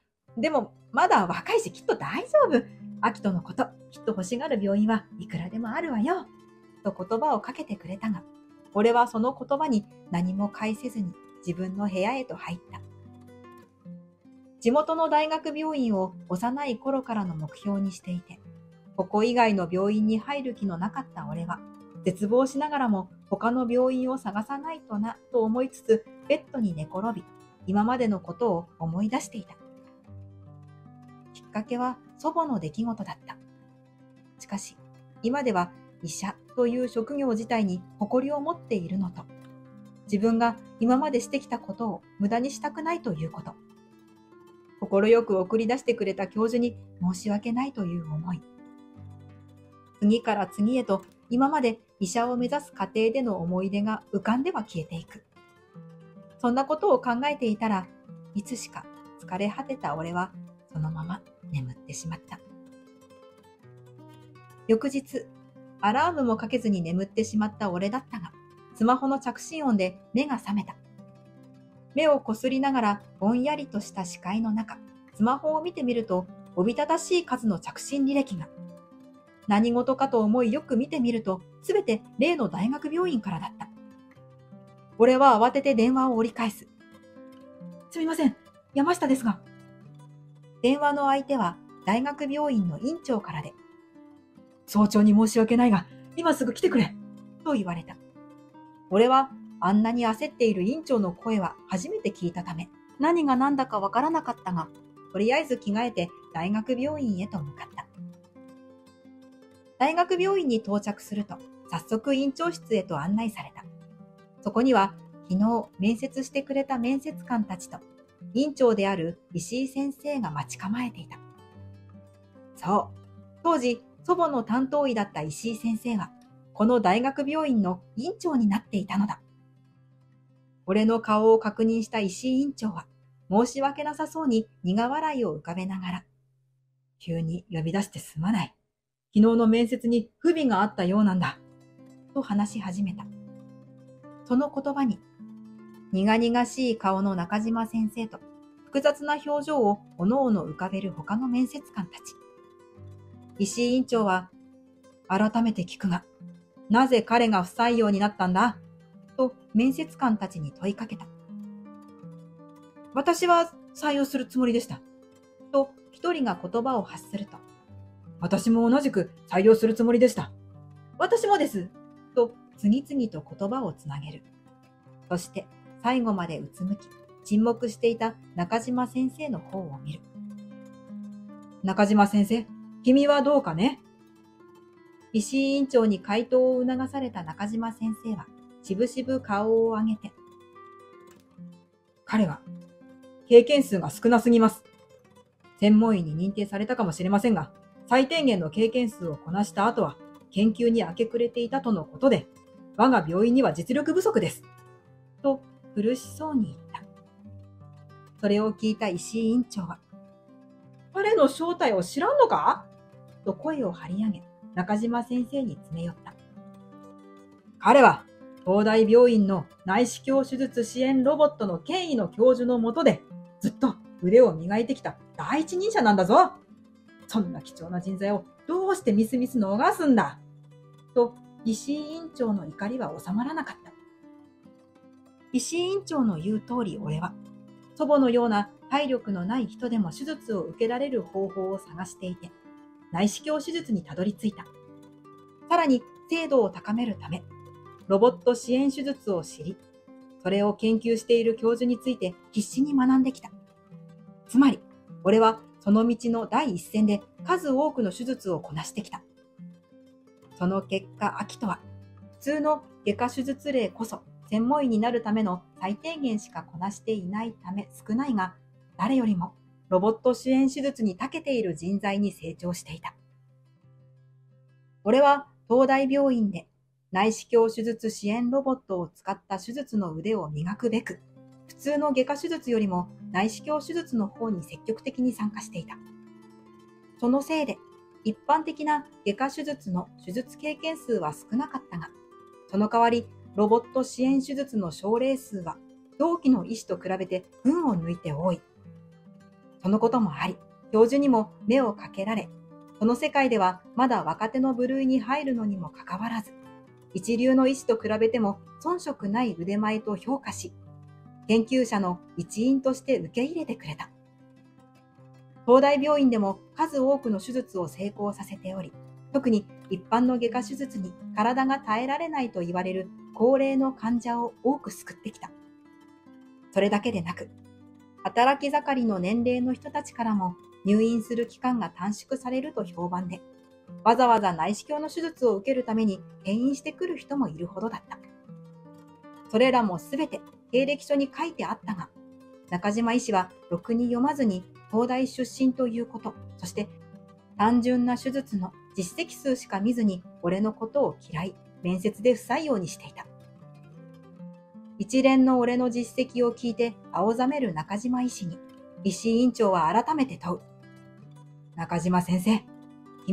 S7: でもまだ若いしきっと大丈夫。アキトのこと、きっと欲しがる病院はいくらでもあるわよ。と言葉をかけてくれたが、俺はその言葉に何も返せずに自分の部屋へと入った。地元の大学病院を幼い頃からの目標にしていて、ここ以外の病院に入る気のなかった俺は、絶望しながらも他の病院を探さないとなと思いつつ、ベッドに寝転び、今までのことを思い出していた。きっかけは祖母の出来事だった。しかし、今では医者という職業自体に誇りを持っているのと、自分が今までしてきたことを無駄にしたくないということ。心よく送り出してくれた教授に申し訳ないという思い。次から次へと今まで医者を目指す過程での思い出が浮かんでは消えていく。そんなことを考えていたら、いつしか疲れ果てた俺はそのまま眠ってしまった。 翌日、アラームもかけずに眠ってしまった俺だったが、スマホの着信音で目が覚めた。目をこすりながらぼんやりとした視界の中、スマホを見てみると、おびただしい数の着信履歴が。何事かと思いよく見てみると、すべて例の大学病院からだった。俺は慌てて電話を折り返す。すみません、山下ですが。電話の相手は大学病院の院長からで、早朝に申し訳ないが、今すぐ来てくれと言われた。俺はあんなに焦っている院長の声は初めて聞いたため、何が何だかわからなかったが、とりあえず着替えて大学病院へと向かった。大学病院に到着すると、早速院長室へと案内された。そこには、昨日面接してくれた面接官たちと、院長である石井先生が待ち構えていた。そう、当時祖母の担当医だった石井先生は、この大学病院の院長になっていたのだ。俺の顔を確認した石井院長は、申し訳なさそうに苦笑いを浮かべながら、急に呼び出してすまない。昨日の面接に不備があったようなんだ。と話し始めた。その言葉に、苦々しい顔の中島先生と、複雑な表情をおのおの浮かべる他の面接官たち。石井院長は、改めて聞くが、なぜ彼が不採用になったんだと面接官たちに問いかけた。私は採用するつもりでした。と一人が言葉を発すると、私も同じく採用するつもりでした。私もです。と次々と言葉をつなげる。そして最後までうつむき、沈黙していた中島先生の方を見る。中島先生、君はどうかね？石井院長に回答を促された中島先生は、しぶしぶ顔を上げて、彼は経験数が少なすぎます。専門医に認定されたかもしれませんが、最低限の経験数をこなした後は、研究に明け暮れていたとのことで、我が病院には実力不足です。と苦しそうに言った。それを聞いた石井院長は、彼の正体を知らんのか？と声を張り上げ、中島先生に詰め寄った。彼は、東大病院の内視鏡手術支援ロボットの権威の教授のもとで、ずっと腕を磨いてきた第一人者なんだぞ。そんな貴重な人材をどうしてみすみす逃すんだ。と、石井院長の怒りは収まらなかった。石井院長の言う通り俺は、祖母のような体力のない人でも手術を受けられる方法を探していて、内視鏡手術にたどり着いた。さらに精度を高めるため、ロボット支援手術を知り、それを研究している教授について必死に学んできた。つまり、俺はその道の第一線で数多くの手術をこなしてきた。その結果、アキトは、普通の外科手術例こそ専門医になるための最低限しかこなしていないため少ないが、誰よりもロボット支援手術に長けている人材に成長していた。俺は東大病院で内視鏡手術支援ロボットを使った手術の腕を磨くべく、普通の外科手術よりも内視鏡手術の方に積極的に参加していた。そのせいで、一般的な外科手術の手術経験数は少なかったが、その代わりロボット支援手術の症例数は同期の医師と比べて群を抜いて多い。そのこともあり、教授にも目をかけられ、この世界ではまだ若手の部類に入るのにもかかわらず、一流の医師と比べても遜色ない腕前と評価し、研究者の一員として受け入れてくれた。東大病院でも数多くの手術を成功させており、特に一般の外科手術に体が耐えられないと言われる高齢の患者を多く救ってきた。それだけでなく、働き盛りの年齢の人たちからも入院する期間が短縮されると評判で、わざわざ内視鏡の手術を受けるために転院してくる人もいるほどだった。それらもすべて経歴書に書いてあったが、中島医師はろくに読まずに東大出身ということ、そして単純な手術の実績数しか見ずに俺のことを嫌い、面接で不採用にしていた。一連の俺の実績を聞いて青ざめる中島医師に、石井院長は改めて問う。中島先生、君は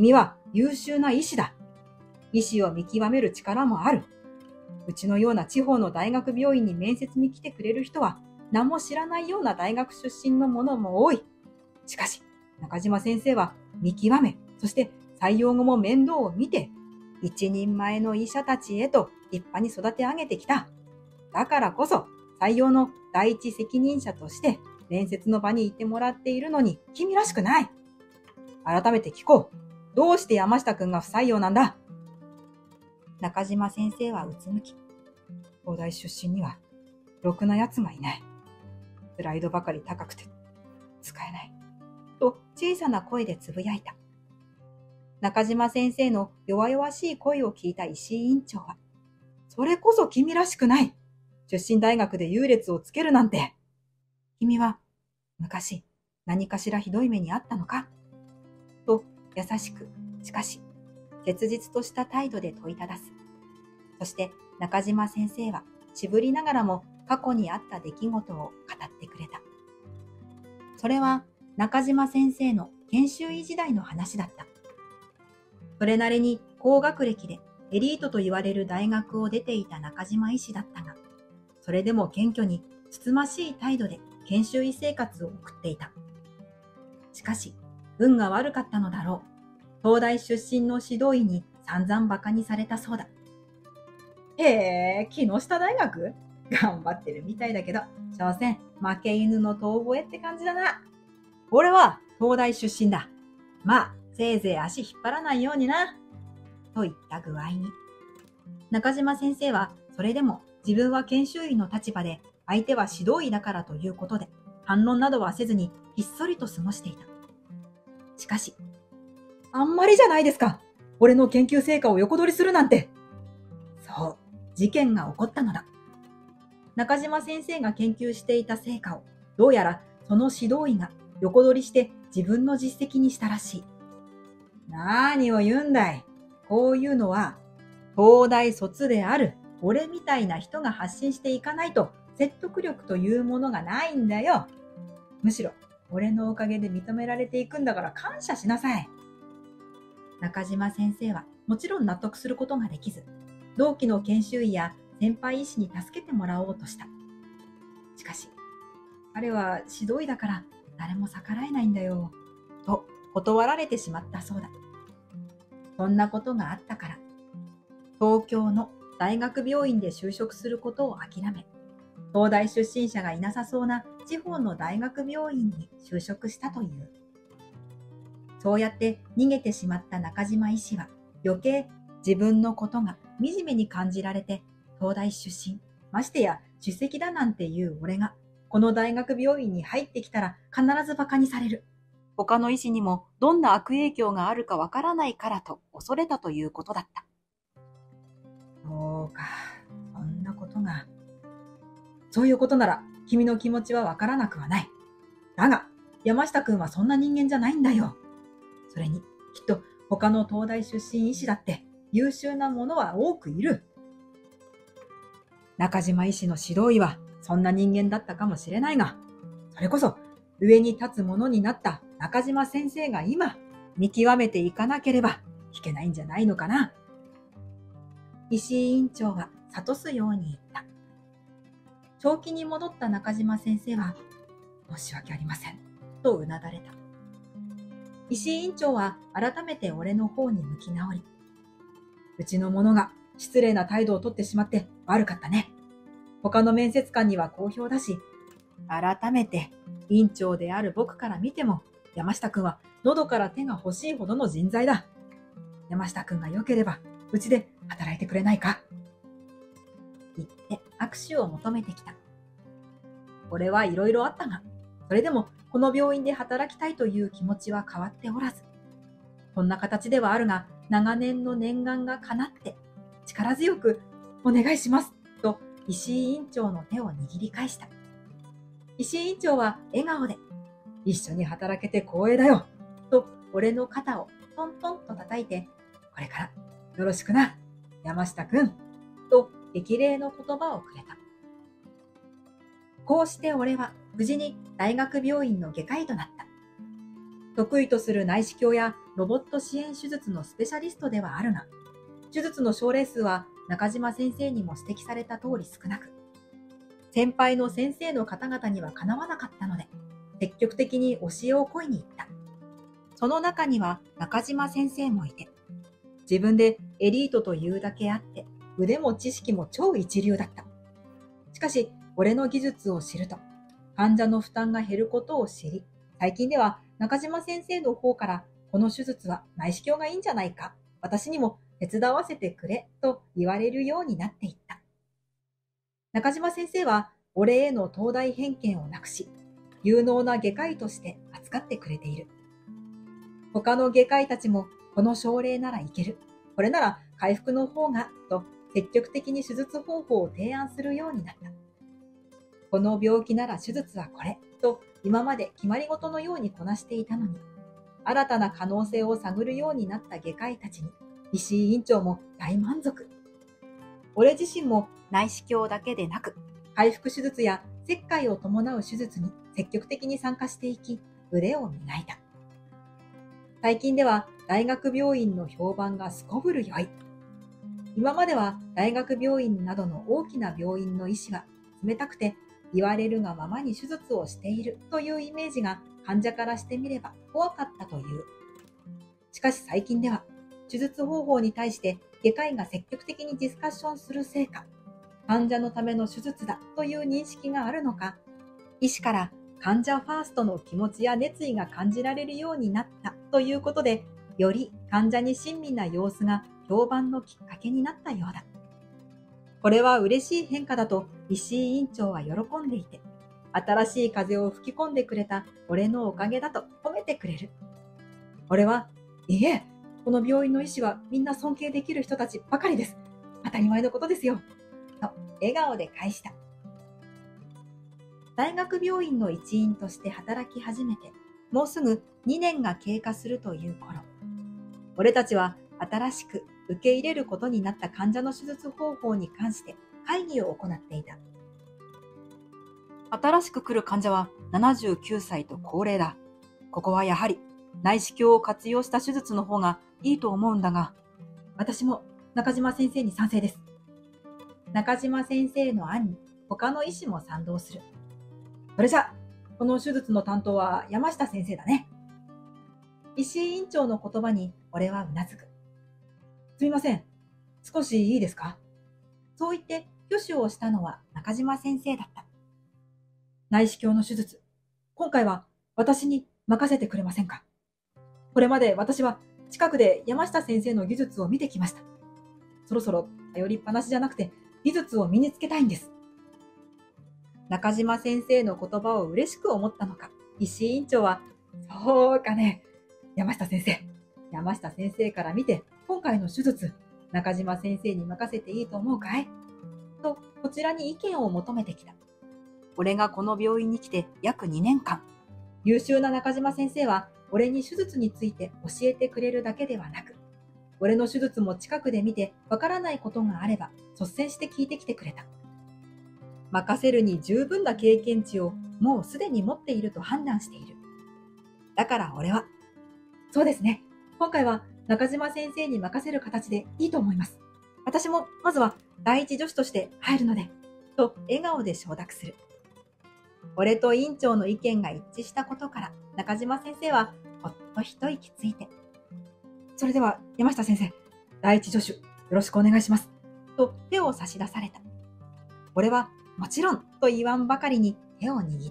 S7: 優秀な医師だ。医師を見極める力もある。うちのような地方の大学病院に面接に来てくれる人は、何も知らないような大学出身の者も多い。しかし、中島先生は見極め、そして採用後も面倒を見て、一人前の医者たちへと立派に育て上げてきた。だからこそ、採用の第一責任者として面接の場にいてもらっているのに君らしくない。改めて聞こう。どうして山下くんが不採用なんだ？中島先生はうつむき、東大出身にはろくな奴がいない。プライドばかり高くて使えない。と小さな声でつぶやいた。中島先生の弱々しい声を聞いた石井院長は、それこそ君らしくない。出身大学で優劣をつけるなんて。君は昔何かしらひどい目にあったのか？と優しく、しかし切実とした態度で問いただす。そして中島先生は渋りながらも過去にあった出来事を語ってくれた。それは中島先生の研修医時代の話だった。それなりに高学歴でエリートと言われる大学を出ていた中島医師だったが、それでも謙虚につつましい態度で研修医生活を送っていた。しかし、運が悪かったのだろう。東大出身の指導医に散々馬鹿にされたそうだ。へえ、木下大学？頑張ってるみたいだけど、所詮負け犬の遠吠えって感じだな。俺は東大出身だ。まあ、せいぜい足引っ張らないようにな。といった具合に。中島先生はそれでも自分は研修医の立場で相手は指導医だからということで反論などはせずにひっそりと過ごしていた。しかし、あんまりじゃないですか。俺の研究成果を横取りするなんて。そう、事件が起こったのだ。中島先生が研究していた成果をどうやらその指導医が横取りして自分の実績にしたらしい。何を言うんだい。こういうのは東大卒である俺みたいな人が発信していかないと説得力というものがないんだよ。むしろ俺のおかげで認められていくんだから感謝しなさい。中島先生はもちろん納得することができず、同期の研修医や先輩医師に助けてもらおうとした。しかし、彼は指導医だから誰も逆らえないんだよ、と断られてしまったそうだ。そんなことがあったから、東京の大学病院で就職することを諦め、東大出身者がいなさそうな地方の大学病院に就職したという。そうやって逃げてしまった中島医師は余計自分のことが惨めに感じられて、東大出身、ましてや首席だなんていう俺がこの大学病院に入ってきたら必ず馬鹿にされる。他の医師にもどんな悪影響があるかわからないからと恐れたということだった。そうか、そんなことが。そういうことなら君の気持ちはわからなくはない。だが、山下くんはそんな人間じゃないんだよ。それに、きっと他の東大出身医師だって優秀な者は多くいる。中島医師の指導医はそんな人間だったかもしれないが、それこそ上に立つ者になった中島先生が今見極めていかなければいけないんじゃないのかな。石井院長は諭すように言った。正気に戻った中島先生は、申し訳ありません、とうなだれた。石井院長は改めて俺の方に向き直り、うちの者が失礼な態度をとってしまって悪かったね。他の面接官には好評だし、改めて院長である僕から見ても、山下くんは喉から手が欲しいほどの人材だ。山下くんが良ければ、うちで働いてくれないか。言って握手を求めてきた。俺はいろいろあったが、それでもこの病院で働きたいという気持ちは変わっておらず、こんな形ではあるが、長年の念願が叶って、力強くお願いします、と石井院長の手を握り返した。石井院長は笑顔で、一緒に働けて光栄だよ、と俺の肩をトントンと叩いて、これからよろしくな、山下くん、と激励の言葉をくれた。こうして俺は無事に大学病院の外科医となった。 得意とする内視鏡やロボット支援手術のスペシャリストではあるが、手術の症例数は中島先生にも指摘された通り少なく、先輩の先生の方々にはかなわなかったので、積極的に教えを請いに行った。その中には中島先生もいて、自分でエリートというだけあって、腕も知識も超一流だった。しかし、俺の技術を知ると、患者の負担が減ることを知り、最近では中島先生の方から、この手術は内視鏡がいいんじゃないか、私にも手伝わせてくれ、と言われるようになっていった。中島先生は、俺への東大偏見をなくし、有能な外科医として扱ってくれている。他の外科医たちも、この症例ならいける、これなら回復の方が、と積極的に手術方法を提案するようになった。この病気なら手術はこれ、と今まで決まり事のようにこなしていたのに、新たな可能性を探るようになった外科医たちに、石井院長も大満足。俺自身も内視鏡だけでなく、回復手術や切開を伴う手術に積極的に参加していき、腕を磨いた。最近では大学病院の評判がすこぶる良い。今までは大学病院などの大きな病院の医師は冷たくて言われるがままに手術をしているというイメージが患者からしてみれば怖かったという。しかし最近では手術方法に対して外科医が積極的にディスカッションするせいか、患者のための手術だという認識があるのか、医師から患者ファーストの気持ちや熱意が感じられるようになったということで、より患者に親身な様子が評判のきっかけになったようだ。これは嬉しい変化だと石井院長は喜んでいて、新しい風を吹き込んでくれた俺のおかげだと褒めてくれる。俺は、いいえ、この病院の医師はみんな尊敬できる人たちばかりです。当たり前のことですよ。と笑顔で返した。大学病院の一員として働き始めて、もうすぐにねんが経過するという頃、俺たちは新しく受け入れることになった患者の手術方法に関して会議を行っていた。新しく来る患者はななじゅうきゅうさいと高齢だ。ここはやはり内視鏡を活用した手術の方がいいと思うんだが、私も中島先生に賛成です。中島先生の案に他の医師も賛同する。それじゃ、この手術の担当は山下先生だね。石井院長の言葉に俺はうなずく。すみません。少しいいですか？そう言って挙手をしたのは中島先生だった。内視鏡の手術、今回は私に任せてくれませんか？これまで私は近くで山下先生の技術を見てきました。そろそろ頼りっぱなしじゃなくて技術を身につけたいんです。中島先生の言葉を嬉しく思ったのか、石井院長は、そうかね、山下先生。山下先生から見て、今回の手術、中島先生に任せていいと思うかい？と、こちらに意見を求めてきた。俺がこの病院に来て約にねんかん、優秀な中島先生は、俺に手術について教えてくれるだけではなく、俺の手術も近くで見てわからないことがあれば率先して聞いてきてくれた。任せるに十分な経験値をもうすでに持っていると判断している。だから俺は、そうですね、今回は中島先生に任せる形でいいと思います。私もまずは第一助手として入るので、と笑顔で承諾する。俺と院長の意見が一致したことから中島先生はほっと一息ついて、それでは山下先生、第一助手よろしくお願いします。と手を差し出された。俺はもちろんと言わんばかりに手を握った。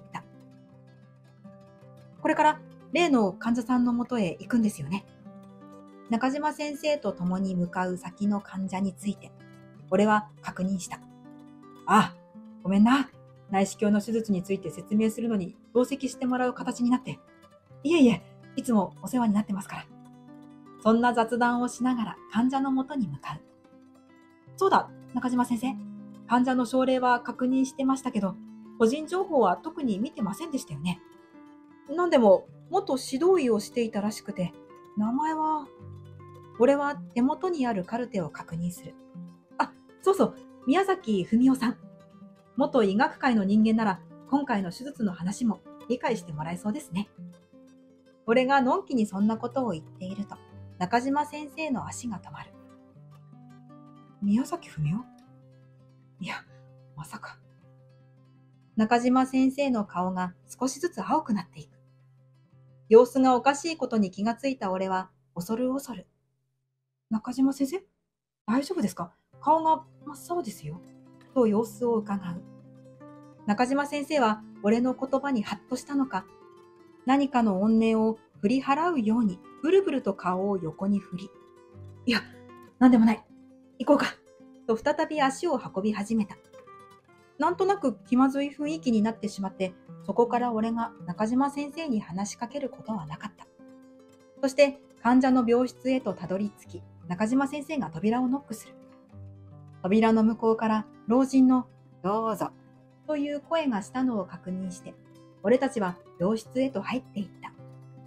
S7: これから例の患者さんのもとへ行くんですよね。中島先生と共に向かう先の患者について、俺は確認した。ああ、ごめんな。内視鏡の手術について説明するのに同席してもらう形になって。いえいえ、いつもお世話になってますから。そんな雑談をしながら患者のもとに向かう。そうだ、中島先生。患者の症例は確認してましたけど、個人情報は特に見てませんでしたよね。なんでも、元指導医をしていたらしくて、名前は、俺は手元にあるカルテを確認する。あ、そうそう、宮崎文夫さん。元医学界の人間なら、今回の手術の話も理解してもらえそうですね。 俺がのんきにそんなことを言っていると、中島先生の足が止まる。宮崎文夫？いや、まさか。中島先生の顔が少しずつ青くなっていく。様子がおかしいことに気がついた俺は恐る恐る。中島先生？大丈夫ですか？顔が真っ青ですよ。と様子を伺う。中島先生は俺の言葉にハッとしたのか、何かの怨念を振り払うようにブルブルと顔を横に振り、いや、なんでもない。行こうか。と再び足を運び始めた。なんとなく気まずい雰囲気になってしまって、そこから俺が中島先生に話しかけることはなかった。そして患者の病室へとたどり着き、中島先生が扉をノックする。扉の向こうから老人のどうぞという声がしたのを確認して、俺たちは病室へと入っていった。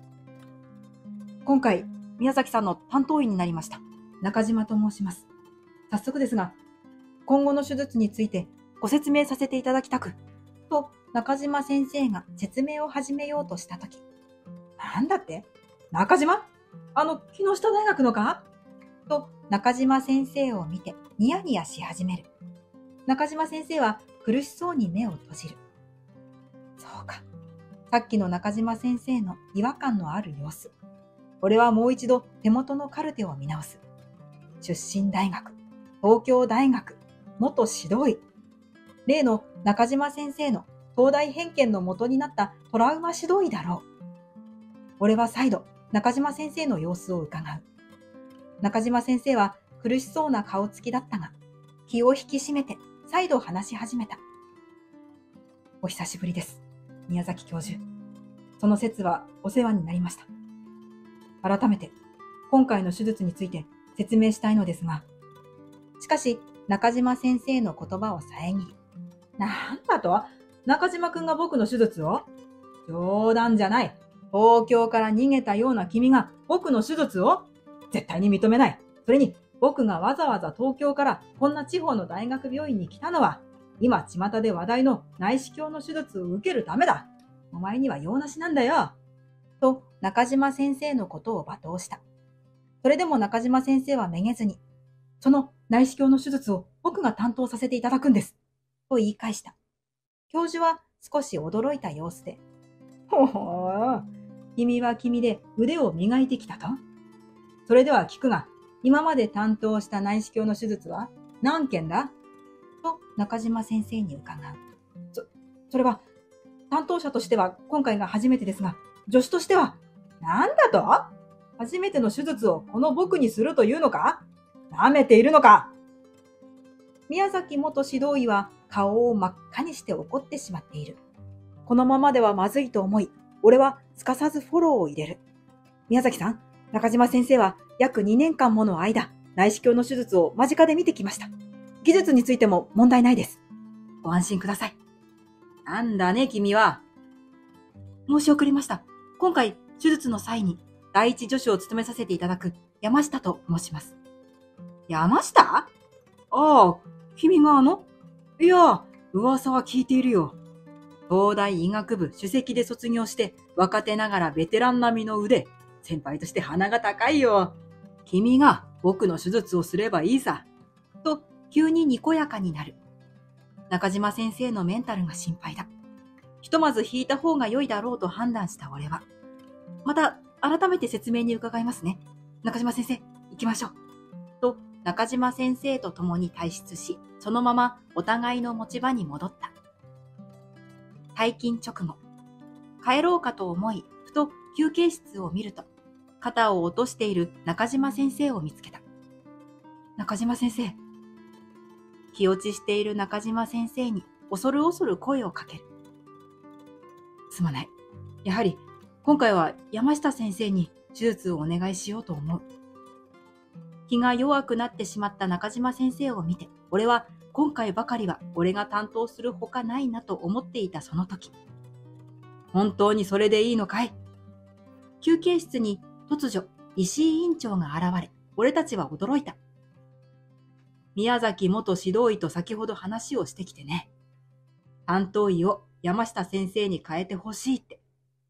S7: 今回、宮崎さんの担当医になりました。中島と申します。早速ですが、今後の手術についてご説明させていただきたく、と中島先生が説明を始めようとしたとき、なんだって？中島？あの、木下大学のか？と中島先生を見てニヤニヤし始める。中島先生は苦しそうに目を閉じる。そうか。さっきの中島先生の違和感のある様子。俺はもう一度手元のカルテを見直す。出身大学、東京大学、元指導医。例の中島先生の東大偏見の元になったトラウマ指導医だろう。俺は再度中島先生の様子を伺う。中島先生は苦しそうな顔つきだったが、気を引き締めて再度話し始めた。お久しぶりです、宮崎教授。その説はお世話になりました。改めて今回の手術について説明したいのですが、しかし中島先生の言葉を遮り、なんだと？中島くんが僕の手術を？冗談じゃない。東京から逃げたような君が僕の手術を？絶対に認めない。それに僕がわざわざ東京からこんな地方の大学病院に来たのは、今巷で話題の内視鏡の手術を受けるためだ。お前には用なしなんだよ。と中島先生のことを罵倒した。それでも中島先生はめげずに、その内視鏡の手術を僕が担当させていただくんです。と言い返した。教授は少し驚いた様子で、ほほー、君は君で腕を磨いてきたと？それでは聞くが、今まで担当した内視鏡の手術は何件だ？と中島先生に伺う。そ、それは、担当者としては今回が初めてですが、助手としては、なんだと？初めての手術をこの僕にするというのか？舐めているのか？宮崎元指導医は顔を真っ赤にして怒ってしまっている。このままではまずいと思い、俺はすかさずフォローを入れる。宮崎さん、中島先生は約にねんかんもの間、内視鏡の手術を間近で見てきました。技術についても問題ないです。ご安心ください。なんだね、君は。申し遅れました。今回、手術の際に第一助手を務めさせていただく山下と申します。山下？ああ、君があの？いや、噂は聞いているよ。東大医学部首席で卒業して、若手ながらベテラン並みの腕、先輩として鼻が高いよ。君が僕の手術をすればいいさ。と、急ににこやかになる。中島先生のメンタルが心配だ。ひとまず引いた方が良いだろうと判断した俺は。また、改めて説明に伺いますね。中島先生、行きましょう。と、中島先生と共に退出し、そのままお互いの持ち場に戻った。退勤直後、帰ろうかと思い、ふと休憩室を見ると、肩を落としている中島先生を見つけた。中島先生。気落ちしている中島先生に恐る恐る声をかける。すまない。やはり、今回は山下先生に手術をお願いしようと思う。気が弱くなってしまった中島先生を見て、俺は今回ばかりは俺が担当するほかないなと思っていたその時。本当にそれでいいのかい？休憩室に突如石井院長が現れ、俺たちは驚いた。宮崎元指導医と先ほど話をしてきてね。担当医を山下先生に変えてほしいって。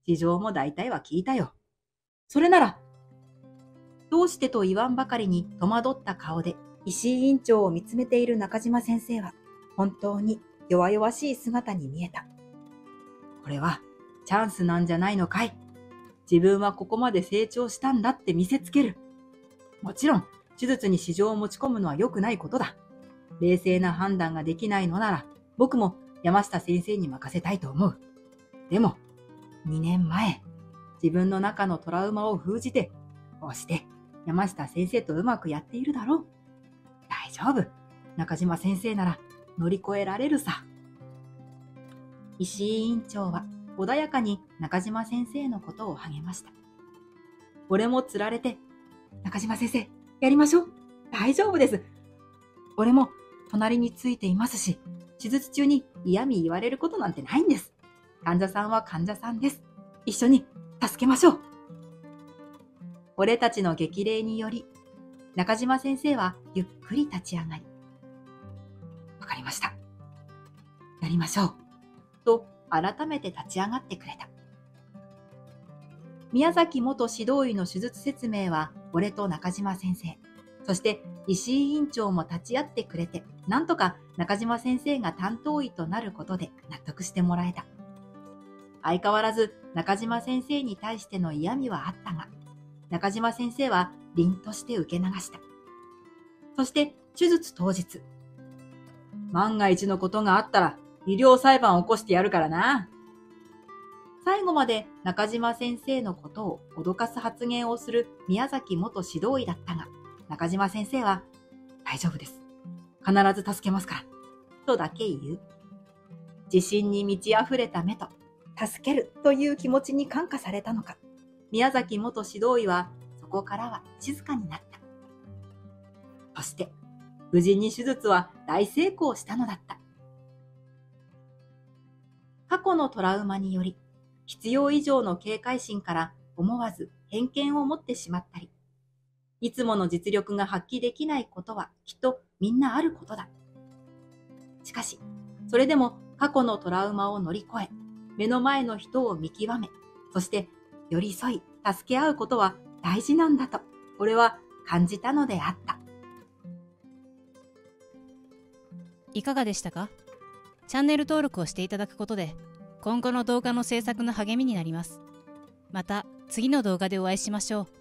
S7: 事情も大体は聞いたよ。それなら、どうしてと言わんばかりに戸惑った顔で石井委員長を見つめている中島先生は、本当に弱々しい姿に見えた。これはチャンスなんじゃないのかい。自分はここまで成長したんだって見せつける。もちろん、手術に私情を持ち込むのは良くないことだ。冷静な判断ができないのなら、僕も山下先生に任せたいと思う。でも、にねんまえ、自分の中のトラウマを封じて、こうして山下先生とうまくやっているだろう。大丈夫。中島先生なら乗り越えられるさ。石井委員長は穏やかに中島先生のことを励ました。俺もつられて、中島先生、やりましょう。大丈夫です。俺も隣についていますし、手術中に嫌味言われることなんてないんです。患者さんは患者さんです。一緒に助けましょう。俺たちの激励により、中島先生はゆっくり立ち上がり、わかりました。やりましょう。と改めて立ち上がってくれた。宮崎元指導医の手術説明は俺と中島先生、そして石井委員長も立ち会ってくれて、なんとか中島先生が担当医となることで納得してもらえた。相変わらず中島先生に対しての嫌味はあったが、中島先生は凛として受け流した。そして手術当日、万が一のことがあったら医療裁判を起こしてやるからな。最後まで中島先生のことを脅かす発言をする宮崎元指導医だったが、中島先生は大丈夫です。必ず助けますから。とだけ言う。自信に満ち溢れた目と、助けるという気持ちに感化されたのか、宮崎元指導医はそこからは静かになった。そして、無事に手術は大成功したのだった。過去のトラウマにより、必要以上の警戒心から思わず偏見を持ってしまったり、いつもの実力が発揮できないことはきっとみんなあることだ。しかし、それでも過去のトラウマを乗り越え、目の前の人を見極め、そして寄り添い、助け合うことは大事なんだと、俺は感じたのであった。
S4: いかがでしたか？チャンネル登録をしていただくことで、今後の動画の制作の励みになります。また次の動画でお会いしましょう。